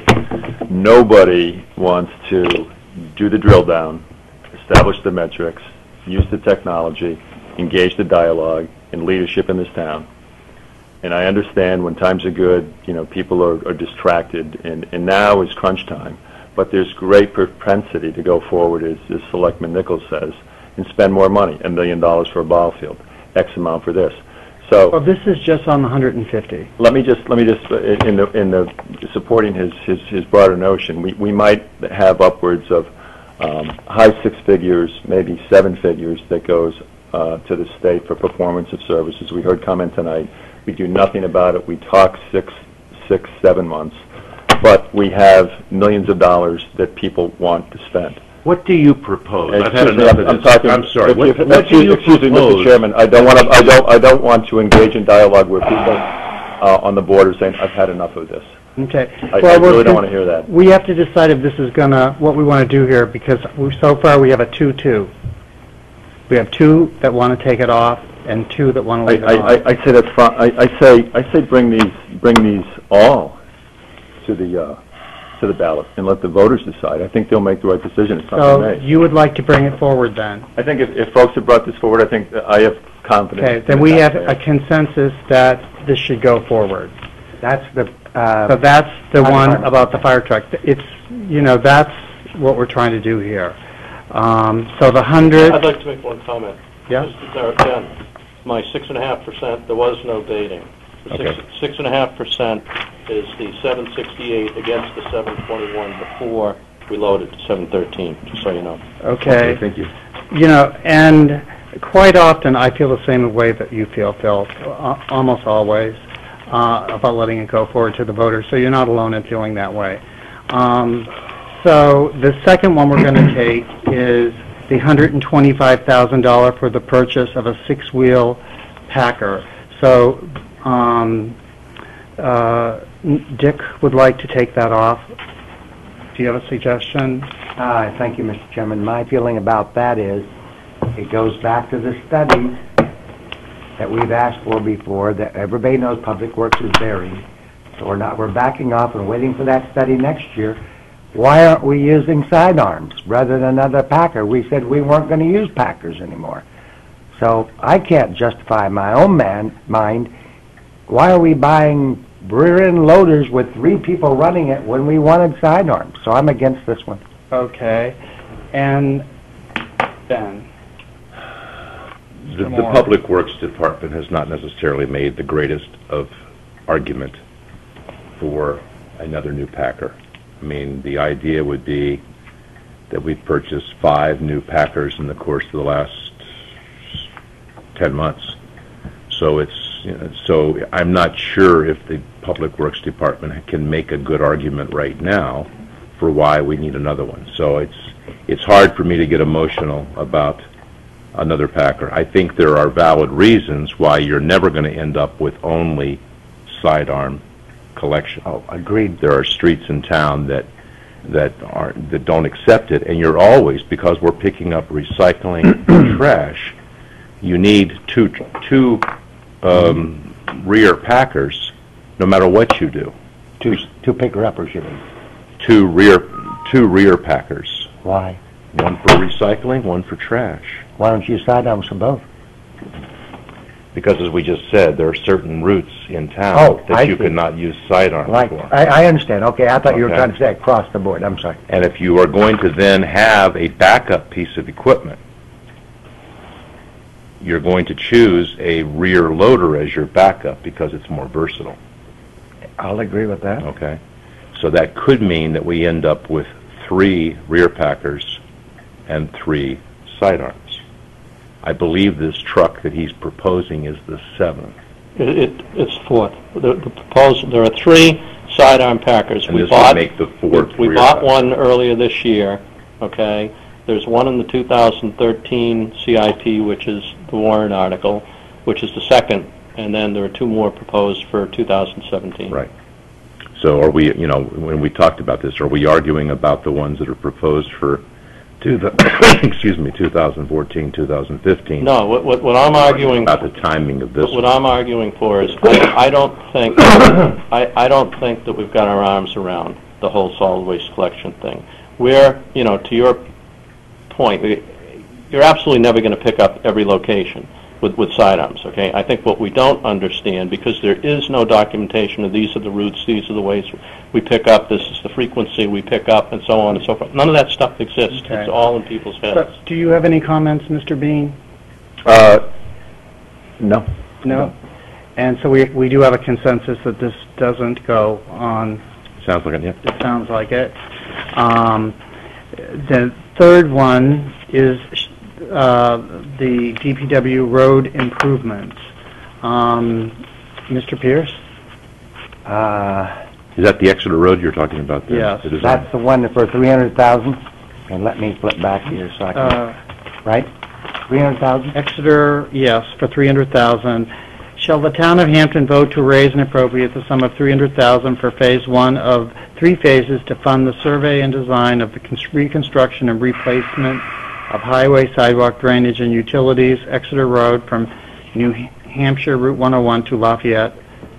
Nobody wants to do the drill down, establish the metrics, use the technology, engage the dialogue and leadership in this town. And I understand when times are good, you know, people are, are distracted, and, and now is crunch time. But there's great propensity to go forward, as, as Selectman Nichols says, and spend more money, a million dollars for a ball field, X amount for this. So Well, this is just on the one hundred fifty. let me just let me just uh, in the in the supporting his his, his broader notion, we we might have upwards of um, high six figures, maybe seven figures that goes uh, to the state for performance of services. We heard comment tonight. We do nothing about it. We talk six six seven months, but we have millions of dollars that people want to spend. What do you propose? I've had Excuse me, enough I'm- of I'm this. talking- I'm sorry. if What, you- what do you excuse me, Mister propose? Chairman, I don't want to, I don't, I don't want to engage in dialogue where people uh, on the board are saying, I've had enough of this. Okay. I- I Well, we're really don't con- wanna hear that. We have to decide if this is gonna, what we want to do here, because we- so far we have a two two. We have two that want to take it off and two that want to I, leave it I, on. I- I say that's fine, I, I say, I say bring these, bring these all to the, uh, to the ballot and let the voters decide. I think they'll make the right decision. It's not So for me. you would like to bring it forward then? I think if, if folks have brought this forward, I think that I have confidence. Okay, in then the we have taxpayer. a consensus that this should go forward. That's the, uh... So that's the fire one department. about the fire truck. It's, you know, that's what we're trying to do here. Um, so the hundred, I'd like to make one comment. yeah? Just there again, my six and a half percent, there was no dating. The six, Okay. six and a half percent is the seven sixty-eight against the seven twenty-one before we loaded to seven thirteen, just so you know. Okay. Thank you. You know, and quite often I feel the same way that you feel, Phil, uh, almost always, uh, about letting it go forward to the voters, so you're not alone in feeling that way. Um, so the second one we're going to take is the one hundred twenty-five thousand dollars for the purchase of a six-wheel Packer. So um, uh, Dick would like to take that off. Do you have a suggestion? Uh, thank you, Mister Chairman. My feeling about that is, it goes back to the studies that we've asked for before, that everybody knows Public Works is buried. So we're not, we're backing off and waiting for that study next year. Why aren't we using sidearms rather than another Packer? We said we weren't going to use Packers anymore. So I can't justify my own man, mind, why are we buying rear-end loaders with three people running it when we wanted sidearms? So I'm against this one. Okay. And Ben? The, the Public Works Department has not necessarily made the greatest of argument for another new Packer. I mean, the idea would be that we've purchased five new Packers in the course of the last ten months. So it's, you know, so I'm not sure if the Public Works Department can make a good argument right now for why we need another one. So it's, it's hard for me to get emotional about another Packer. I think there are valid reasons why you're never going to end up with only sidearm collection. Oh, agreed. There are streets in town that that are that don't accept it, and you're always, because we're picking up recycling trash, you need two two um, rear Packers, no matter what you do. Two two picker-uppers, you mean? Two rear two rear Packers. Why? One for recycling, one for trash. Why don't you use sidearms for both? Because, as we just said, there are certain routes in town Oh, that I you see. could not use sidearms Like, for. I, I understand. Okay, I thought you were Okay. trying to say across the board. I'm sorry. And if you are going to then have a backup piece of equipment, you're going to choose a rear loader as your backup because it's more versatile. I'll agree with that. Okay? So that could mean that we end up with three rear Packers and three sidearms. I believe this truck that he's proposing is the seventh. It, it, it's fourth. The, the proposal, there are three sidearm Packers. And we this bought, would make the fourth. We rear bought pack. one earlier this year, okay? There's one in the two thousand thirteen C I P, which is the warrant article, which is the second, and then there are two more proposed for two thousand seventeen. Right. So are we, you know, when we talked about this, are we arguing about the ones that are proposed for two the, excuse me, two thousand fourteen, two thousand fifteen? No, what, what, what I'm arguing about the timing of this. What I'm arguing for is, I, I don't think, I, I don't think that we've got our arms around the whole solid waste collection thing. We're, you know, to your point, we- you're absolutely never going to pick up every location with, with sidearms, okay? I think what we don't understand, because there is no documentation of these are the routes, these are the ways we pick up, this is the frequency we pick up, and so on and so forth. None of that stuff exists. Okay. It's all in people's heads. So, do you have any comments, Mister Bean? Uh, no. No? And so we, we do have a consensus that this doesn't go on. Sounds like it, yeah. It sounds like it. Um, the third one is uh, the D P W road improvements. Um, Mister Pierce? Uh, Is that the Exeter Road you're talking about there? Yes. The design? That's the one for three hundred thousand? And let me flip back here so I can, Uh, right? three hundred thousand? Exeter, yes, for three hundred thousand. Shall the town of Hampton vote to raise and appropriate the sum of three hundred thousand for phase one of three phases to fund the survey and design of the cons- reconstruction and replacement of highway, sidewalk, drainage, and utilities, Exeter Road from New Hampshire Route one oh one to Lafayette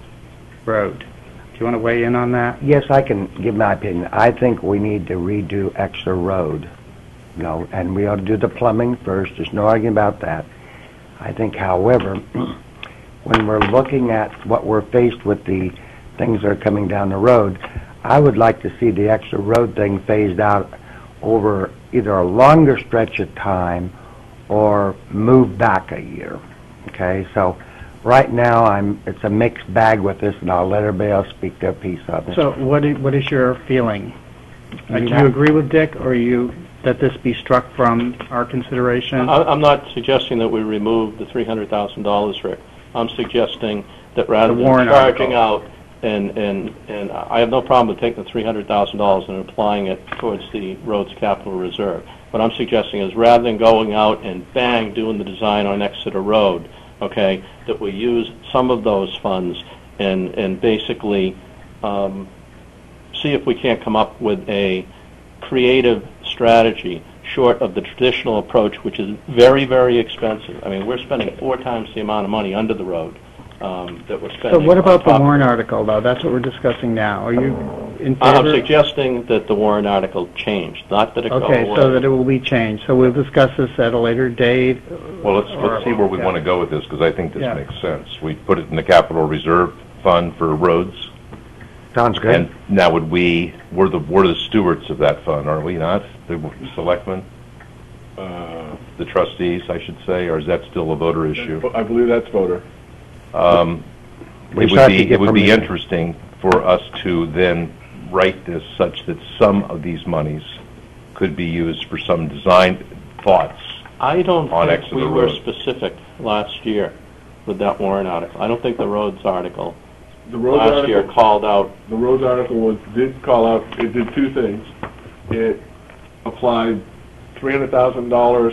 Road? Do you want to weigh in on that? Yes, I can give my opinion. I think we need to redo Exeter Road. You know, and we ought to do the plumbing first. There's no arguing about that. I think, however, when we're looking at what we're faced with, the things that are coming down the road, I would like to see the Exeter Road thing phased out over either a longer stretch of time or move back a year. Okay, so right now I'm it's a mixed bag with this, and I'll let everybody else speak their piece on it. So what is, what is your feeling? Uh, do You you have- agree with Dick, or you that this be struck from our consideration? I- I'm not suggesting that we remove the three hundred thousand dollars, Rick. I'm suggesting that rather The than warrant charging article. out, and, and, and I have no problem with taking the three hundred thousand dollars and applying it towards the road's capital reserve. What I'm suggesting is rather than going out and bang, doing the design on Exeter Road, okay, that we use some of those funds and, and basically um, see if we can't come up with a creative strategy short of the traditional approach, which is very, very expensive. I mean, we're spending four times the amount of money under the road um, that we're So spending. what on about the top of warrant it. article, though? That's what we're discussing now. Are you in favor? I'm suggesting that the warrant article change, not that it go away. Okay, so that it will be changed. So we'll discuss this at a later date. Well, let's, or- let's see where we yeah. want to go with this, because I think this Yeah. makes sense. We put it in the capital reserve fund for roads. Sounds good. And now would we, we're the, we're the stewards of that fund, are we not? The selectmen? Uh, The trustees, I should say, or is that still a voter issue? I believe that's voter. Um, We It would start to be, get it would be permission. interesting for us to then write this such that some of these monies could be used for some design thoughts. I don't on think Exeter we were Road. specific last year with that warrant article. I don't think the roads article The roads last year article, called out, the roads article was, did call out, it did two things. It applied three hundred thousand dollars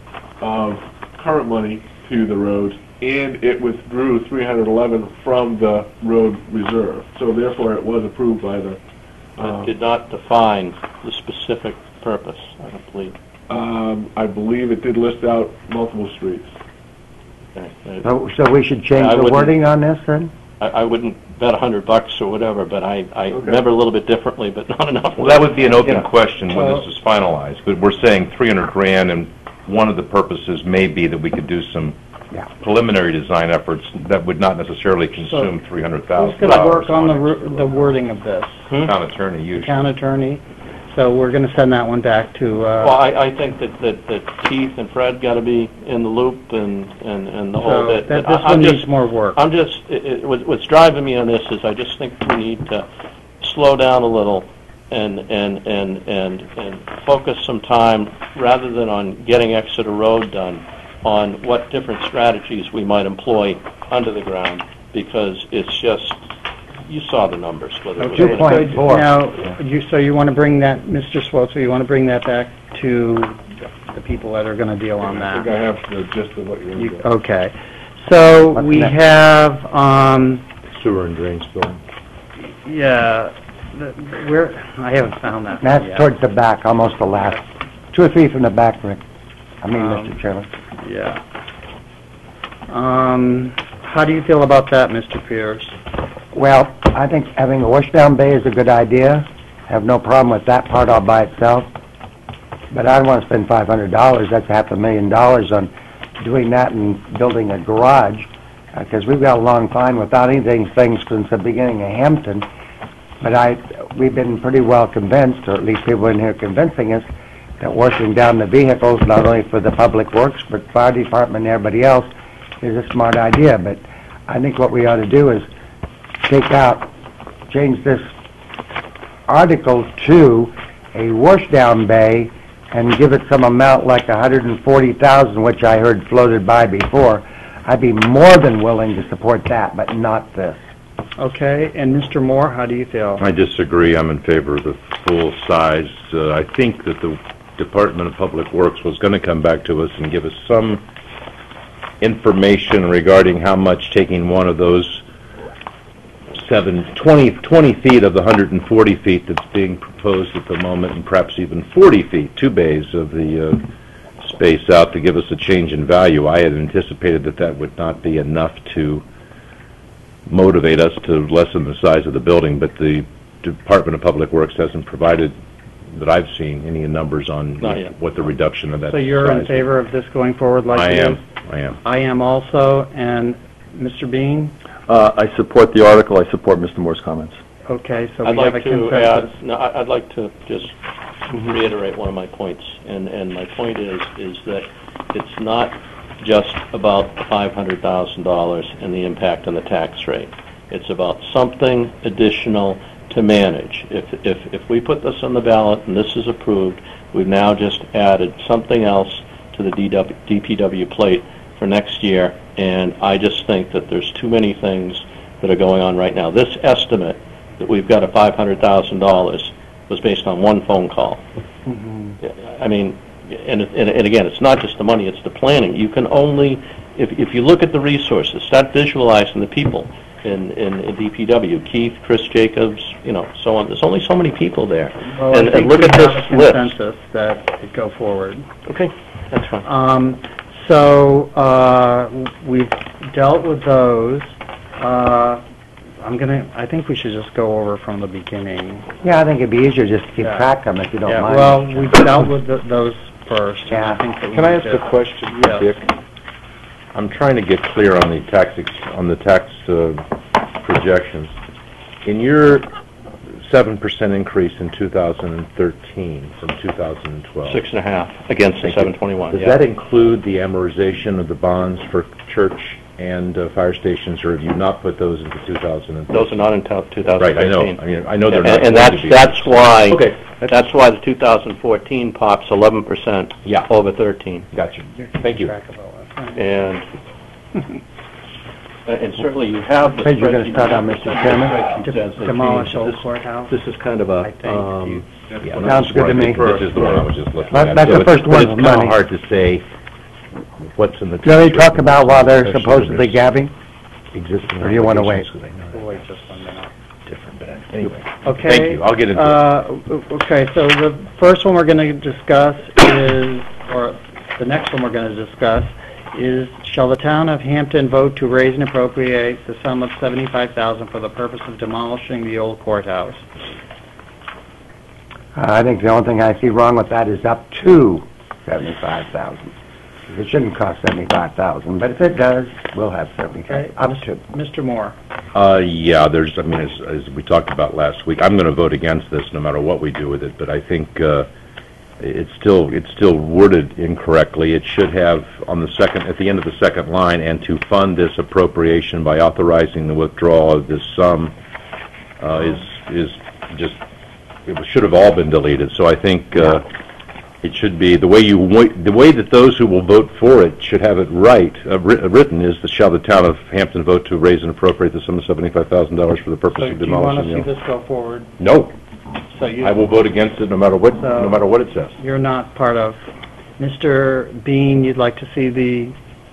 of current money to the roads, and it withdrew three hundred eleven from the road reserve. So therefore, it was approved by the, it did not define the specific purpose, I don't believe. um, I believe it did list out multiple streets. Okay. Uh, So, so we should change I the wouldn't- wording on this, then? I, I wouldn't bet a hundred bucks or whatever, but I, I Okay. remember a little bit differently, but not enough. Well, that would be an open Yeah. question when Well- this is finalized, but we're saying three hundred grand, and one of the purposes may be that we could do some Yeah. preliminary design efforts that would not necessarily consume three hundred Who's thousand going to dollars. work on the wor- the wording of this? Hmm? Town attorney, The usually. town attorney? So we're going to send that one back to, Well, uh, I, I think that, that, that Keith and Fred gotta be in the loop and, and, and the whole so bit. that- I- this I'm one just- needs more work. I'm just, it, it, what- what's driving me on this is I just think we need to slow down a little and, and, and, and, and focus some time, rather than on getting Exeter Road done, on what different strategies we might employ under the ground, because it's just, you saw the numbers. Whether it was Okay, gonna- so now, you, so you want to bring that, Mister Swotzer, you want to bring that back to the people that are going to deal on I think that? I have the gist of what you're You- doing. Okay. So What's we next? have, um, Sewer and drains building. yeah, the- where, I haven't found that one That's yet. towards the back, almost the last, two or three from the back, Rick. I mean, Um, Mister Chairman. Yeah. Um, how do you feel about that, Mister Pierce? Well, I think having a washdown bay is a good idea. Have no problem with that part all by itself. But I don't want to spend five hundred dollars, that's half a million dollars on doing that and building a garage, because we've got a long time without anything, things since the beginning of Hampton. But I, we've been pretty well convinced, or at least people in here convincing us, that washing down the vehicles, not only for the public works, but fire department and everybody else, is a smart idea. But I think what we ought to do is take out, change this article to a washdown bay and give it some amount like one hundred forty thousand, which I heard floated by before. I'd be more than willing to support that, but not this. Okay, and Mister Moore, how do you feel? I disagree. I'm in favor of the full size. Uh, I think that the Department of Public Works was going to come back to us and give us some information regarding how much taking one of those seven, twenty, twenty feet of the one hundred forty feet that's being proposed at the moment, and perhaps even forty feet, two bays of the uh, space out to give us a change in value. I had anticipated that that would not be enough to motivate us to lessen the size of the building, but the Department of Public Works hasn't provided, that I've seen, any numbers on Not yet. what the reduction of that So you're in size favor of this going forward like I it am, is? I am. I am also, and Mister Bean? Uh, I support the article, I support Mister Moore's comments. Okay, so I'd we have a like to consensus. add, no, I- I'd like to just reiterate one of my points, and, and my point is, is that it's not just about the five hundred thousand dollars and the impact on the tax rate. It's about something additional to manage. If, if, if we put this on the ballot and this is approved, we've now just added something else to the D W D P W plate for next year, and I just think that there's too many things that are going on right now. This estimate that we've got of five hundred thousand dollars was based on one phone call. I mean, and, and, and again, it's not just the money, it's the planning. You can only, if, if you look at the resources, start visualizing the people in, in, in D P W, Keith, Chris Jacobs, you know, so on. There's only so many people there. Well, and, I think and look we at have this a list. consensus that it go forward. Okay, that's fine. Um, so, uh, we've dealt with those. Uh, I'm gonna, I think we should just go over from the beginning. Yeah, I think it'd be easier just to keep Yeah. track of them if you don't Yeah, mind. well, we dealt with th those first. and Yeah. I think that we Can I ask need a to- question, Yes. Dick? I'm trying to get clear on the tax, ex- on the tax uh, projections. In your seven percent increase in two thousand thirteen from two thousand twelve. Six and a half against the Thank you. seven twenty-one. Does yeah. that include the amortization of the bonds for church and uh, fire stations, or have you not put those into two thousand thirteen? Those are not until two thousand Right, I know. thirteen. I mean, I know they're And- not And going that's, to be. that's why, Okay. that's why the two thousand fourteen pops eleven percent Yeah. over thirteen. Gotcha. Thank you. Track of all that. And, and certainly you have the Said you were gonna spreadsheet. start out, Mister Chairman. The spreadsheet says they Demolish changed. old This- courthouse. This is kind of I a, think. um, Yeah, Sounds good to me. This is the one I was just looking That- at. that's So the it's- first one But with it's kind money. of hard to say what's in the. Do you want me to talk about while they're Especially supposedly when gabbing? there's Existing. Or do you wanna wait? obligations, 'cause I know We'll wait just one minute. different, but anyway. Okay. Thank you. I'll get into it. Uh, o- okay, so the first one we're going to discuss is, or the next one we're going to discuss is, shall the town of Hampton vote to raise and appropriate the sum of seventy-five thousand dollars for the purpose of demolishing the old courthouse? Uh, I think the only thing I see wrong with that is up to seventy-five thousand. It shouldn't cost seventy-five thousand, but if it does, we'll have seventy-five, Okay. up to. Mister Moore? Uh, yeah, there's, I mean, as, as we talked about last week, I'm going to vote against this no matter what we do with it, but I think, uh, it's still, it's still worded incorrectly. It should have on the second, at the end of the second line, and to fund this appropriation by authorizing the withdrawal of this sum, uh, is, is just, it should have all been deleted. So I think, uh, It should be, the way you, wa- the way that those who will vote for it should have it right, uh, writ- uh, written, is that shall the town of Hampton vote to raise and appropriate the sum of seventy-five thousand dollars for the purpose So of do you want to demolishing see the... this go forward? No. So you, I will vote against it no matter what, no So- matter what it says. you're not part of, Mister Bean, you'd like to see the,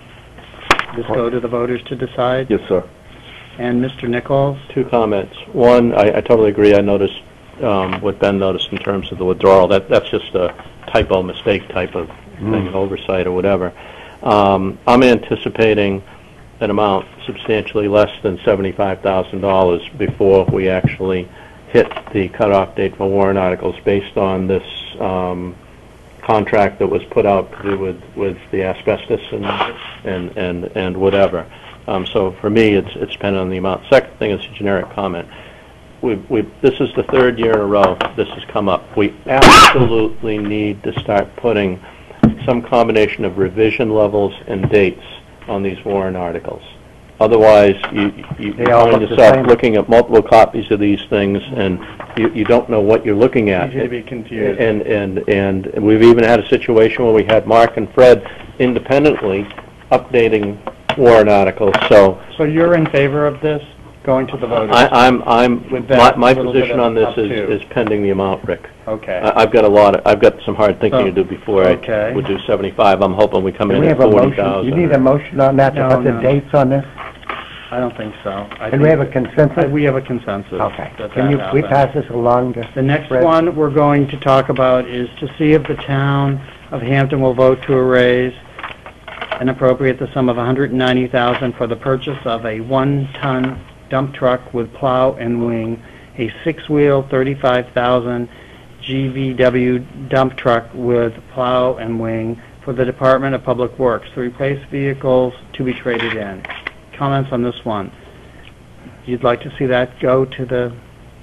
this go to the voters to decide? Yes, sir. And Mister Nichols? Two comments. One, I, I totally agree. I noticed um, what Ben noticed in terms of the withdrawal. That that's just a typo, mistake type of thing, an oversight or whatever. Um, I'm anticipating an amount substantially less than seventy-five thousand dollars before we actually hit the cutoff date for warrant articles, based on this um, contract that was put out to do with with the asbestos and and and and whatever. Um, so for me, it's it's dependent on the amount. Second thing is a generic comment. We've, we've, this is the third year in a row this has come up. We absolutely need to start putting some combination of revision levels and dates on these warrant articles. Otherwise, you, you They all find look the yourself same. looking at multiple copies of these things, and you, you don't know what you're looking at. Easy to be confused. And, and, and we've even had a situation where we had Mark and Fred independently updating warrant articles. So So you're in favor of this, going to the voters? I, I'm, I'm, With my, that my little bit position of on this up is, to. is pending the amount, Rick. Okay. I, I've got a lot, of, I've got some hard thinking So- to do before okay. I would do seventy-five. I'm hoping we come Do in we at have a forty motion? thousand. You need a motion on that to No, put the no. dates on this? I don't think so. I And we think- have a consensus? We have a consensus. Okay. that Can you, that we happens. pass this along to... The next Fred? one we're going to talk about is to see if the town of Hampton will vote to raise and appropriate the sum of one hundred ninety thousand dollars for the purchase of a one-ton dump truck with plow and wing, a six-wheel thirty-five thousand G V W dump truck with plow and wing for the Department of Public Works to replace vehicles to be traded in. Comments on this one? You'd like to see that go to the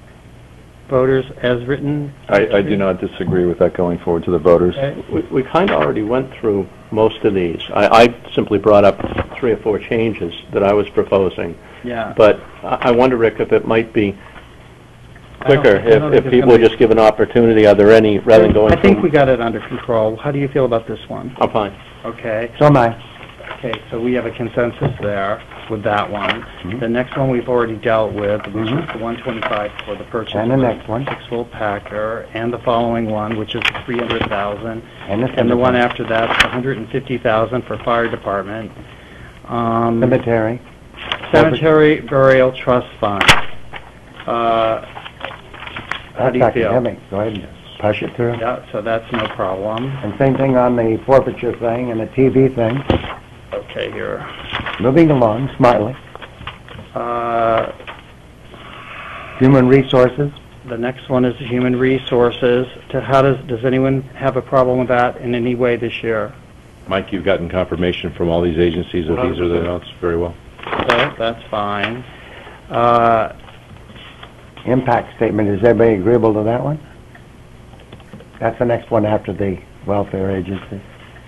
voters as written? I, I do not disagree with that going forward to the voters. Okay. We, we kind of already went through most of these. I, I simply brought up three or four changes that I was proposing. Yeah. But I I wonder, Rick, if it might be I don't- quicker I don't if, think if it's people gonna would be- just give an opportunity. Are there any, rather than going I think through- we got it under control. How do you feel about this one? I'm fine. Okay. So am I. Okay, so we have a consensus there with that one. Mhm. The next one we've already dealt with, which Mhm. is the one twenty-five for the purchase And the of a next one. six-wheel Packer, and the following one, which is the three hundred thousand, And the and the one cemetery. after that, one hundred fifty thousand for fire department. Um, Cemetery. Cemetery Burial Trust Fund. Uh, How do you That's feel? academic. Go ahead and push it through. Yeah, so that's no problem. And same thing on the forfeiture thing and the T V thing. Okay, here. Moving along smartly. Uh, Human resources. The next one is human resources. To how does, does anyone have a problem with that in any way this year? Mike, you've gotten confirmation from all these agencies that these are the amounts very well. Okay, that's fine. Uh, Impact statement. Is everybody agreeable to that one? That's the next one after the welfare agency.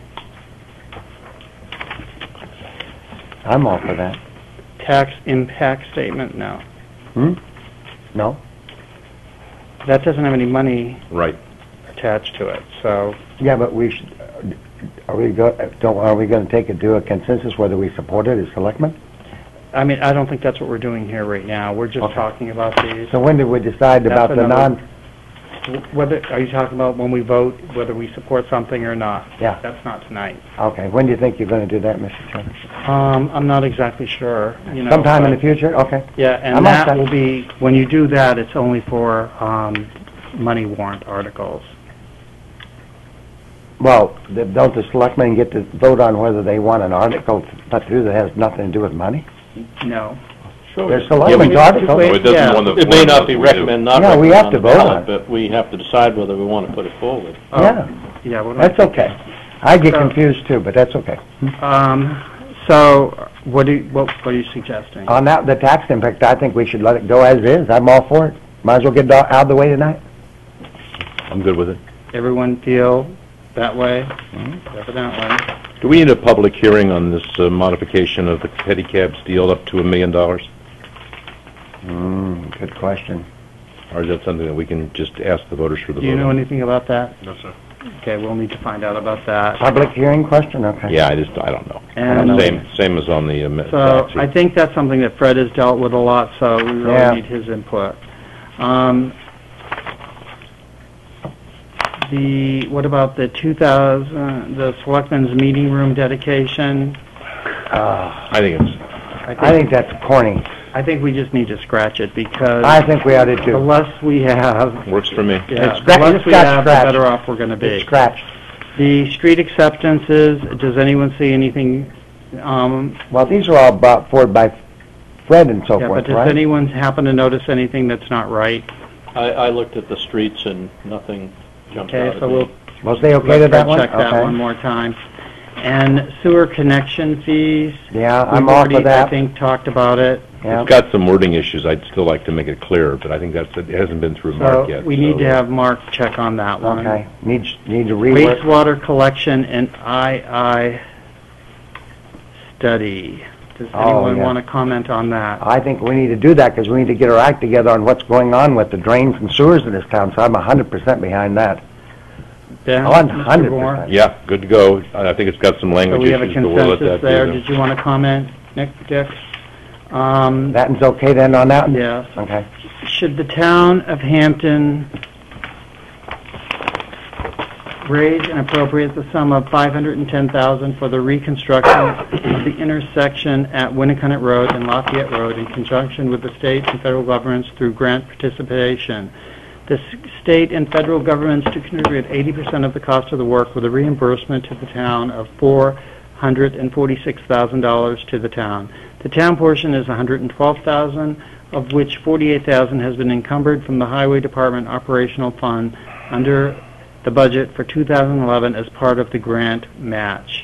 I'm all for that. tax impact statement, no. Hmm? No? That doesn't have any money Right. attached to it, so, Yeah, but we should, are we go, don't, are we gonna take it to a consensus whether we support it as selectmen? I mean, I don't think that's what we're doing here right now. We're just Okay. talking about these. So when did we decide That's about the another- non, Whether, are you talking about when we vote, whether we support something or not? Yeah. That's not tonight. okay, when do you think you're gonna do that, Mister Chairman? Um, I'm not exactly sure, you know. Sometime in but- the future? Okay. Yeah, I'm and all that set. will be, when you do that, it's only for, um, money warrant articles. Well, the- don't the selectmen get to vote on whether they want an article put through that has nothing to do with money? No. They're selectmen's articles. Wait, it doesn't yeah, one that- It may one not that be we do. recommended, not Yeah, we recommended have on to the vote on ballot, it. but we have to decide whether we want to put it forward. Yeah, Yeah, what do I that's think? okay. I get So- confused too, but that's okay. Um, so, what do, you- what, what are you suggesting? On that, the tax impact, I think we should let it go as is. I'm all for it. Might as well get it out of the way tonight. I'm good with it. Everyone feel that way? Evidently. Do we need a public hearing on this uh, modification of the pedicabs deal up to a million dollars? Hmm, good question. Or is that something that we can just ask the voters for the Do you vote know on? anything about that? No, sir. Okay, we'll need to find out about that. Public hearing question, okay. Yeah, I just, I don't know. And- Same, same as on the uh, mi- So taxi. I think that's something that Fred has dealt with a lot, so we really Yeah. need his input. Um, The, what about the two thousand, the Selectmen's Meeting Room dedication? Uh, I think it's, I think that's corny. I think we just need to scratch it because I think we ought to do. the less we have, works for me. yeah, It's the scra- less it's we got have, the scratched. better off we're going to be. It's scratched. The street acceptances, does anyone see anything, um, Well, these are all brought forward by Fred and so yeah, but forth, does right? anyone happen to notice anything that's not right? I, I looked at the streets and nothing jumped out Okay, at so me. we'll Was they okay let with that Fred one? check that Okay. one more time. And sewer connection fees, Yeah, we've I'm off already, of I that. think, talked about it. Yeah. It's got some wording issues. I'd still like to make it clearer, but I think that's, it hasn't been through Mark So yet. we need so, to uh, have Mark check on that one. Okay, need, need to rework. Wastewater collection and I I study. Does Oh, anyone yeah. want to comment on that? I think we need to do that because we need to get our act together on what's going on with the drains and sewers in this town, so I'm a hundred percent behind that. Ben, one Mister hundred Moore? percent. Yeah, good to go. I I think it's got some So language we have a issues, but we'll let consensus that there. be. Did you want to comment, Nick, Dick? Um, That one's okay then on that one? Yes. Okay. Should the town of Hampton raise and appropriate the sum of five hundred ten thousand dollars for the reconstruction of the intersection at Winnicott Road and Lafayette Road in conjunction with the state and federal governments through grant participation? The s- state and federal governments to contribute eighty percent of the cost of the work with a reimbursement to the town of four hundred forty-six thousand dollars to the town. The town portion is one hundred twelve thousand dollars, of which forty-eight thousand dollars has been encumbered from the Highway Department Operational Fund under the budget for two thousand eleven as part of the grant match.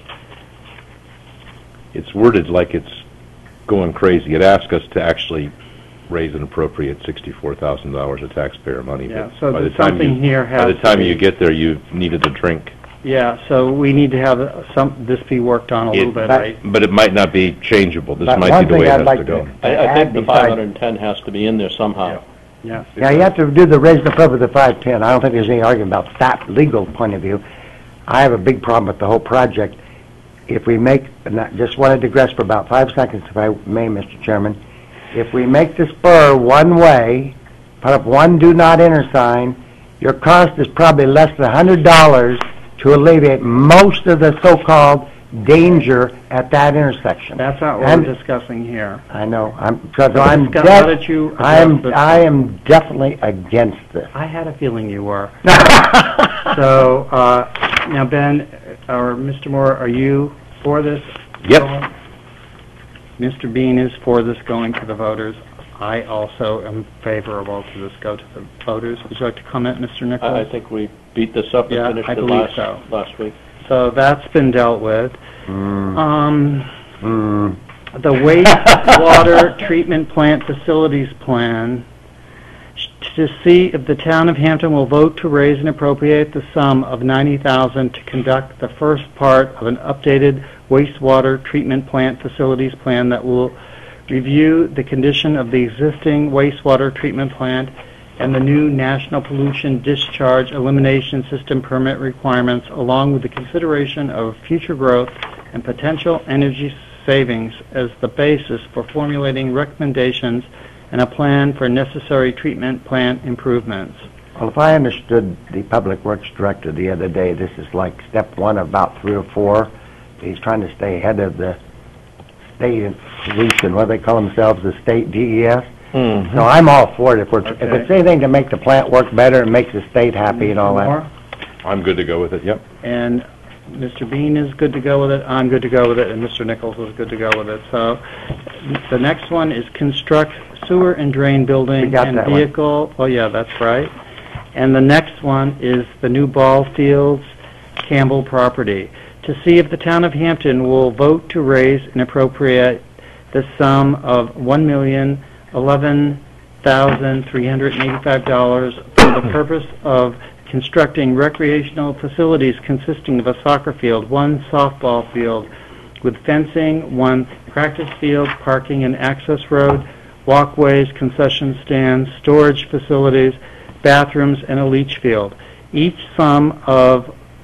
It's worded like it's going crazy. It asks us to actually raise and appropriate sixty-four thousand dollars of taxpayer money. Yeah, but so by the there's time something you- here has By the to time be- you get there, you've needed a drink. Yeah, so we need to have uh, some, this be worked on a little It- bit, but- right? But it might not be changeable. This But might one be the thing way it I'd has like to go. to- I, I think the Add beside- five hundred ten has to be in there somehow. Yeah. Yeah, you have to do the raise and appropriate the five ten. I don't think there's any argument about that legal point of view. I have a big problem with the whole project. If we make, and I just want to digress for about five seconds, if I may, Mister Chairman. If we make the spur one way, put up one do not enter sign, your cost is probably less than one hundred dollars to alleviate most of the so-called danger at that intersection. That's not what And- we're discussing here. I know, I'm, because I'm, Discuss- def- how did you I am, address this? I am definitely against this. I had a feeling you were. So, uh, now Ben, or Mister Moore, are you for this? Yep. going? Mister Bean is for this going to the voters. I also am favorable to this go to the voters. Would you like to comment, Mister Nichols? I, I think we beat this up Yeah, and finished I it believe last, so. last week. So that's been dealt with. Mm. Um, Mm. the wastewater treatment plant facilities plan, to see if the town of Hampton will vote to raise and appropriate the sum of ninety thousand dollars to conduct the first part of an updated wastewater treatment plant facilities plan that will review the condition of the existing wastewater treatment plant and the new National Pollution Discharge Elimination System permit requirements, along with the consideration of future growth and potential energy savings as the basis for formulating recommendations and a plan for necessary treatment plant improvements. Well, if I understood the Public Works Director the other day, this is like step one of about three or four. He's trying to stay ahead of the state pollution, what do they call themselves, the state D E S? Mm-hmm. So I'm all for it. If we're, if Okay. it's anything to make the plant work better and makes the state happy and all that. Moore? I'm good to go with it, yep. And Mister Bean is good to go with it, I'm good to go with it, and Mister Nichols is good to go with it. So the next one is construct sewer and drain We building got and that one. vehicle. Oh, yeah, that's right. And the next one is the new ball fields, Campbell property. To see if the town of Hampton will vote to raise and appropriate the sum of one million eleven thousand three hundred eighty-five dollars for the purpose of constructing recreational facilities consisting of a soccer field, one softball field with fencing, one practice field, parking and access road, walkways, concession stands, storage facilities, bathrooms, and a leach field. Each sum of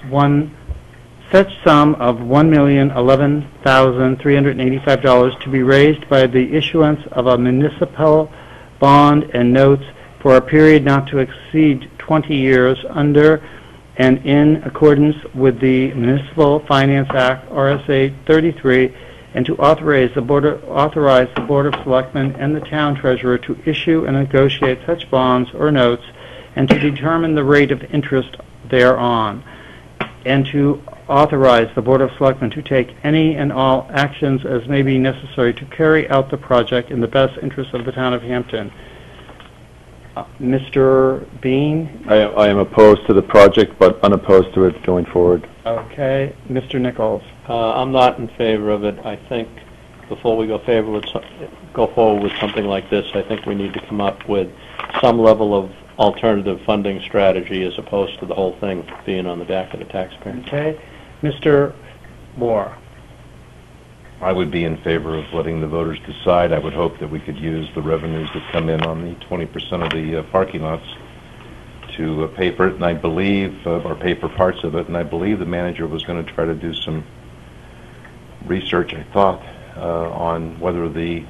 one such sum of one million eleven thousand three hundred eighty-five dollars to be raised by the issuance of a municipal bond and notes for a period not to exceed twenty years under and in accordance with the Municipal Finance Act, R S A thirty-three, and to authorize the Board of, authorize the Board of Selectmen and the Town Treasurer to issue and negotiate such bonds or notes and to determine the rate of interest thereon, and to authorize the Board of Selectmen to take any and all actions as may be necessary to carry out the project in the best interest of the Town of Hampton. Uh, Mister Bean? I, I am opposed to the project, but unopposed to it going forward. Okay. Mister Nichols? Uh, I'm not in favor of it. I think before we go favor with so- go forward with something like this, I think we need to come up with some level of alternative funding strategy as opposed to the whole thing being on the back of the taxpayer. Okay. Mister Moore? I would be in favor of letting the voters decide. I would hope that we could use the revenues that come in on the twenty percent of the uh, parking lots to uh, pay for it, and I believe, uh, or pay for parts of it, and I believe the manager was going to try to do some research, I thought, uh, on whether the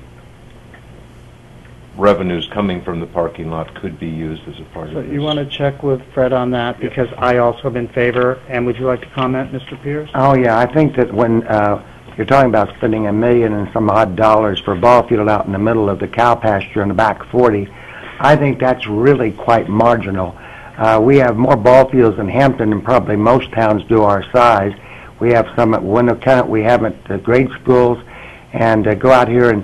revenues coming from the parking lot could be used as a part So of this. you want to check with Fred on that, because I also am in favor. And would you like to comment, Mister Pierce? Oh, yeah, I think that when uh, you're talking about spending a million and some odd dollars for a ball field out in the middle of the cow pasture in the back forty, I think that's really quite marginal. Uh, we have more ball fields in Hampton than probably most towns do our size. We have some at Winnicott, we have at the grade schools, and uh, go out here and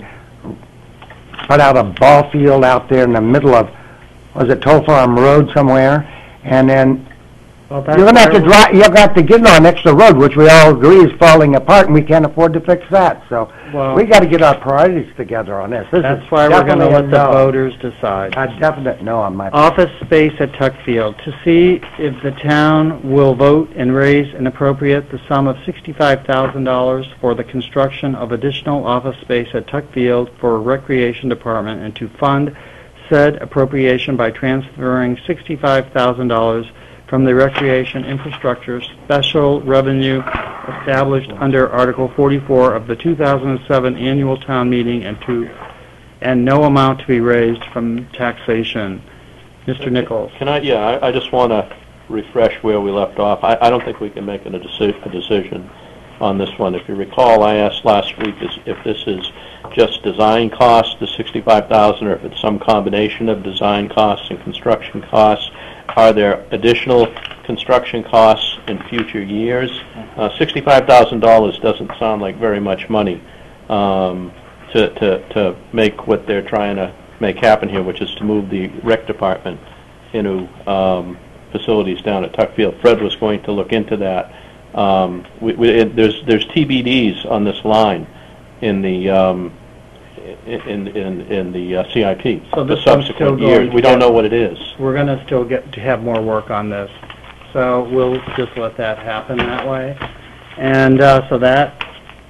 put out a ball field out there in the middle of, was it Toll Farm Road somewhere, and then Well, you're going to have to drive, you're going to have to get on an extra road, which we all agree is falling apart, and we can't afford to fix that. So Well- we got to get our priorities together on this. This That's is why we're going to definitely a let the no. voters decide. A definite no on my part. Office space at Tuckfield. To see if the town will vote and raise and appropriate the sum of sixty-five thousand dollars for the construction of additional office space at Tuckfield for Recreation Department, and to fund said appropriation by transferring sixty-five thousand dollars from the Recreation Infrastructure Special Revenue established under Article forty-four of the two thousand seven Annual Town Meeting, and to and no amount to be raised from taxation. Mister Nichols? Can I, yeah, I, I just want to refresh where we left off. I, I don't think we can make a, deci- a decision on this one. If you recall, I asked last week is, if this is just design costs, the sixty-five thousand dollars, or if it's some combination of design costs and construction costs. Are there additional construction costs in future years? Uh, sixty-five thousand dollars doesn't sound like very much money um, to, to, to make what they're trying to make happen here, which is to move the rec department into um, facilities down at Tuckfield. Fred was going to look into that. Um, we, we, it, there's, there's T B Ds on this line in the um, in, in, in the uh, C I P So for this one's still subsequent going years. to We don't get- know what it is. We're going to still get to have more work on this. So we'll just let that happen that way. And uh, so that,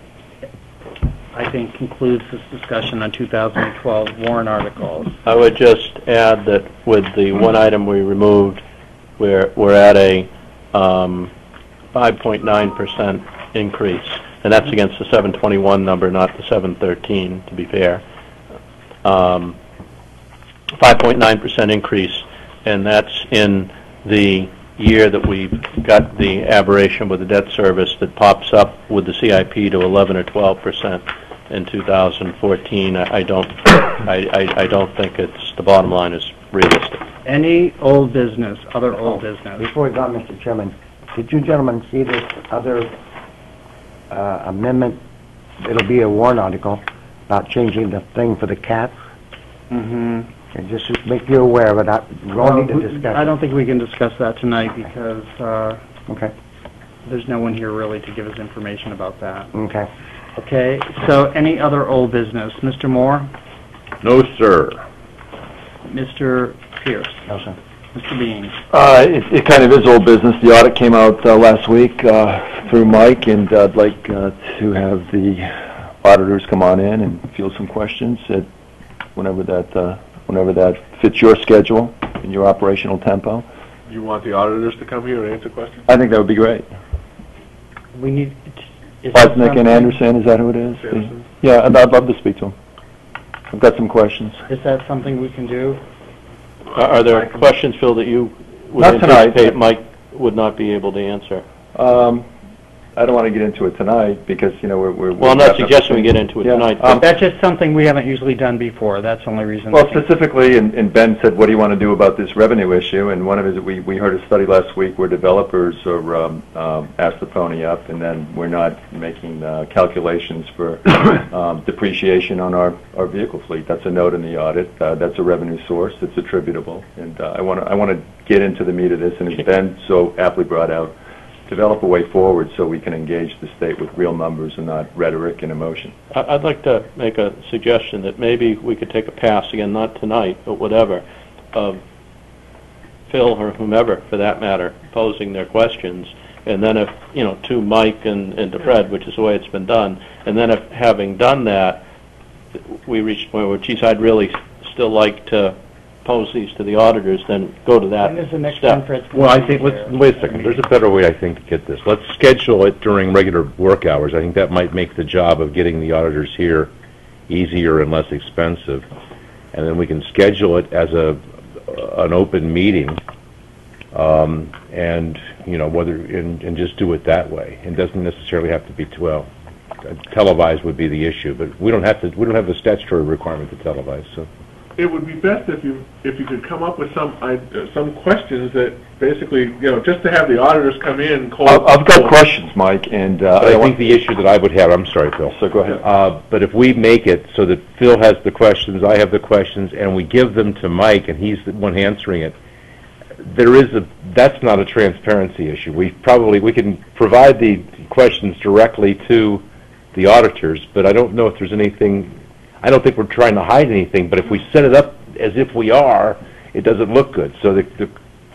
I think, concludes this discussion on two thousand twelve warrant articles. I would just add that with the one item we removed, we're, we're at a um, five point nine percent increase, and that's against the seven twenty-one number, not the seven thirteen, to be fair. Um, five point nine percent increase, and that's in the year that we've got the aberration with the debt service that pops up with the C I P to eleven or twelve percent in two thousand fourteen. I, I don't, I, I, I don't think it's, the bottom line is realistic. Any old business, other old business? Before we go on, Mister Chairman, did you gentlemen see this other uh, amendment? It'll be a warrant article about changing the thing for the cats. Mm-hmm. And just to make you aware of it, I, we won't need to discuss I it. don't think we can discuss that tonight because uh, Okay, there's no one here really to give us information about that. okay. Okay, so any other old business? Mister Moore? No, sir. Mister Pierce? No, sir. Mister Bean? Uh, it, it kind of is old business. The audit came out uh, last week uh, through Mike, and uh, I'd like uh, to have the auditors come on in and field some questions at whenever that uh, whenever that fits your schedule and your operational tempo. You want the auditors to come here and answer questions? I think that would be great. We need, is that Bosnick and something- Anderson, is that who it is? Anderson. Yeah, I'd I'd love to speak to them. I've got some questions. Is that something we can do? Are are there questions, Phil, that you would Not tonight. anticipate Mike would not be able to answer? Um, I don't want to get into it tonight because, you know, we're... we're Well, I'm not suggesting we get into it Yeah. tonight, Um, but That's just something we haven't usually done before, that's the only reason. Well, specifically, and, and Ben said, what do you want to do about this revenue issue? And one of it, we, we heard a study last week where developers are um, um, asked to pony up, and then we're not making uh, calculations for um, depreciation on our, our vehicle fleet. That's a note in the audit. Uh, that's a revenue source. It's attributable. And uh, I want to I want to get into the meat of this, and as Ben so aptly brought out, develop a way forward so we can engage the state with real numbers and not rhetoric and emotion. I- I'd like to make a suggestion that maybe we could take a pass, again, not tonight, but whatever, of Phil or whomever, for that matter, posing their questions, and then if, you know, to Mike and, and to Fred, which is the way it's been done, and then if, having done that, we reach a point where, geez, I'd really still like to pose these to the auditors, then go to that When is the next step. one, Fred? Well, I think, let's, wait a second, there's a better way, I think, to get this. Let's schedule it during regular work hours. I think that might make the job of getting the auditors here easier and less expensive. And then we can schedule it as a, an open meeting, um, and, you know, whether, and, and just do it that way. It doesn't necessarily have to be, well, televised would be the issue, but we don't have to, we don't have a statutory requirement to televise, so. It would be best if you, if you could come up with some, uh, some questions that basically, you know, just to have the auditors come in cold. I've I've got questions, Mike, and uh, But I want- think the issue that I would have, I'm sorry, Phil. So go ahead. Uh, But if we make it so that Phil has the questions, I have the questions, and we give them to Mike, and he's the one answering it, there is a, that's not a transparency issue. We probably, we can provide the questions directly to the auditors, but I don't know if there's anything, I don't think we're trying to hide anything, but if we set it up as if we are, it doesn't look good. So the, the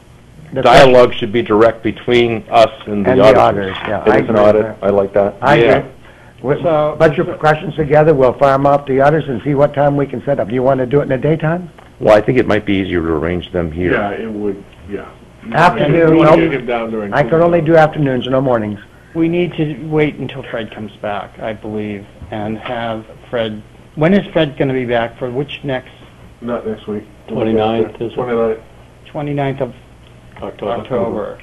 The dialogue should be direct between us and the And the auditors. auditors, yeah. It I is an agree with audit. that. I like that. I Yeah. agree. With a bunch of questions together, we'll fire them off to the others and see what time we can set up. Do you want to do it in the daytime? Well, I think it might be easier to arrange them here. Yeah, it would, yeah. Afternoon, You want to no. get him down during. I can only do afternoons, no mornings. We need to wait until Fred comes back, I believe, and have Fred, when is Fred going to be back for which next, Not next week. twenty-ninth, is it? twenty-ninth. twenty-ninth of October. October?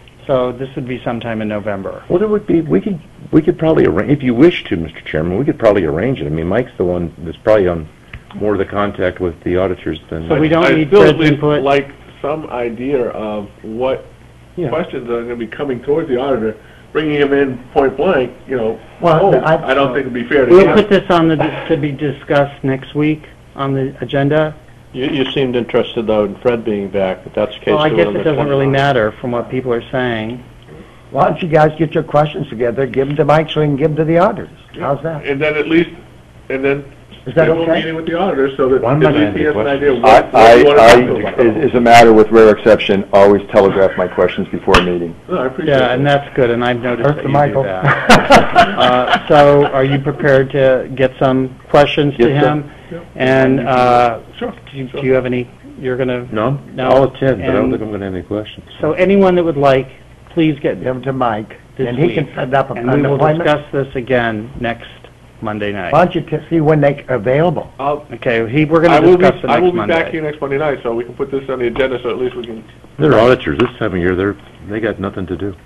So this would be sometime in November. Well, there would be, we could, we could probably arrange, if you wish to, Mister Chairman, we could probably arrange it. I mean, Mike's the one that's probably on more of the contact with the auditors than... So we don't I'd need still at Fred's least input? like some idea of what Yeah. questions are going to be coming towards the auditor, bringing him in point blank, you know, Well, oh, I- I don't think it'd be fair to We'll him. put this on the, to be discussed next week on the agenda. You, you seemed interested, though, in Fred being back. If that's the case, Well, I do guess on it the doesn't really twenty-ninth. matter from what people are saying. Why don't you guys get your questions together, give them to Mike so he can give them to the auditors? How's that? And then at least, and then Is that schedule a okay? meeting with the auditors so that Well, I'm at not least he gonna has an answer idea of I, what, what you want to I, talk I, about. as as a matter with rare exception, always telegraph my questions before a meeting. No, I appreciate Yeah, and that. that's good, and I've noticed Earth that to you Michael. do that. Uh, So are you prepared to get some questions to Yes, sir. him? And uh, Sure. do you- do you have any, you're going to... No, No. I'll attend, but I don't And- think I'm going to have any questions. So anyone that would like, please get Give them to Mike, this and he week. can set up a- And we an will appointment. discuss this again next Monday night. Why don't you t- see when they're available? I'll, Okay, he, we're I going will to be, discuss it I will next be back here Monday. next Monday night, so we can put this on the agenda so at least we can. They're auditors this time of year, they're, they got nothing to do.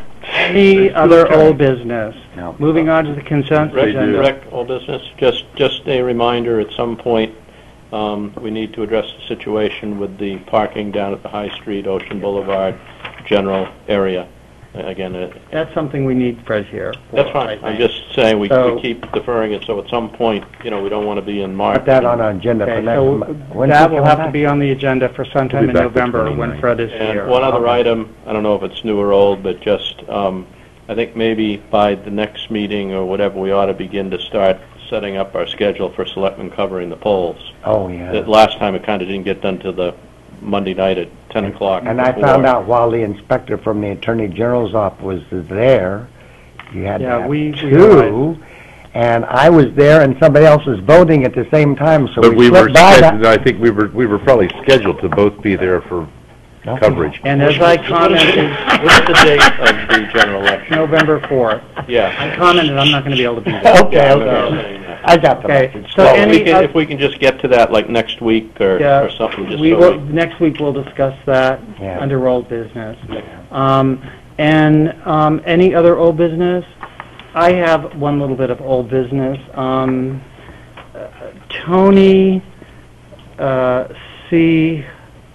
Any other old business? No. Moving on to the consent Rick, agenda. Rick, old business, just, just a reminder, at some point, um, we need to address the situation with the parking down at the High Street, Ocean Boulevard, general area. Uh, Again, it, That's something we need Fred here. for, that's I fine. I'm think. just saying, we, So- we keep deferring it, so at some point, you know, we don't want to be in March. Put that on our agenda for Okay, next so month. When's that he will coming have to back? be on the agenda for sometime We'll in be back the November when twenty-ninth. Fred is here. And one other Okay. item, I don't know if it's new or old, but just, um, I think maybe by the next meeting or whatever, we ought to begin to start setting up our schedule for selectmen covering the polls. Oh, yeah. That last time it kind of didn't get done to the Monday night at ten o'clock. And I before. found out while the inspector from the Attorney General's office was there, you had to Yeah, have we- we two, and I was there and somebody else was voting at the same time, so But we we were slipped by that. scheduled, I think we were, we were probably scheduled to both be there for coverage. And as I commented, What's the date of the general election? November fourth. Yeah. I commented I'm not going to be able to be there. Okay, Yeah, okay. I'm saying that. I got the Okay, message. so Well, if any, we can, oth- if we can just get to that like next week or, Yeah, or something, just we so will, we... next week we'll discuss that Yeah. under old business. Um, and, um, any other old business? I have one little bit of old business. Um, uh, Tony, uh, C,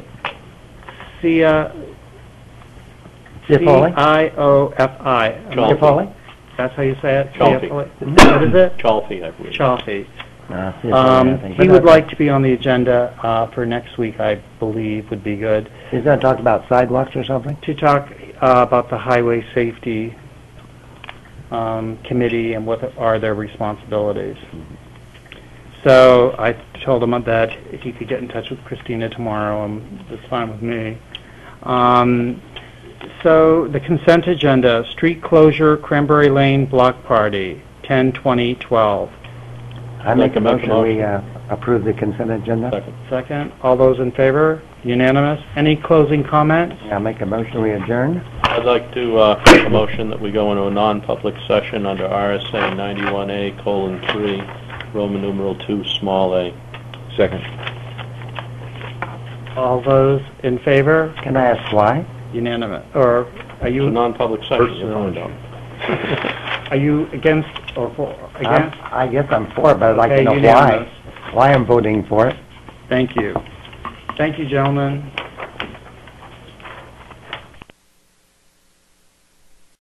Cia, C Ciafoli? I O F I. Ciafoli. Ciafoli? That's how you say it? Ciafoli. Ciafoli. What is it? Chalfie, I believe. Chaffee. No, Ciafoli, I Um, think. he But would that's- like to be on the agenda, uh, for next week, I believe would be good, He's gonna talk about sidewalks or something? to talk, uh, about the highway safety, um, committee and what are their responsibilities. So I told him that if he could get in touch with Christina tomorrow, and that's fine with me. Um, so the consent agenda, street closure, Cranberry Lane block party, ten twenty twelve. I make a Make a motion, we, motion. uh, approve the consent agenda. Second. Second, all those in favor? Unanimous? Any closing comments? I make a motion, we adjourn. I'd like to uh, make a motion that we go into a non-public session under R S A ninety-one A colon three, Roman numeral two, small a. Second. All those in favor? Can I ask why? Unanimous. Or are It's a you, non-public session, you'll find out. are you against or for, against? I'm- I guess I'm for it, but I'd like to Okay, know why, unanimous. why I'm voting for it. Thank you. Thank you, gentlemen.